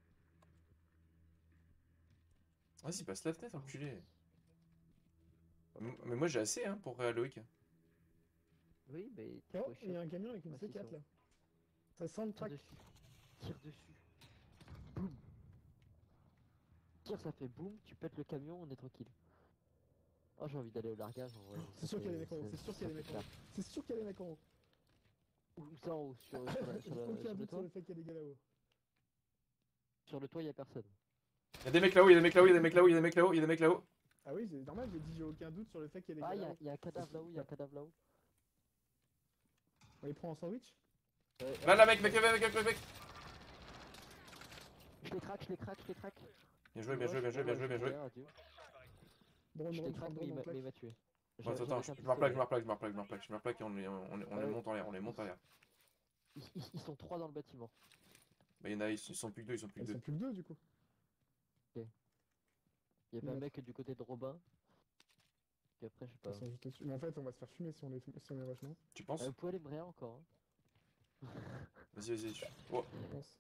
Vas-y, passe la fenêtre, enculé. M- Mais moi j'ai assez hein, pour euh, Loïc. Oui, mais t'es Oh, trop il y a chiant. un camion avec une Ah, C si, quatre c'est là. Ça sent le Tire track. dessus. Tire dessus. Boum. Tire, ça fait boum, tu pètes le camion, on est tranquille. Oh, j'ai envie d'aller au largage en vrai. C'est sûr qu'il y a des mecs en haut, c'est sûr qu'il y a des mecs en haut. C'est sûr qu'il y a des mecs en haut. Où ça en haut? Sur, sur, la- J'ai sur, la- aucun sur le doute sur toit? le fait qu'il y a des gars là-haut. Sur le toit, y a personne. Y'a des mecs là-haut, y'a des mecs là-haut, y'a des mecs là-haut, y'a des mecs là-haut, y'a des mecs là-haut. Ah oui, c'est normal, j'ai dit j'ai aucun doute sur le fait qu'il y a Ah, des y gars a, là-haut. y a un cadavre là-haut, y a un cadavre là-haut. On les prend en sandwich? Ouais, Là, là, mec, mec, mec, mec, mec, mec. Je les craque, je les craque, je les craque. Bien joué, bien joué, bien joué, bien joué, bien joué. Adieu. Drone, Je les drone, craque, drone, mais il drone, m'a on mais il plaque. m'a tué. Attends, J'avais attends, aucun je me replaque, je me pistolet. replaque, je me replaque, je me replaque, je me replaque et on les, on les, on les Ouais. monte en l'air, on les monte en l'air. Ils, ils- ils sont trois dans le bâtiment. Bah y'en a, ils sont ils sont plus que deux, ils sont plus Ils que sont deux. plus que deux du coup. Il y avait un Ouais. mec du côté de Robin. Puis après, je sais pas. Ils sont juste au-dessus. Mais en fait, on va se faire fumer si on les, si on les rush, non? Tu penses? Euh, vous pouvez aller me réa encore. Hein. Vas-y, vas-y. je- Oh. Je pense.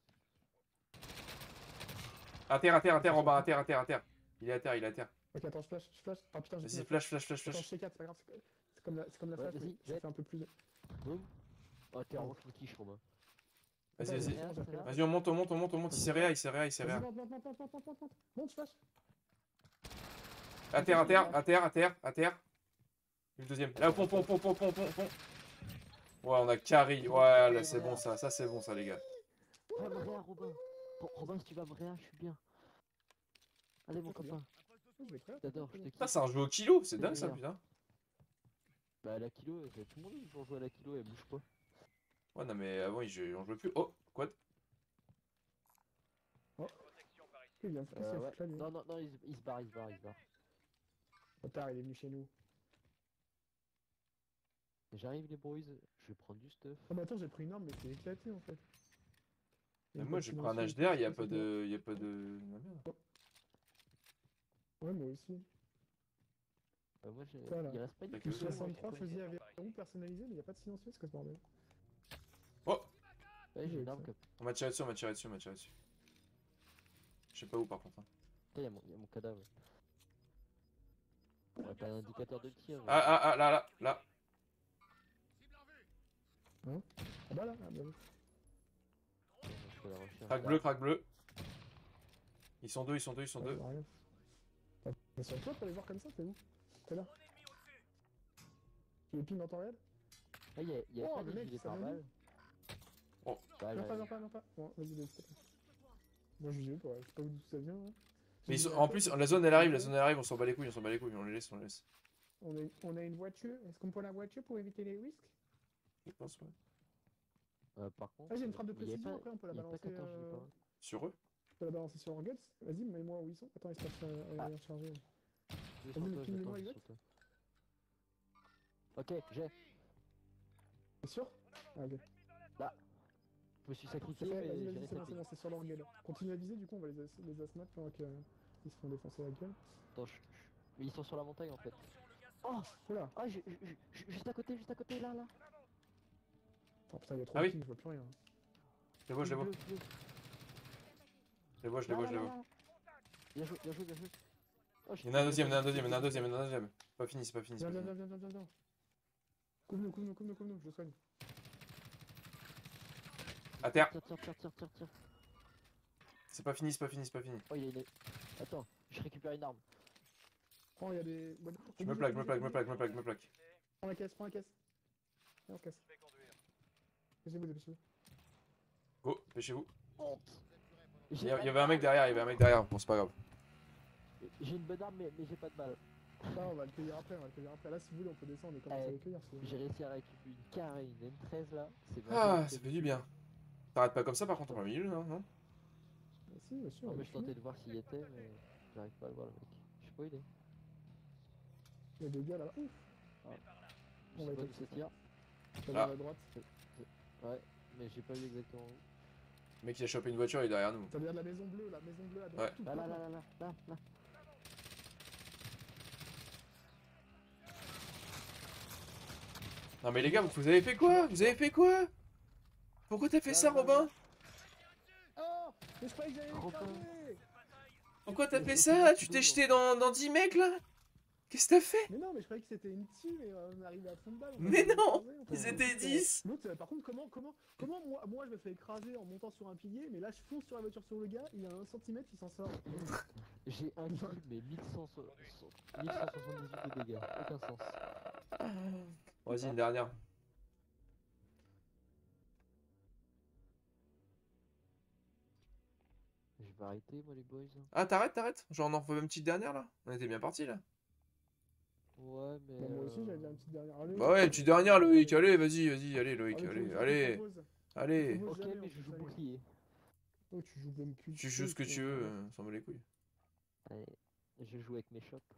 À terre, à terre, à terre, Robin, à terre, à terre, à terre. Il est à terre, il est à terre. Ok, attends, je flash, je flash. Ah putain, j'ai Vas-y, plus ma flash, flash, flash, Attends, je flash. fais quatre, c'est pas grave. c'est- C'est comme la, c'est comme la Ouais, flash, vas-y, mais ça jette. fait un peu plus. Boum. Oh, t'es Ah. en quiche, Robin. Vas-y, Attends, vas-y. j'ai- j'ai- j'ai- Vas-y, on monte, on monte, on monte, on monte. Il s'est réa, il s'est réa, il s'est Vas-y, réa. monte, monte, monte, monte, monte, monte, monte, monte. Monte, je flash. À terre, à terre, à terre, à terre, à terre. Et le deuxième. Là, au pont, pont, pont, pont, pont, pont, pont. Ouais, on a carry. Ouais, là, c'est bon ça. Ça, c'est bon ça, les gars. Oh, me réa, Robin. Ro- Robin, si tu vas me réa, je suis bien. Allez, mon Ça, c'est bien. copain. Un poste au Je secours vais ici. très J'adore, je te Putain, kiffe. c'est un jeu au kilo. C'est C'est dingue ça, meilleur. putain. Bah, la kilo, euh, tout le monde joue pour jouer à la kilo, elle bouge pas. Ouais, non, mais avant, il jouait- on jouait plus. Oh, quad. Protection par ici. Il vient de se Euh, casser ouais. là, lui. Non, non, non, il, se- il se barre, il se barre, il se barre. Trop tard, il est venu chez nous. J'arrive les boys, je vais prendre du stuff. Ah bah attends, j'ai pris une arme, mais c'est éclaté en fait. Il y a Mais une moi, balle j'ai pris un silencieuse, H D R, je il y a sais pas c'est de. Il y a pas de. Ah, merde. quoi. Ouais, moi aussi. Euh, moi, j'ai... Ça, là. il reste pas une T'as que Le ça, moi, soixante-trois je fusil connais. à verrou personnalisé, mais il n'y a pas de silencieux, c'est quoi ce bordel? Oh, Ouais, j'ai Oui, une arme ça. comme... on m'a tiré dessus, on m'a tiré dessus, on m'a tiré dessus. Je sais pas où par contre. hein. Putain, y'a mon, y a mon cadavre. Ouais, pas un indicateur de tir. mais- Ah, ah, ah, là, là, là. Hein? Ah bah là, ah bah oui. Ouais, je fais la recherche. Crac Là. bleu, crack bleu. Ils sont deux, ils sont deux, ils sont Ouais, deux. bah, rien. T'as- T'es sur toi pour les voir comme ça, t'es où? T'es là? Tu les ping en temps réel? Ah, y'a, y'a Oh, pas le des mec, gilets ça vient pare-balles. Oh. Bah, Non, pas, non, j'arrive. pas, non, pas. Bon, vas-y, vas-y, s'il te plaît. Moi, je sais pas, je sais pas d'où ça vient. Hein. Mais ils J'ai sont... dit, en attends, plus, c'est- la zone elle arrive, la zone elle arrive, on s'en bat les couilles, on s'en bat les couilles, on les laisse, on les laisse. On a, on a une voiture, est-ce qu'on prend la voiture pour éviter les risques? Je pense, ouais. Euh, par contre. Ah, j'ai une euh, frappe de mais y avait précision, pas- après on peut la y avait pas balancer. quatorze gilets Euh... pare-balles. Sur eux. On peut la balancer sur Orguts. Vas-y, mets-moi où ils sont. Attends, il se passe euh, Ah. rien chargé. Je vais Vas-y, sur mais toi, je ping-les vais moi, tenter exact. sur toi. Ok, j'ai. T'es sûr? Ah, ok. Je me suis C'est sacrifié, fait, mais vas-y, j'ai vas-y, c'est resté bon, c'est bon, c'est sur l'orgueil. Continue à viser, du coup, on va les, as les asmat pendant qu'ils se font défoncer la gueule. Attends, je... je- Mais ils sont sur la montagne en fait. Oh, Oh là! ah, j'ai- j'ai- j'ai- juste à côté, juste à côté, là, là. Oh putain, il y a trop Ah de oui. ping, je vois plus rien. Je les vois, je les vois. Bleu, bleu. Je les vois, je les Là, vois, là, je les là, vois. là. Bien joué, bien joué, bien joué. Oh, Il y en a un deuxième, il y en a un deuxième, il y en a un deuxième, il y en a un deuxième. Pas fini, c'est pas fini, c'est Viens, pas viens, fini. viens, viens, viens, viens. Couvre-nous, couvre-nous, couvre-nous, couvre-nous, je le soigne. À terre. Tire, tire, tire, tire, tire, tire. C'est pas fini, c'est pas fini, c'est pas fini. Oh, il y a une... Attends, je récupère une arme. Oh, il y a des. Bon, Je me plaque, me plaque, me plaque, me plaque, me plaque. Prends la caisse, prends la caisse. Viens, on se casse. Je vais conduire. Dépêchez-vous, dépêchez-vous. Go, pêchez-vous. Oh. Il J'ai y, a- il y avait un mec derrière, il y avait un mec derrière. Bon, c'est pas grave. j'ai une bonne arme, mais, mais j'ai pas de balle. Là, on va le cueillir après, on va le cueillir après. Là, si vous voulez, on peut descendre et commencer Eh, à le cueillir. Si vous J'ai voulez. réussi à récupérer une carré, une M treize là. C'est ma Ah, vérité. ça fait du bien. T'arrêtes pas comme ça par contre en plein milieu, non, non? Ah, si, bien sûr. Non, on mais va je tentais fumer. de voir s'il y était, mais j'arrive pas à le voir le mec. Je sais pas où il est. Il y a des gars là-bas. Ouf! Je On va sais pas être d'où ça tire. T'as Ah. à la droite. Ouais, mais j'ai pas vu exactement où. Le mec il a chopé une voiture, il est derrière nous. Ça vient de la maison bleue, la maison bleue à Ouais. droite. tout Là, là, droit, là, là, là, là, là. Non mais les gars, vous avez fait quoi? Vous avez fait quoi? Pourquoi t'as fait Là, ça, là, là. Robin? Oh! Mais je croyais que j'allais Robin. l'écraser! Pourquoi t'as Mais fait faut ça? que Tu tu t'es bouges, jeté en dans, dans dix mecs là? Qu'est-ce que t'as fait? Mais non, mais je croyais que c'était une team et euh, on arrivait à fond de balle. on Mais s'est fait non! écraser, on Ils s'est- étaient euh, dix! L'autre, euh, par contre, comment, comment, comment moi, moi je me fais écraser en montant sur un pilier, mais là je fonce sur la voiture sur le gars, il a un centimètre, il s'en sort. J'ai un kill, mais mille cent so- so- mille cent soixante-dix-huit de dégâts. Aucun sens. Vas-y, une dernière. Je vais arrêter, moi, les boys. Ah, t'arrêtes, t'arrêtes? Genre, on en refait une petite dernière là? On était bien parti là. Ouais, mais. Bah, moi aussi euh, j'avais dit une petite dernière. Allez, Bah ouais, une petite dernière, Loïc. Allez, vas-y, vas-y, allez, Loïc. Allez, Allez, faut- faut allez, qu'on pose. allez. Faut Ok, jamais, mais on je peut joue pas aller. bouclier. Oh, tu joues même plus. de Tu joues ce que trucs, tu euh, veux, euh, on s'en bat les couilles. Allez, je joue avec mes shops.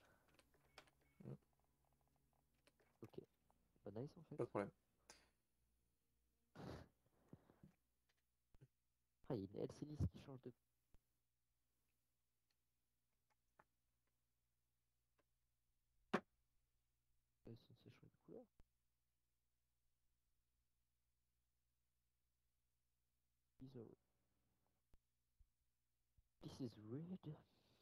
Ok. Pas nice en fait. Pas de problème. Ah, il y a une L C L qui change de. Elles sont ces chouettes couleurs. These are- This is red.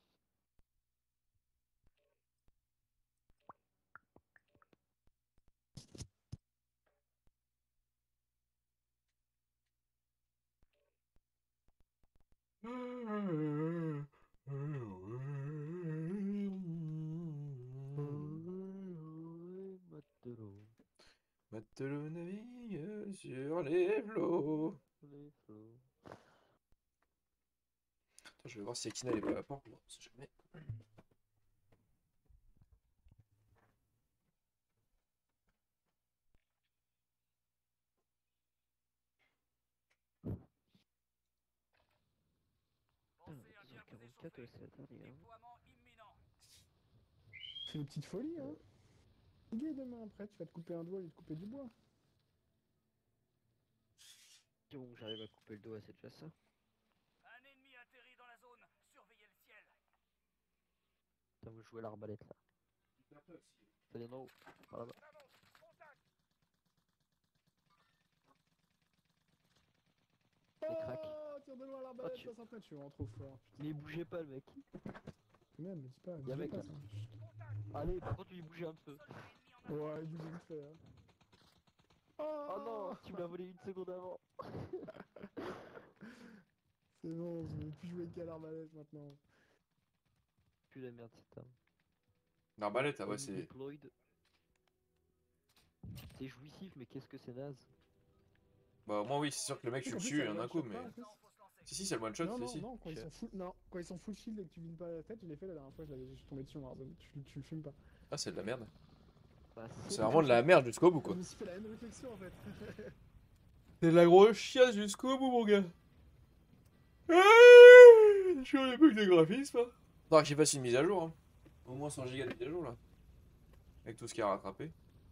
Matelot, Matelot navigue sur les flots. les flots. Attends, je vais voir si Akina elle est pas à la porte. Bon, on sait jamais. Toi, toi, c'est la dernière. Déploiement imminent. C'est une petite folie, hein. Fatigué demain après, tu vas te couper un doigt et te couper du bois. Bon, j'arrive à couper le doigt, c'est déjà ça. Un ennemi atterrit dans la zone. Surveillez le ciel. Putain, vous jouez à l'arbalète là. Ça vient d'en haut. Par là-bas. Les cracks. Oh, tire de loin à l'arbalète, Oh, tu- soixante mètres, je suis vraiment trop fort. Putain, Mais bougez pas le mec. même, me dis pas, Y'a bougez mec, pas là. ça. Allez, par contre, lui bouger un peu. Ouais, il bouge vite fait, hein. Oh non, tu me l'as volé une seconde avant. C'est bon, je vais plus jouer qu'à l'arbalète maintenant. Plus la merde cette arme. L'arbalète, ah ouais, Only c'est. deployed. C'est jouissif, mais qu'est-ce que c'est naze. Bah, au moins, oui, c'est sûr que le mec, tu En le plus, tues ça en un one coup, shot mais. pas, en plus. Si, si, c'est le one shot, Non, si, non, si. non, quand ils Je- sont full, non, quand ils sont full shield et que tu vines pas la tête, je l'ai fait la dernière fois, je, l'avais- je suis tombé dessus en Warzone, tu, tu le fumes pas. Ah, c'est de la merde. Bah, C'est vraiment de la merde jusqu'au bout, Je quoi. me suis fait la même réflexion en fait. C'est de la grosse chiasse jusqu'au bout, mon gars. Je suis à l'époque des graphismes. Hein. Non, que j'ai passé une mise à jour. Hein. Au moins cent gigas de mise à jour, là. Avec tout ce qui a rattrapé.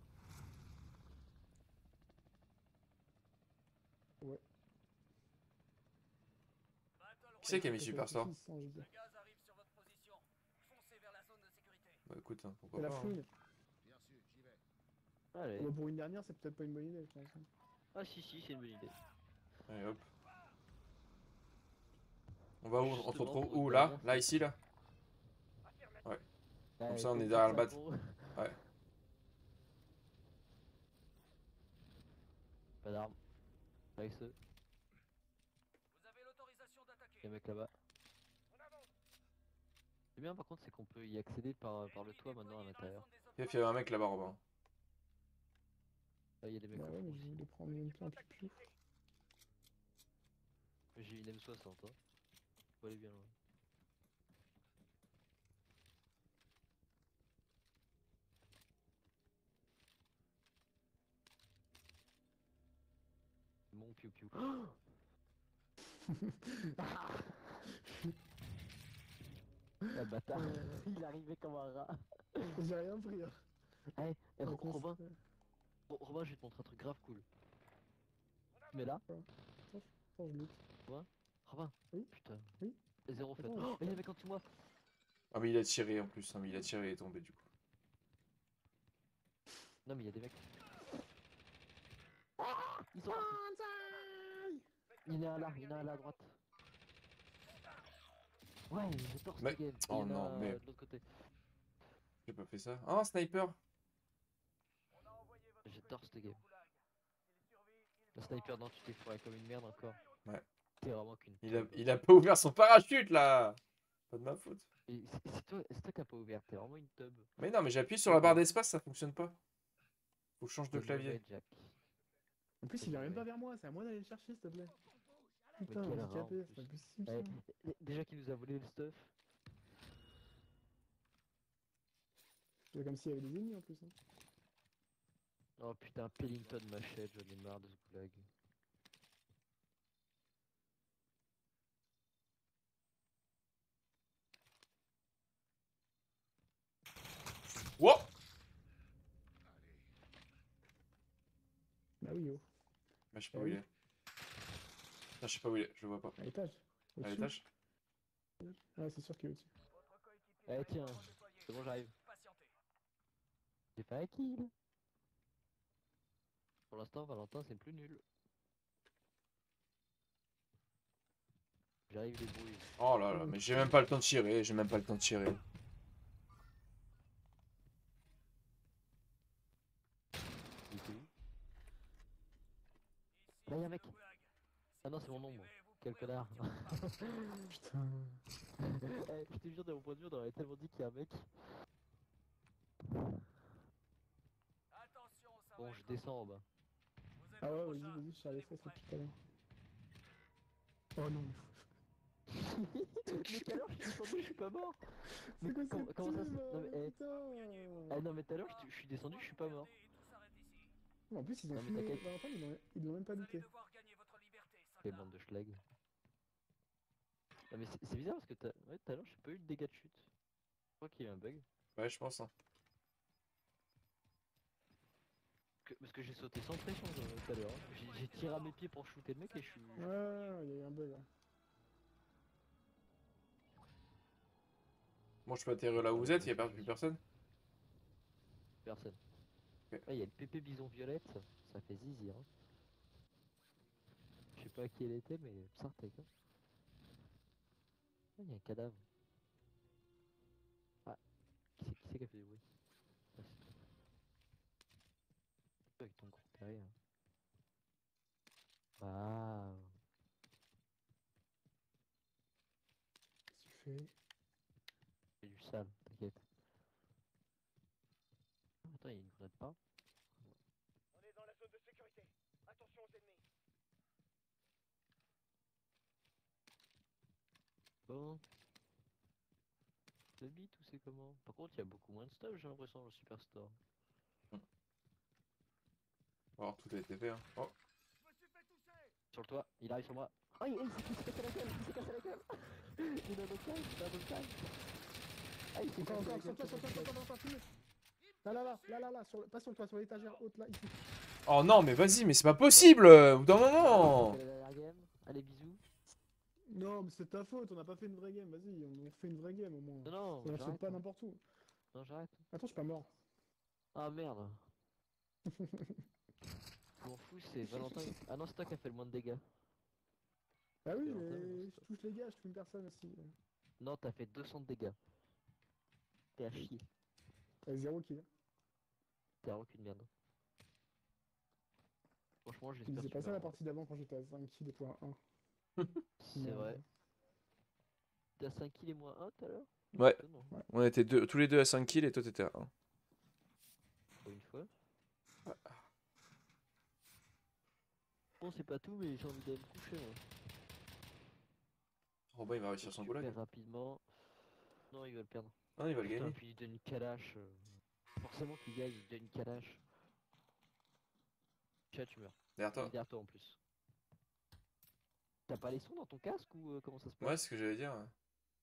Qui c'est qui a mis Superstar? six cents gigas. Le gaz arrive sur votre position. Foncez vers la zone de sécurité. Bah écoute, hein, pourquoi C'est la pas. Hein. fouine. Bien reçu, j'y vais. Allez. Bon, pour une dernière, c'est peut-être pas une bonne idée, je pense. Ah si si, c'est une bonne idée. Allez, hop. On va où? On se Justement, retrouve pour où? une Là? dernière, Là, c'est- ici, là? Ouais. Ouais, ça, on comme est derrière le ça, bat. gros. Ouais. Pas d'armes. Avec ce. Vous avez l'autorisation d'attaquer. Y'a un mec là-bas. C'est bien par contre, c'est qu'on peut y accéder par, par le toit maintenant à l'intérieur. Fief, il y avait un mec là-bas, Robin. Ah, y'a des mecs Bah au ouais, fond mais je aussi. voulais prendre une plante plus. J'ai une M soixante, hein. Faut aller bien loin. Mon piou piou. Ah bâtard, il arrivait comme un rat. J'ai rien pris. Hein. Eh, eh, La Ro- cons- Robin, Ro- Robin, je vais te montrer un truc grave cool. Mais là, Attends, je loot. Robin, Oui. putain, Oui. zéro fait. Attends, Oh, je- il y a un mec en dessous de moi. Ah, mais il a tiré en plus. Hein, mais il a tiré et est tombé du coup. Non mais il y a des mecs. Ils sont partis. Il y en a un là, il y en a un là à droite. Ouais, j'ai torse Mais- le game. oh Il y en a non, mais- de l'autre côté. J'ai pas fait ça. Ah, un sniper! J'ai torse le game. Le sniper, non, tu t'es foiré comme une merde encore. Ouais. T'es vraiment qu'une. Il a, taupe. il a pas ouvert son parachute là! Pas de ma faute. Et C'est c'est toi, c'est toi qui a pas ouvert, t'es vraiment une tub. Mais non, mais j'appuie sur la barre d'espace, ça fonctionne pas. Faut que je change de T'es clavier. mauvais, Jack. En plus, il vient même pas vers moi, c'est à moi d'aller le chercher, s'il te plaît. Putain, quel rat, en handicapé, plus. c'est pas possible Eh, ça. d- déjà qu'il nous a volé le stuff. C'est comme s'il y avait des ennemis en plus. Hein. Oh putain, Pellington machette, j'en ai marre de ce goulag. Wow! Bah oui, oh. Bah, je sais pas Ah où oui. il est. Non, je sais pas où il est, je le vois pas. À l'étage. À Au-dessus. l'étage? Ouais, c'est sûr qu'il est au-dessus. Votre coéquipier Eh va tiens, être redéployé. c'est bon, j'arrive. Patientez. J'ai pas un kill. Pour l'instant, Valentin, c'est le plus nul. J'arrive les brouilles. Oh là là, mais j'ai même pas le temps de tirer, j'ai même pas le temps de tirer. Il était où? Là, y'a un mec. Ah non, c'est mon ombre. Quel connard. Putain. Eh, je te jure, de mon point de vue, on aurait tellement dit qu'il y a un mec. Attention, ça Bon, va je être descends en bas. Vous êtes Ah le ouais, vas-y, prochain. vas-y, je suis allé faire ça Tenez-vous depuis tout à l'heure. Oh non, mais. Mais tout à l'heure, je suis descendu, je suis pas mort. Mais C'est quoi comment, cette comment ça se... team, Non mais, eh, putain. eh, non mais tout à l'heure, je, je suis descendu, je suis pas mort. Et tout s'arrête ici. En plus, ils ont Non, mais fumé t'inquiète. Valentin, ils l'ont- ils l'ont même pas Vous allez looté. devoir gagner votre liberté, Quelle soldat. bande de schlag. Non, mais c'est c'est bizarre parce que t'as- ouais, tout à l'heure, j'ai pas eu de dégâts de chute. Je crois qu'il y a eu un bug. Ouais, je pense. Hein. Que- parce que j'ai sauté sans pression euh, tout à l'heure. hein. J'ai j'ai tiré à mes pieds pour shooter le mec et je suis. Ouais, ouais, il y a eu un bug. Là. Bon, je peux atterrir là où vous êtes, il n'y a plus personne. Personne. Ok. Ah, il y a le pépé bison violette, ça, ça fait zizi. Hein. Je sais pas à qui elle était, mais Sartek. Hein. Ah, il y a un cadavre. Ah, qui c'est qui, c'est qui a fait du bruit? Ah, c'est toi. Avec ton gros carré. Hein. Ah. Qu'est-ce que tu fais? C'est du sale, t'inquiète. Attends, il y a une grenade pas. On est dans la zone de sécurité. Attention aux ennemis. Bon. Le bit ou c'est comment? Par contre, il y a beaucoup moins de stuff, j'ai l'impression, dans le Superstore. Alors, tout a été fait. Hein. Oh. Je me suis fait toucher. Sur le toit, il arrive sur moi. Oh, il, il s'est cassé la gueule, il s'est cassé la gueule. Il a notre cage, il a notre cage. Ah, il s'est Encore, cassé la encore, gueule. sur toi, sur toi, sur toi, sur toi, filme. Là, là, là, là, là, là, sur le- pas sur le toit, sur l'étagère haute, là, ici. Oh non, mais vas-y, mais c'est pas possible euh, au bout d'un moment. C'est la dernière game. Allez, bisous. Non, mais c'est ta faute, on n'a pas fait une vraie game, vas-y, on refait une vraie game au moins. Non, non, On saute j'arrête. pas hein. n'importe où. Non, j'arrête. Attends, je suis pas mort. Ah merde. Je m'en fous, c'est Valentin. Ah non, c'est toi qui as fait le moins de dégâts. Bah oui, Valentin, mais mais non, je c'est- touche les gars, je touche une personne aussi. Non, t'as fait deux cents de dégâts. T'es à chier. T'as zéro kill. T'es aucune merde. Franchement, Il j'espère faisait que pas tu ça la vas. partie d'avant quand j'étais à cinq kills et toi à un. C'est Merde. vrai. T'es à cinq kills et moins un tout à l'heure? Ouais, Non, on était deux, tous les deux à cinq kills et toi t'étais à un. pour une fois. Bon, c'est pas tout, mais j'ai envie d'aller me coucher. Moi. Robin il va réussir son Tu goulag. perds rapidement. Non, il va le perdre. Ah, il va le Putain, gagner. puis il donne une calache. euh, Forcément qu'il gagne, il donne une calache. Chat, tu meurs. Derrière Il est toi. derrière toi en plus. T'as pas les sons dans ton casque ou euh, comment ça se passe? Ouais, c'est ce que j'allais dire. Ouais.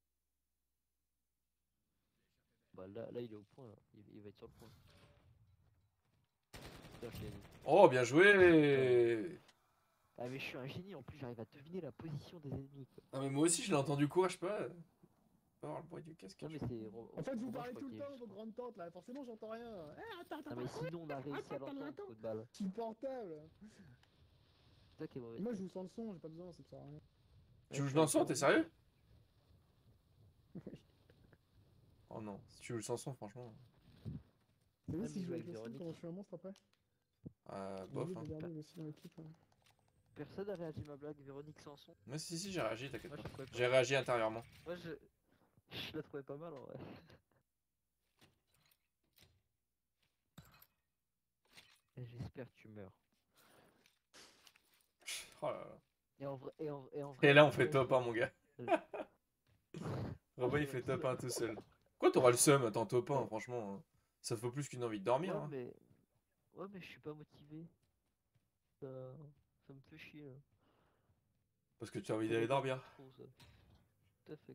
Bah là, là, il est au point. Là. Il, il va être sur le point. Putain, je l'ai dit. Oh, bien joué. Ah, mais je suis un génie en plus, j'arrive à deviner la position des ennemis. Quoi. Ah, mais moi aussi je l'ai entendu courir, je sais pas. Pas avoir le bruit du casque. Non, mais c'est. Ro- En fait, vous Romain, je parlez crois tout le qu'il est temps juste dans vos loin. grandes tentes là, forcément j'entends rien. Eh, attends, attends, Non, mais attends, sinon, on a réussi à l'entendre, attends. coup de balle. Insupportable. C'est ça qui est mauvais. Moi je joue sans le son, j'ai pas besoin, ça me sert à rien. Tu joues dans le son, t'es sérieux? Oui. Oh non, si tu joues sans son, franchement. T'as vu Ah, si mais je joue avec avec le son, Véronique. comment je suis un monstre après? Euh, J'ai bof. envie de Hein. regarder lui aussi dans l'équipe. hein. Personne n'a réagi à ma blague, Véronique Sanson. Mais si, si, j'ai réagi, t'inquiète Moi, je pas. la trouvais pas. J'ai réagi intérieurement. Moi, je. Je la trouvais pas mal en vrai. Et j'espère que tu meurs. Oh là là. Et en vrai. Et, en, et, en vrai, Et là, on en fait vrai, top je- un, mon gars. Robin, il je- fait top un tout seul. Pourquoi t'auras le seum, attends, top un, franchement. hein. Ça te faut plus qu'une envie de dormir. Ouais, hein. mais. Ouais, mais je suis pas motivé. Ça, ça me fait chier là. Parce que tu as envie Ça d'aller me donne dormir. trop, ça. Tout à fait.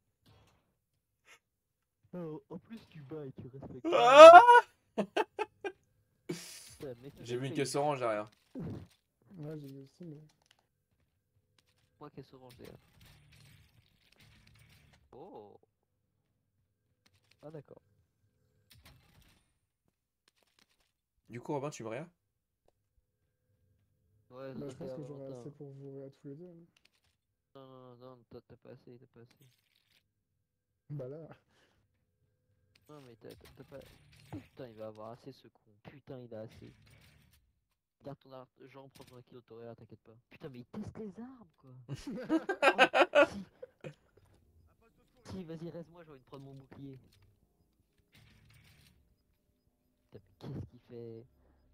Oh, en plus, tu bats et tu respectes. Ah Putain, mec, il J'ai a vu une failli- caisse orange derrière. Ouais, j'ai vu aussi, mais. Moi, caisse orange d'ailleurs. Oh. Ah, d'accord. Du coup, Robin, tu me rien? Ouais, Bah, ça je fait pense que un j'aurai Valentin. assez pour vous à tous les deux. hein. Non, non, non, non, t'as t'as pas assez, t'as pas assez. Bah là. Non, mais t'as t'as- t'as pas. Putain, il va avoir assez ce con. Putain, il a assez. Garde ton argent, prends ton acquis d'autoréa, t'inquiète pas. Putain, mais il teste les armes, quoi. Oh, si, si, vas-y, reste-moi, j'ai envie de prendre mon bouclier. Putain, mais qu'est-ce qu'il fait?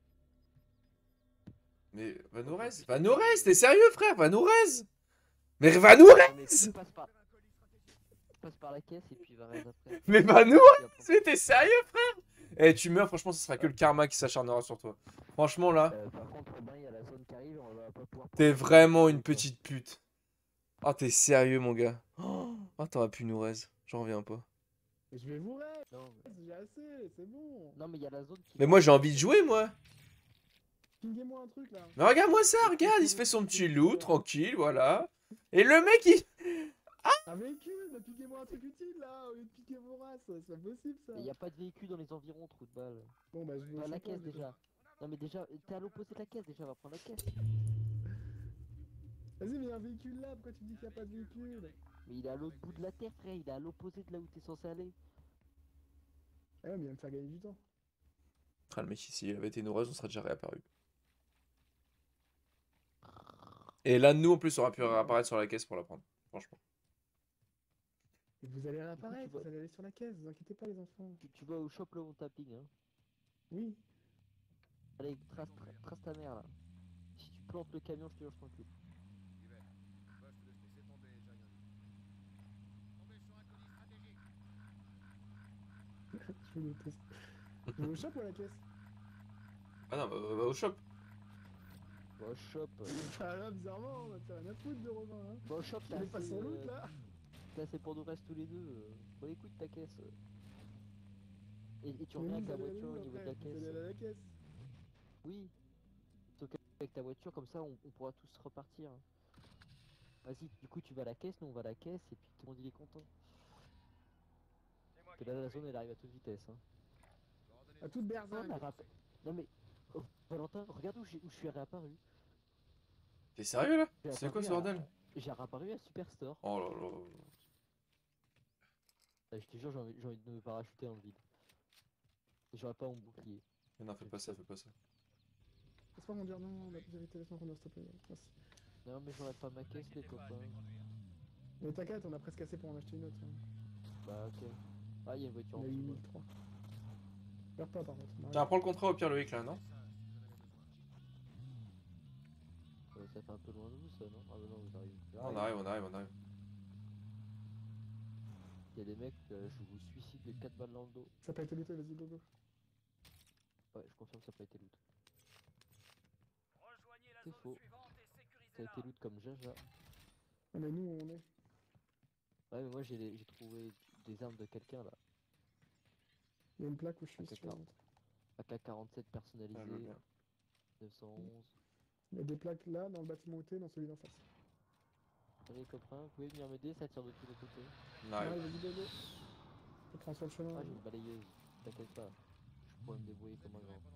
Mais En Vanorez, plus, Vanorez, t'as- t'es sérieux, frère? Vanorez! Mais Vanorez! Non, mais tu passes par... tu passes par la caisse et puis il va reste après. Mais Il Vanorez! va prendre- Mais t'es sérieux, frère? Eh, tu meurs, franchement, ce sera que le karma qui s'acharnera sur toi. Franchement, là, Euh, par contre, Robin, il y a la zone qui arrive, on va pas pouvoir. t'es prendre- vraiment une quoi. petite pute. Oh, t'es sérieux, mon gars? Oh, oh, t'aurais pu nous raise. J'en reviens pas. Mais je vais vous raid, Non, mais, j'ai assez, c'est bon. non, mais il y a la zone qui Mais va moi, j'ai avec, envie de euh, jouer, moi. Pinguez-moi un truc là. Mais regarde-moi ça, Et- regarde, et il se le fait son truc, petit le loup, truc, là. tranquille, voilà. Et le mec, il... Un véhicule, mais piquez-moi un truc utile là, au lieu de piquer vos races, c'est pas possible ça. Il n'y a pas de véhicule dans les environs, trou de balle. Bon bah je vais au Va à la champagne, caisse du coup. déjà. Non, mais déjà, t'es à l'opposé de la caisse déjà, va prendre la caisse. Vas-y, mais il y a un véhicule là, pourquoi tu me dis qu'il n'y a pas de véhicule? Mais il est à l'autre bout de la terre, frère, il est à l'opposé de là où t'es censé aller. Ah ouais, mais il va me faire gagner du temps. Ah, le mec, s'il avait été nous raise, on serait déjà réapparu. Et là, nous, en plus, on aurait pu réapparaître sur la caisse pour la prendre. Franchement. Et vous allez tu réapparaître, vas- vous allez aller sur la caisse, vous inquiétez pas les enfants. Tu, tu vas au shop le on tapping, hein. Oui. Allez, trace, tra- trace ta mère là. Si tu plantes le camion, je te lâche ton cul. J'y vais. Toi, je te laisse laisser tomber, j'ai rien dit. Tombez sur un colis stratégique. Je vais le Je vais au shop ou à la caisse? Ah non, bah, va au shop. Va au shop. Ah là, bizarrement, on va faire rien à foutre de Romain, hein. Va au shop, Il t'as est pas assez, son loot euh, là. t'as assez pour nous rester tous les deux. Euh. Bon, écoute ta caisse. euh. Et, et tu Mais reviens vous avec ta allez aller voiture où au niveau de après? la Vous caisse. allez aller à la caisse. Oui. Donc avec ta voiture, comme ça, on, on pourra tous repartir. Vas-y, du coup, tu vas à la caisse, nous on va à la caisse, et puis tout le monde il est content. C'est moi Que qui là, la conduis. zone elle arrive à toute vitesse. Hein. Coordonnées À toute Non, berzingue. la rap- non mais, oh, Valentin, regarde où, j'ai- où je suis réapparu. T'es sérieux, là? J'ai C'est quoi ce apparu à- bordel? J'ai réapparu à Superstore. Oh là là. Ah, je te jure, j'ai envie, j'ai envie de me parachuter dans le vide. Et j'aurais pas mon bouclier. Mais non, fais pas ça, fais pas ça. Laisse-moi conduire, non, on a vérité, laisse-moi conduire s'il te plaît. Merci. Non mais j'aurais pas ma caisse les Inquiétez pas, copains. je vais conduire. Mais t'inquiète, on a presque assez pour en acheter une autre. Hein. Bah ok. Ah, il y a une voiture On en a dessous eu de moi. mille trois. Perds pas par contre. on arrête. Tiens, prends le contrat au pire, Loïc, là, non? Euh, ça fait un peu loin de vous ça, non? Ah bah non, vous arrivez. Ah, on arrive, on arrive, on arrive. Il y a des mecs, euh, je vous suicide de quatre balles dans le dos. Ça n'a pas été looté, vas-y, go go. Ouais, je confirme, ça n'a pas été loot. Rejoignez la C'est zone faux. suivante et Ça a sécurisez-la. été loot comme Jaja. Ah, mais nous, on est. Ouais, mais moi j'ai les- j'ai trouvé des armes de quelqu'un là. Il y a une plaque où je suis, Ok, si tu veux. d'accord. A K quarante-sept personnalisé, Ah, je veux bien. neuf cent onze. Il y a des plaques là, dans le bâtiment où t'es, dans celui d'en face. Allez copains, vous pouvez venir m'aider, ça tire de tous les côtés. On Allez, arrive. vas-y, go go. Je prends sur le chemin. Ah, j'ai une balayeuse, t'inquiète pas. Je pourrais me débrouiller comme un grand.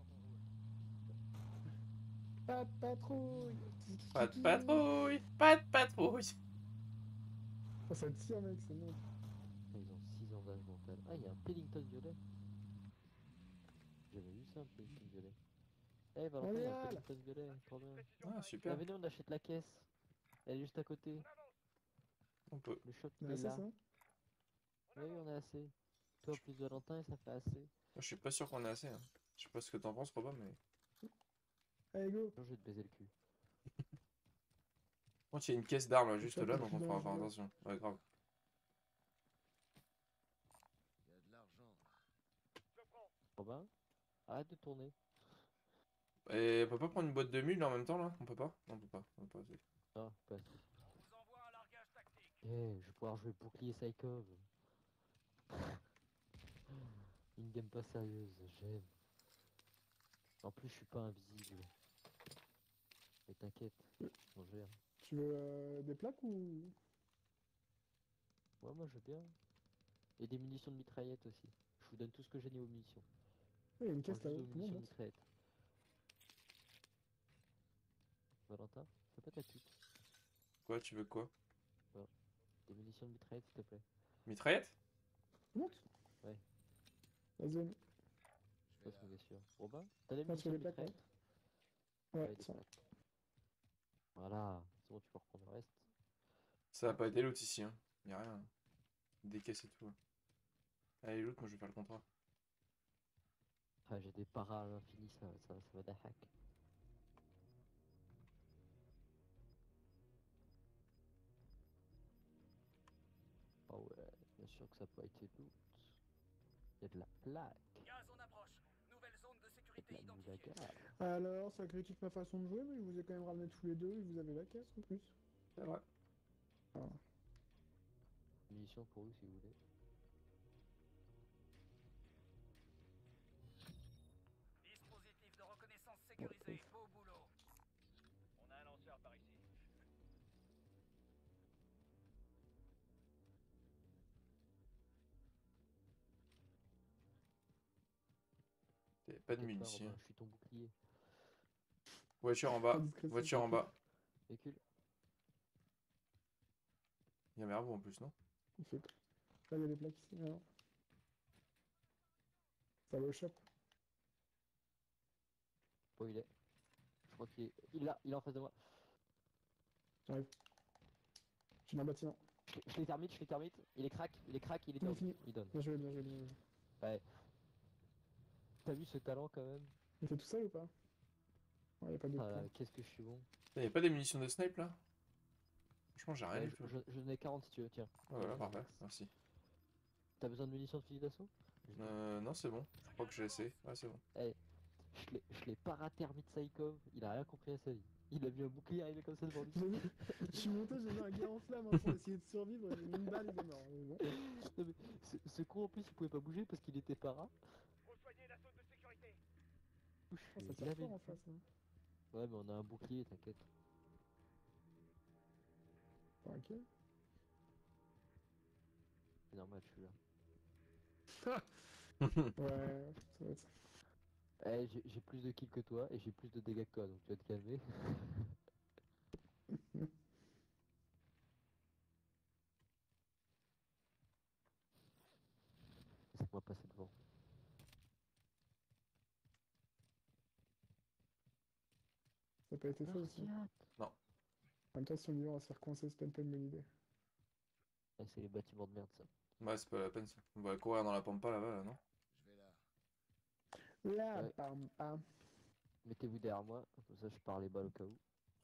Pas de patrouille. Pas de patrouille, pas de patrouille. Oh, ça tire, mec, c'est bon. Ah, ils ont six ans d'âge mental. Ah, il y a un Pellington violet. J'avais vu ça, un Pellington violet. Eh, Valentin, il y a un Génial. Pellington violet, trop bien. Ah, Ah, super. venez, on achète la caisse. Elle est juste à côté. On peut. Le shop, On il a est assez, là. ça? Oui, on a assez. Toi, plus Valentin, et ça fait assez. Moi, je suis pas sûr qu'on ait assez. Hein. Je sais pas ce que t'en penses, Robin, mais. Allez, go. Non, je vais te baiser le cul. Moi, il y a une caisse d'armes là, Le juste shop là, est donc on plus fera faire dangereux. attention. Ouais, grave. Il y a de l'argent. Robin, arrête de tourner. Et on peut pas prendre une boîte de mule en même temps là? On peut pas? Non, on peut pas. On peut pas. Ah, pas. On vous envoie un largage tactique. Eh, je vais pouvoir jouer bouclier Psychov. Une game pas sérieuse, j'aime. En plus, je suis pas invisible. Mais t'inquiète, on gère. Tu veux euh, des plaques ou. Ouais, moi je veux bien. Et des munitions de mitraillette aussi. Je vous donne tout ce que j'ai niveau munitions. Il y a une Je prends caisse juste là-haut, vos tout le monde munitions de monte. mitraillette. Valentin, fais pas ta pute. Quoi, tu veux quoi? Des munitions de mitraillette, s'il te plaît. Mitraillette? Monte. Ouais. La zone. Je passe mes sûr. Robin, t'as des Ah, tu munitions veux de les plaques, ouais. mitraillette? Ouais, Ouais, des tiens. plaques. Voilà, c'est bon, tu peux reprendre le reste. Ça a pas été loot ici, hein. Y'a rien. Des caisses et tout. Hein. Allez, loot, moi je vais faire le contrat. Ah, j'ai des paras à l'infini, ça, ça, ça va d'hack. Ah ouais, bien sûr que ça n'a pas été loot. Il y a de la plaque. Gaz en approche. Nouvelle zone de Il y sécurité a de la mousse à identifiée. gaz. Alors, ça critique ma façon de jouer, mais je vous ai quand même ramené tous les deux et vous avez la caisse en plus. C'est vrai. Ah. Munitions pour vous si vous voulez. Dispositif de reconnaissance sécurisé. Beau boulot. On a un lanceur par ici. T'avais pas de T'inquiète pas, munitions. Robin, je suis ton bouclier. Voiture en Pas bas. discret, Voiture en c'est bas. Véhicule. Il y a Merbo en plus, non? Il fait. Là, il y a des plaques ici. Alors. Ça va au shop. Où il est? Je crois qu'il est... Il est là, il est en face de moi. J'arrive. Je suis dans le bâtiment. Je l'ai- je l'ai termite, je l'ai termite. Il est crack, il est crack, il est Fini, down. fini. Il donne. Bien joué, bien joué, bien joué. Ouais. T'as vu ce talent quand même? Il fait tout seul ou pas? Ouais, y a pas d'autre Ah, plan. qu'est-ce que je suis bon. Il y a pas des munitions de snipe là? Franchement, j'ai rien Ouais, du je- tout. je- J'en ai quarante si tu veux, tiens. Ah, voilà, parfait, merci. T'as besoin de munitions de fusil d'assaut? Euh, non, c'est bon. Je crois que j'ai essayé. Ouais, c'est bon. Eh, je l'ai- je l'ai parathermite Saikov, il a rien compris à sa vie. Il a vu un bouclier arriver comme ça devant lui. J'ai mis- Je suis monté, j'ai mis un gars en flamme hein, pour essayer de survivre. J'ai mis une balle, il est mort. Mais bon. Non, mais ce, ce con en plus il pouvait pas bouger parce qu'il était para. Rejoignez la zone de sécurité. Je Oh, suis ça tire lavé fort une en fois. face. Hein. Ouais, mais on a un bouclier, t'inquiète. Bon, ok. C'est normal, je suis là. Ouais, ça va être ça. Eh, j'ai j'ai plus de kills que toi et j'ai plus de dégâts que toi, donc tu vas te calmer. Laisse-moi passer devant. Ça n'a pas été fait aussi. Martiat. En même temps, si on y va, on va se faire coincer, c'est pas une pas une bonne idée. Eh, c'est les bâtiments de merde ça. Ouais, c'est pas la peine ça. On va courir dans la pampa là-bas, là, non? Je vais là. Là, Ouais. bam, bam. Mettez-vous derrière moi, comme ça je pars les balles au cas où.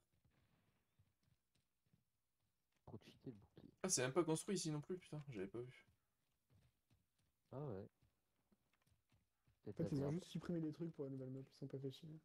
Trop cheaté le bouclier. Ah, c'est même pas construit ici non plus, putain, j'avais pas vu. Ah ouais. En Peut-être fait, la ils ont merde. juste supprimé des trucs pour la nouvelle map, ils sont pas fait chier.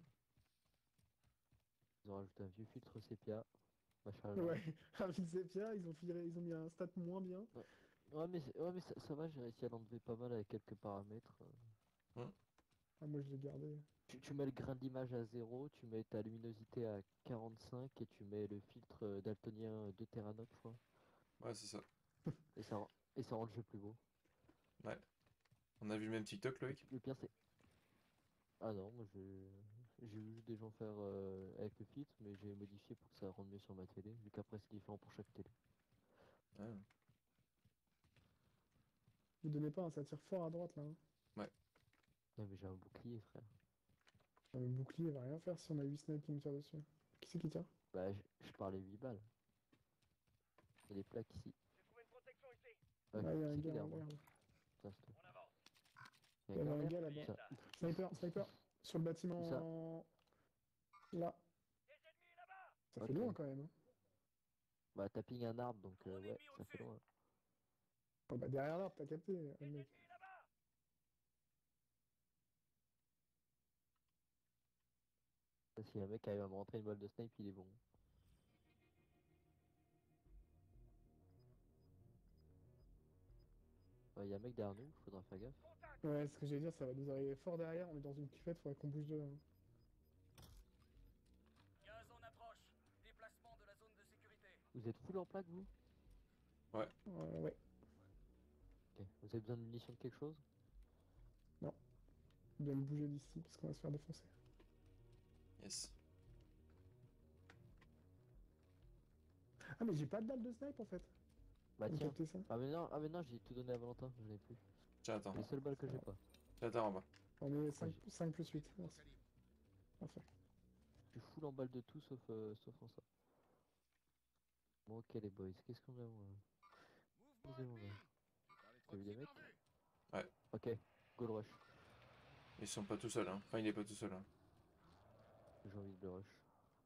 Ils ont rajouté un vieux filtre sépia. Machin. Ouais, avec Zepia, ils ont, viré- ils ont mis un stat moins bien. Ouais mais, c'est- ouais, mais ça, ça va, j'ai réussi à l'enlever pas mal avec quelques paramètres. Ah, moi je l'ai gardé. Tu, tu mets le grain d'image à zéro, tu mets ta luminosité à quarante-cinq et tu mets le filtre euh, daltonien de Terranok, je crois. Ouais, c'est ça. Et ça, rend- et ça rend le jeu plus beau. Ouais. On a vu le même TikTok, Le, Loïc? le pire c'est... Ah non, moi j'ai j'ai vu des gens faire euh, avec le filtre, mais j'ai modifié pour que ça rende mieux sur ma télé, vu qu'après c'est différent pour chaque télé. Ah. Ne donnez pas, hein, ça tire fort à droite là. Hein. Non mais j'ai un bouclier frère. Ah, le bouclier va rien faire si on a huit snipes qui me tirent dessus. Qui c'est qui tire? Bah je, je parlais huit balles. Il y a des plaques ici. J'ai trouvé une protection ici. Ah, Ah, il y a un c'est qui gars derrière en moi? l'air. là. Tiens, c'est toi. On avance. Il y avait un gars là-bas. Tiens, Sniper, sniper, sur le bâtiment. Là. Des ennemis là-bas. Ça Ok. fait loin quand même. Hein. bah t'as ping un arbre donc euh, Gros ouais, ennemi ça fait au-dessus. loin. Oh, bah derrière l'arbre, t'as capté, euh, Des mec. ennemis là-bas. Ça, si un mec arrive à me rentrer une balle de snipe, il est bon. Il y a un mec derrière nous, faudra faire gaffe. Contact. Ouais, ce que j'allais dire, ça va nous arriver fort derrière. On est dans une cuvette, faudrait qu'on bouge de là. Hein. Gaz en approche. Déplacement de la zone de sécurité. Vous êtes full en plaque vous? Euh, ouais, Ok. Vous avez besoin de munitions de quelque chose? on doit me bouger d'ici parce qu'on va se faire défoncer. Yes. Ah, mais j'ai pas de dalle de snipe en fait. Bah Vous tiens. captez ça? Ah mais non, ah mais non, j'ai tout donné à Valentin, j'en ai plus. Tiens, attends. C'est les seules balles que j'ai pas. Tiens, attends en bas. On est cinq, j'ai- cinq plus huit. Bon Merci. calibre. Parfait. Je suis full en balles de tout sauf, euh, sauf en ça. Bon ok les boys, qu'est-ce qu'on a moi? Mouvement Qu'est-ce qu'on ennemi. a? J'ai T'as vu des mecs? en vue. Ok, goal rush. Ils sont pas tout seuls, hein. Enfin, il est pas tout seul, hein. J'ai envie de le rush.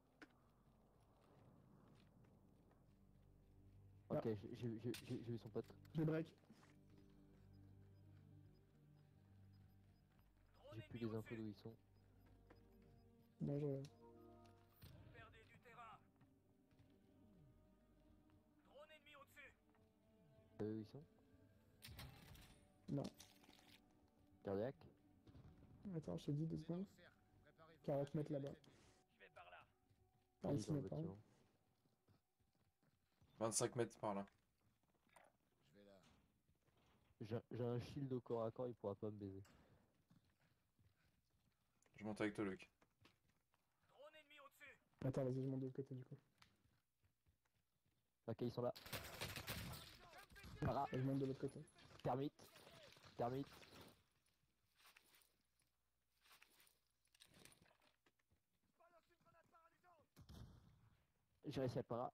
Ok, Ah. j'ai- j'ai j'ai- j'ai- j'ai vu son pote. J'ai break. Drone J'ai plus ennemi les infos au-dessus. d'où ils sont. Non, je... Vous perdez du terrain. T'as vu où ils sont? Non. Cardiaque? Attends, je te dis deux Vous êtes secondes. en cercle. Préparez-vous à quarante mètres accueillir les là-bas. ennemis. Je vais par là. Il est quarante-six dans le mètres, pardon. bâtiment. vingt-cinq mètres par là. Je vais là. J'ai j'ai un shield au corps à corps, il pourra pas me baiser. Je monte avec toi, Luc. Drone ennemi au-dessus. Attends, vas-y, je monte de l'autre côté du coup. Ok, ils sont là. Voilà, Je monte de l'autre côté. termite. Termite. Balance une grenade paralysante. J'ai réussi à pas.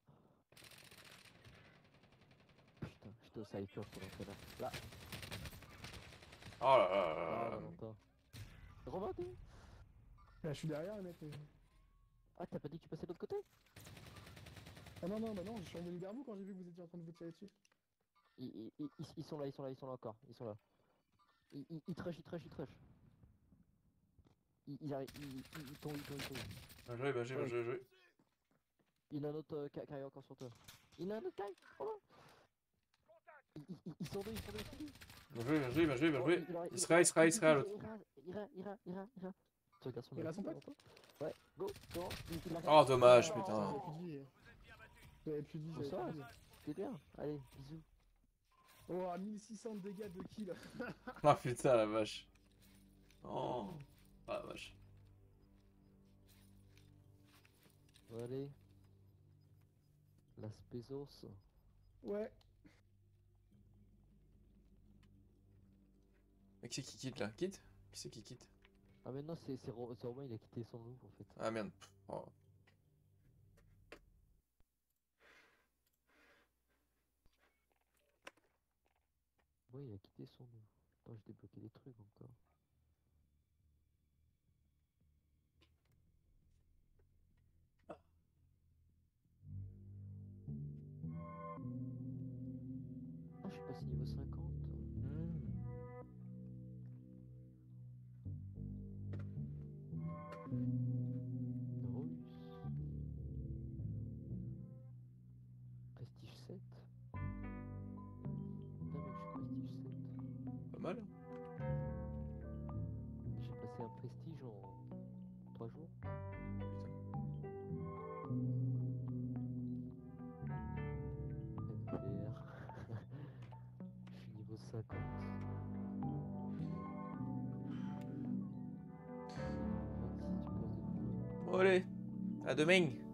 Putain, j'étais au sniper pour l'entraîneur. Là, Oh là là là ah, là là. Valentin. Romain, t'es où? Là, je suis derrière, les mecs. mais- Ah, t'as pas dit que tu passais de l'autre côté? Ah non, non, bah non, je suis revenu vers vous quand j'ai vu que vous étiez en train de vous tirer dessus. ils, ils, ils, ils- ils sont là, ils sont là, ils sont là encore. Ils sont là. Ils, ils, ils trush, ils trush, ils trush. Ils, ils arrivent, ils, ils, ils tombent, ils tombent, ils tombent. Bien joué, bien joué, bien joué, bien joué. Il y en a un autre euh, qui qui arrive encore sur toi. Il y en a un autre qui arrive, Romain. Ils, ils, ils- ils sont deux, ils sont deux, ils sont deux. Bien joué, bien joué, bien joué, bien Oh, joué. il aura- Il sera, il sera, il sera l'autre. Ira, ira, ira, ira, ira. Tu regardes son Il a avis, son pote Valentin? Ouais, go, go. Il, il arrive. Oh, dommage, Oh, putain. J'avais plus de vie. J'avais plus de vie, j'avais Bonsoir. plus de vie. C'est bien. Allez, bisous. Oh, à mille six cents de dégâts de kill. Ah putain, la vache. Oh. Ah la vache. Allez. Las Pesos. Ouais. Mais qui c'est qui quitte là? Quitte? Qui c'est qui quitte? Ah mais non, c'est c'est Ro- c'est Romain, il a quitté son loup en fait. Ah merde. Oh. Ouais, il a quitté son loup. Attends, j'ai débloqué des trucs encore. Ah, je suis passé niveau cinquante. Hmm. Russe. Prestige sept. Putain mec, je suis prestige sept. Pas mal. J'ai passé un prestige en trois jours. M T R. Je suis niveau cinquante. vingt-six du passe de pouvoir. Bon allez. À demain.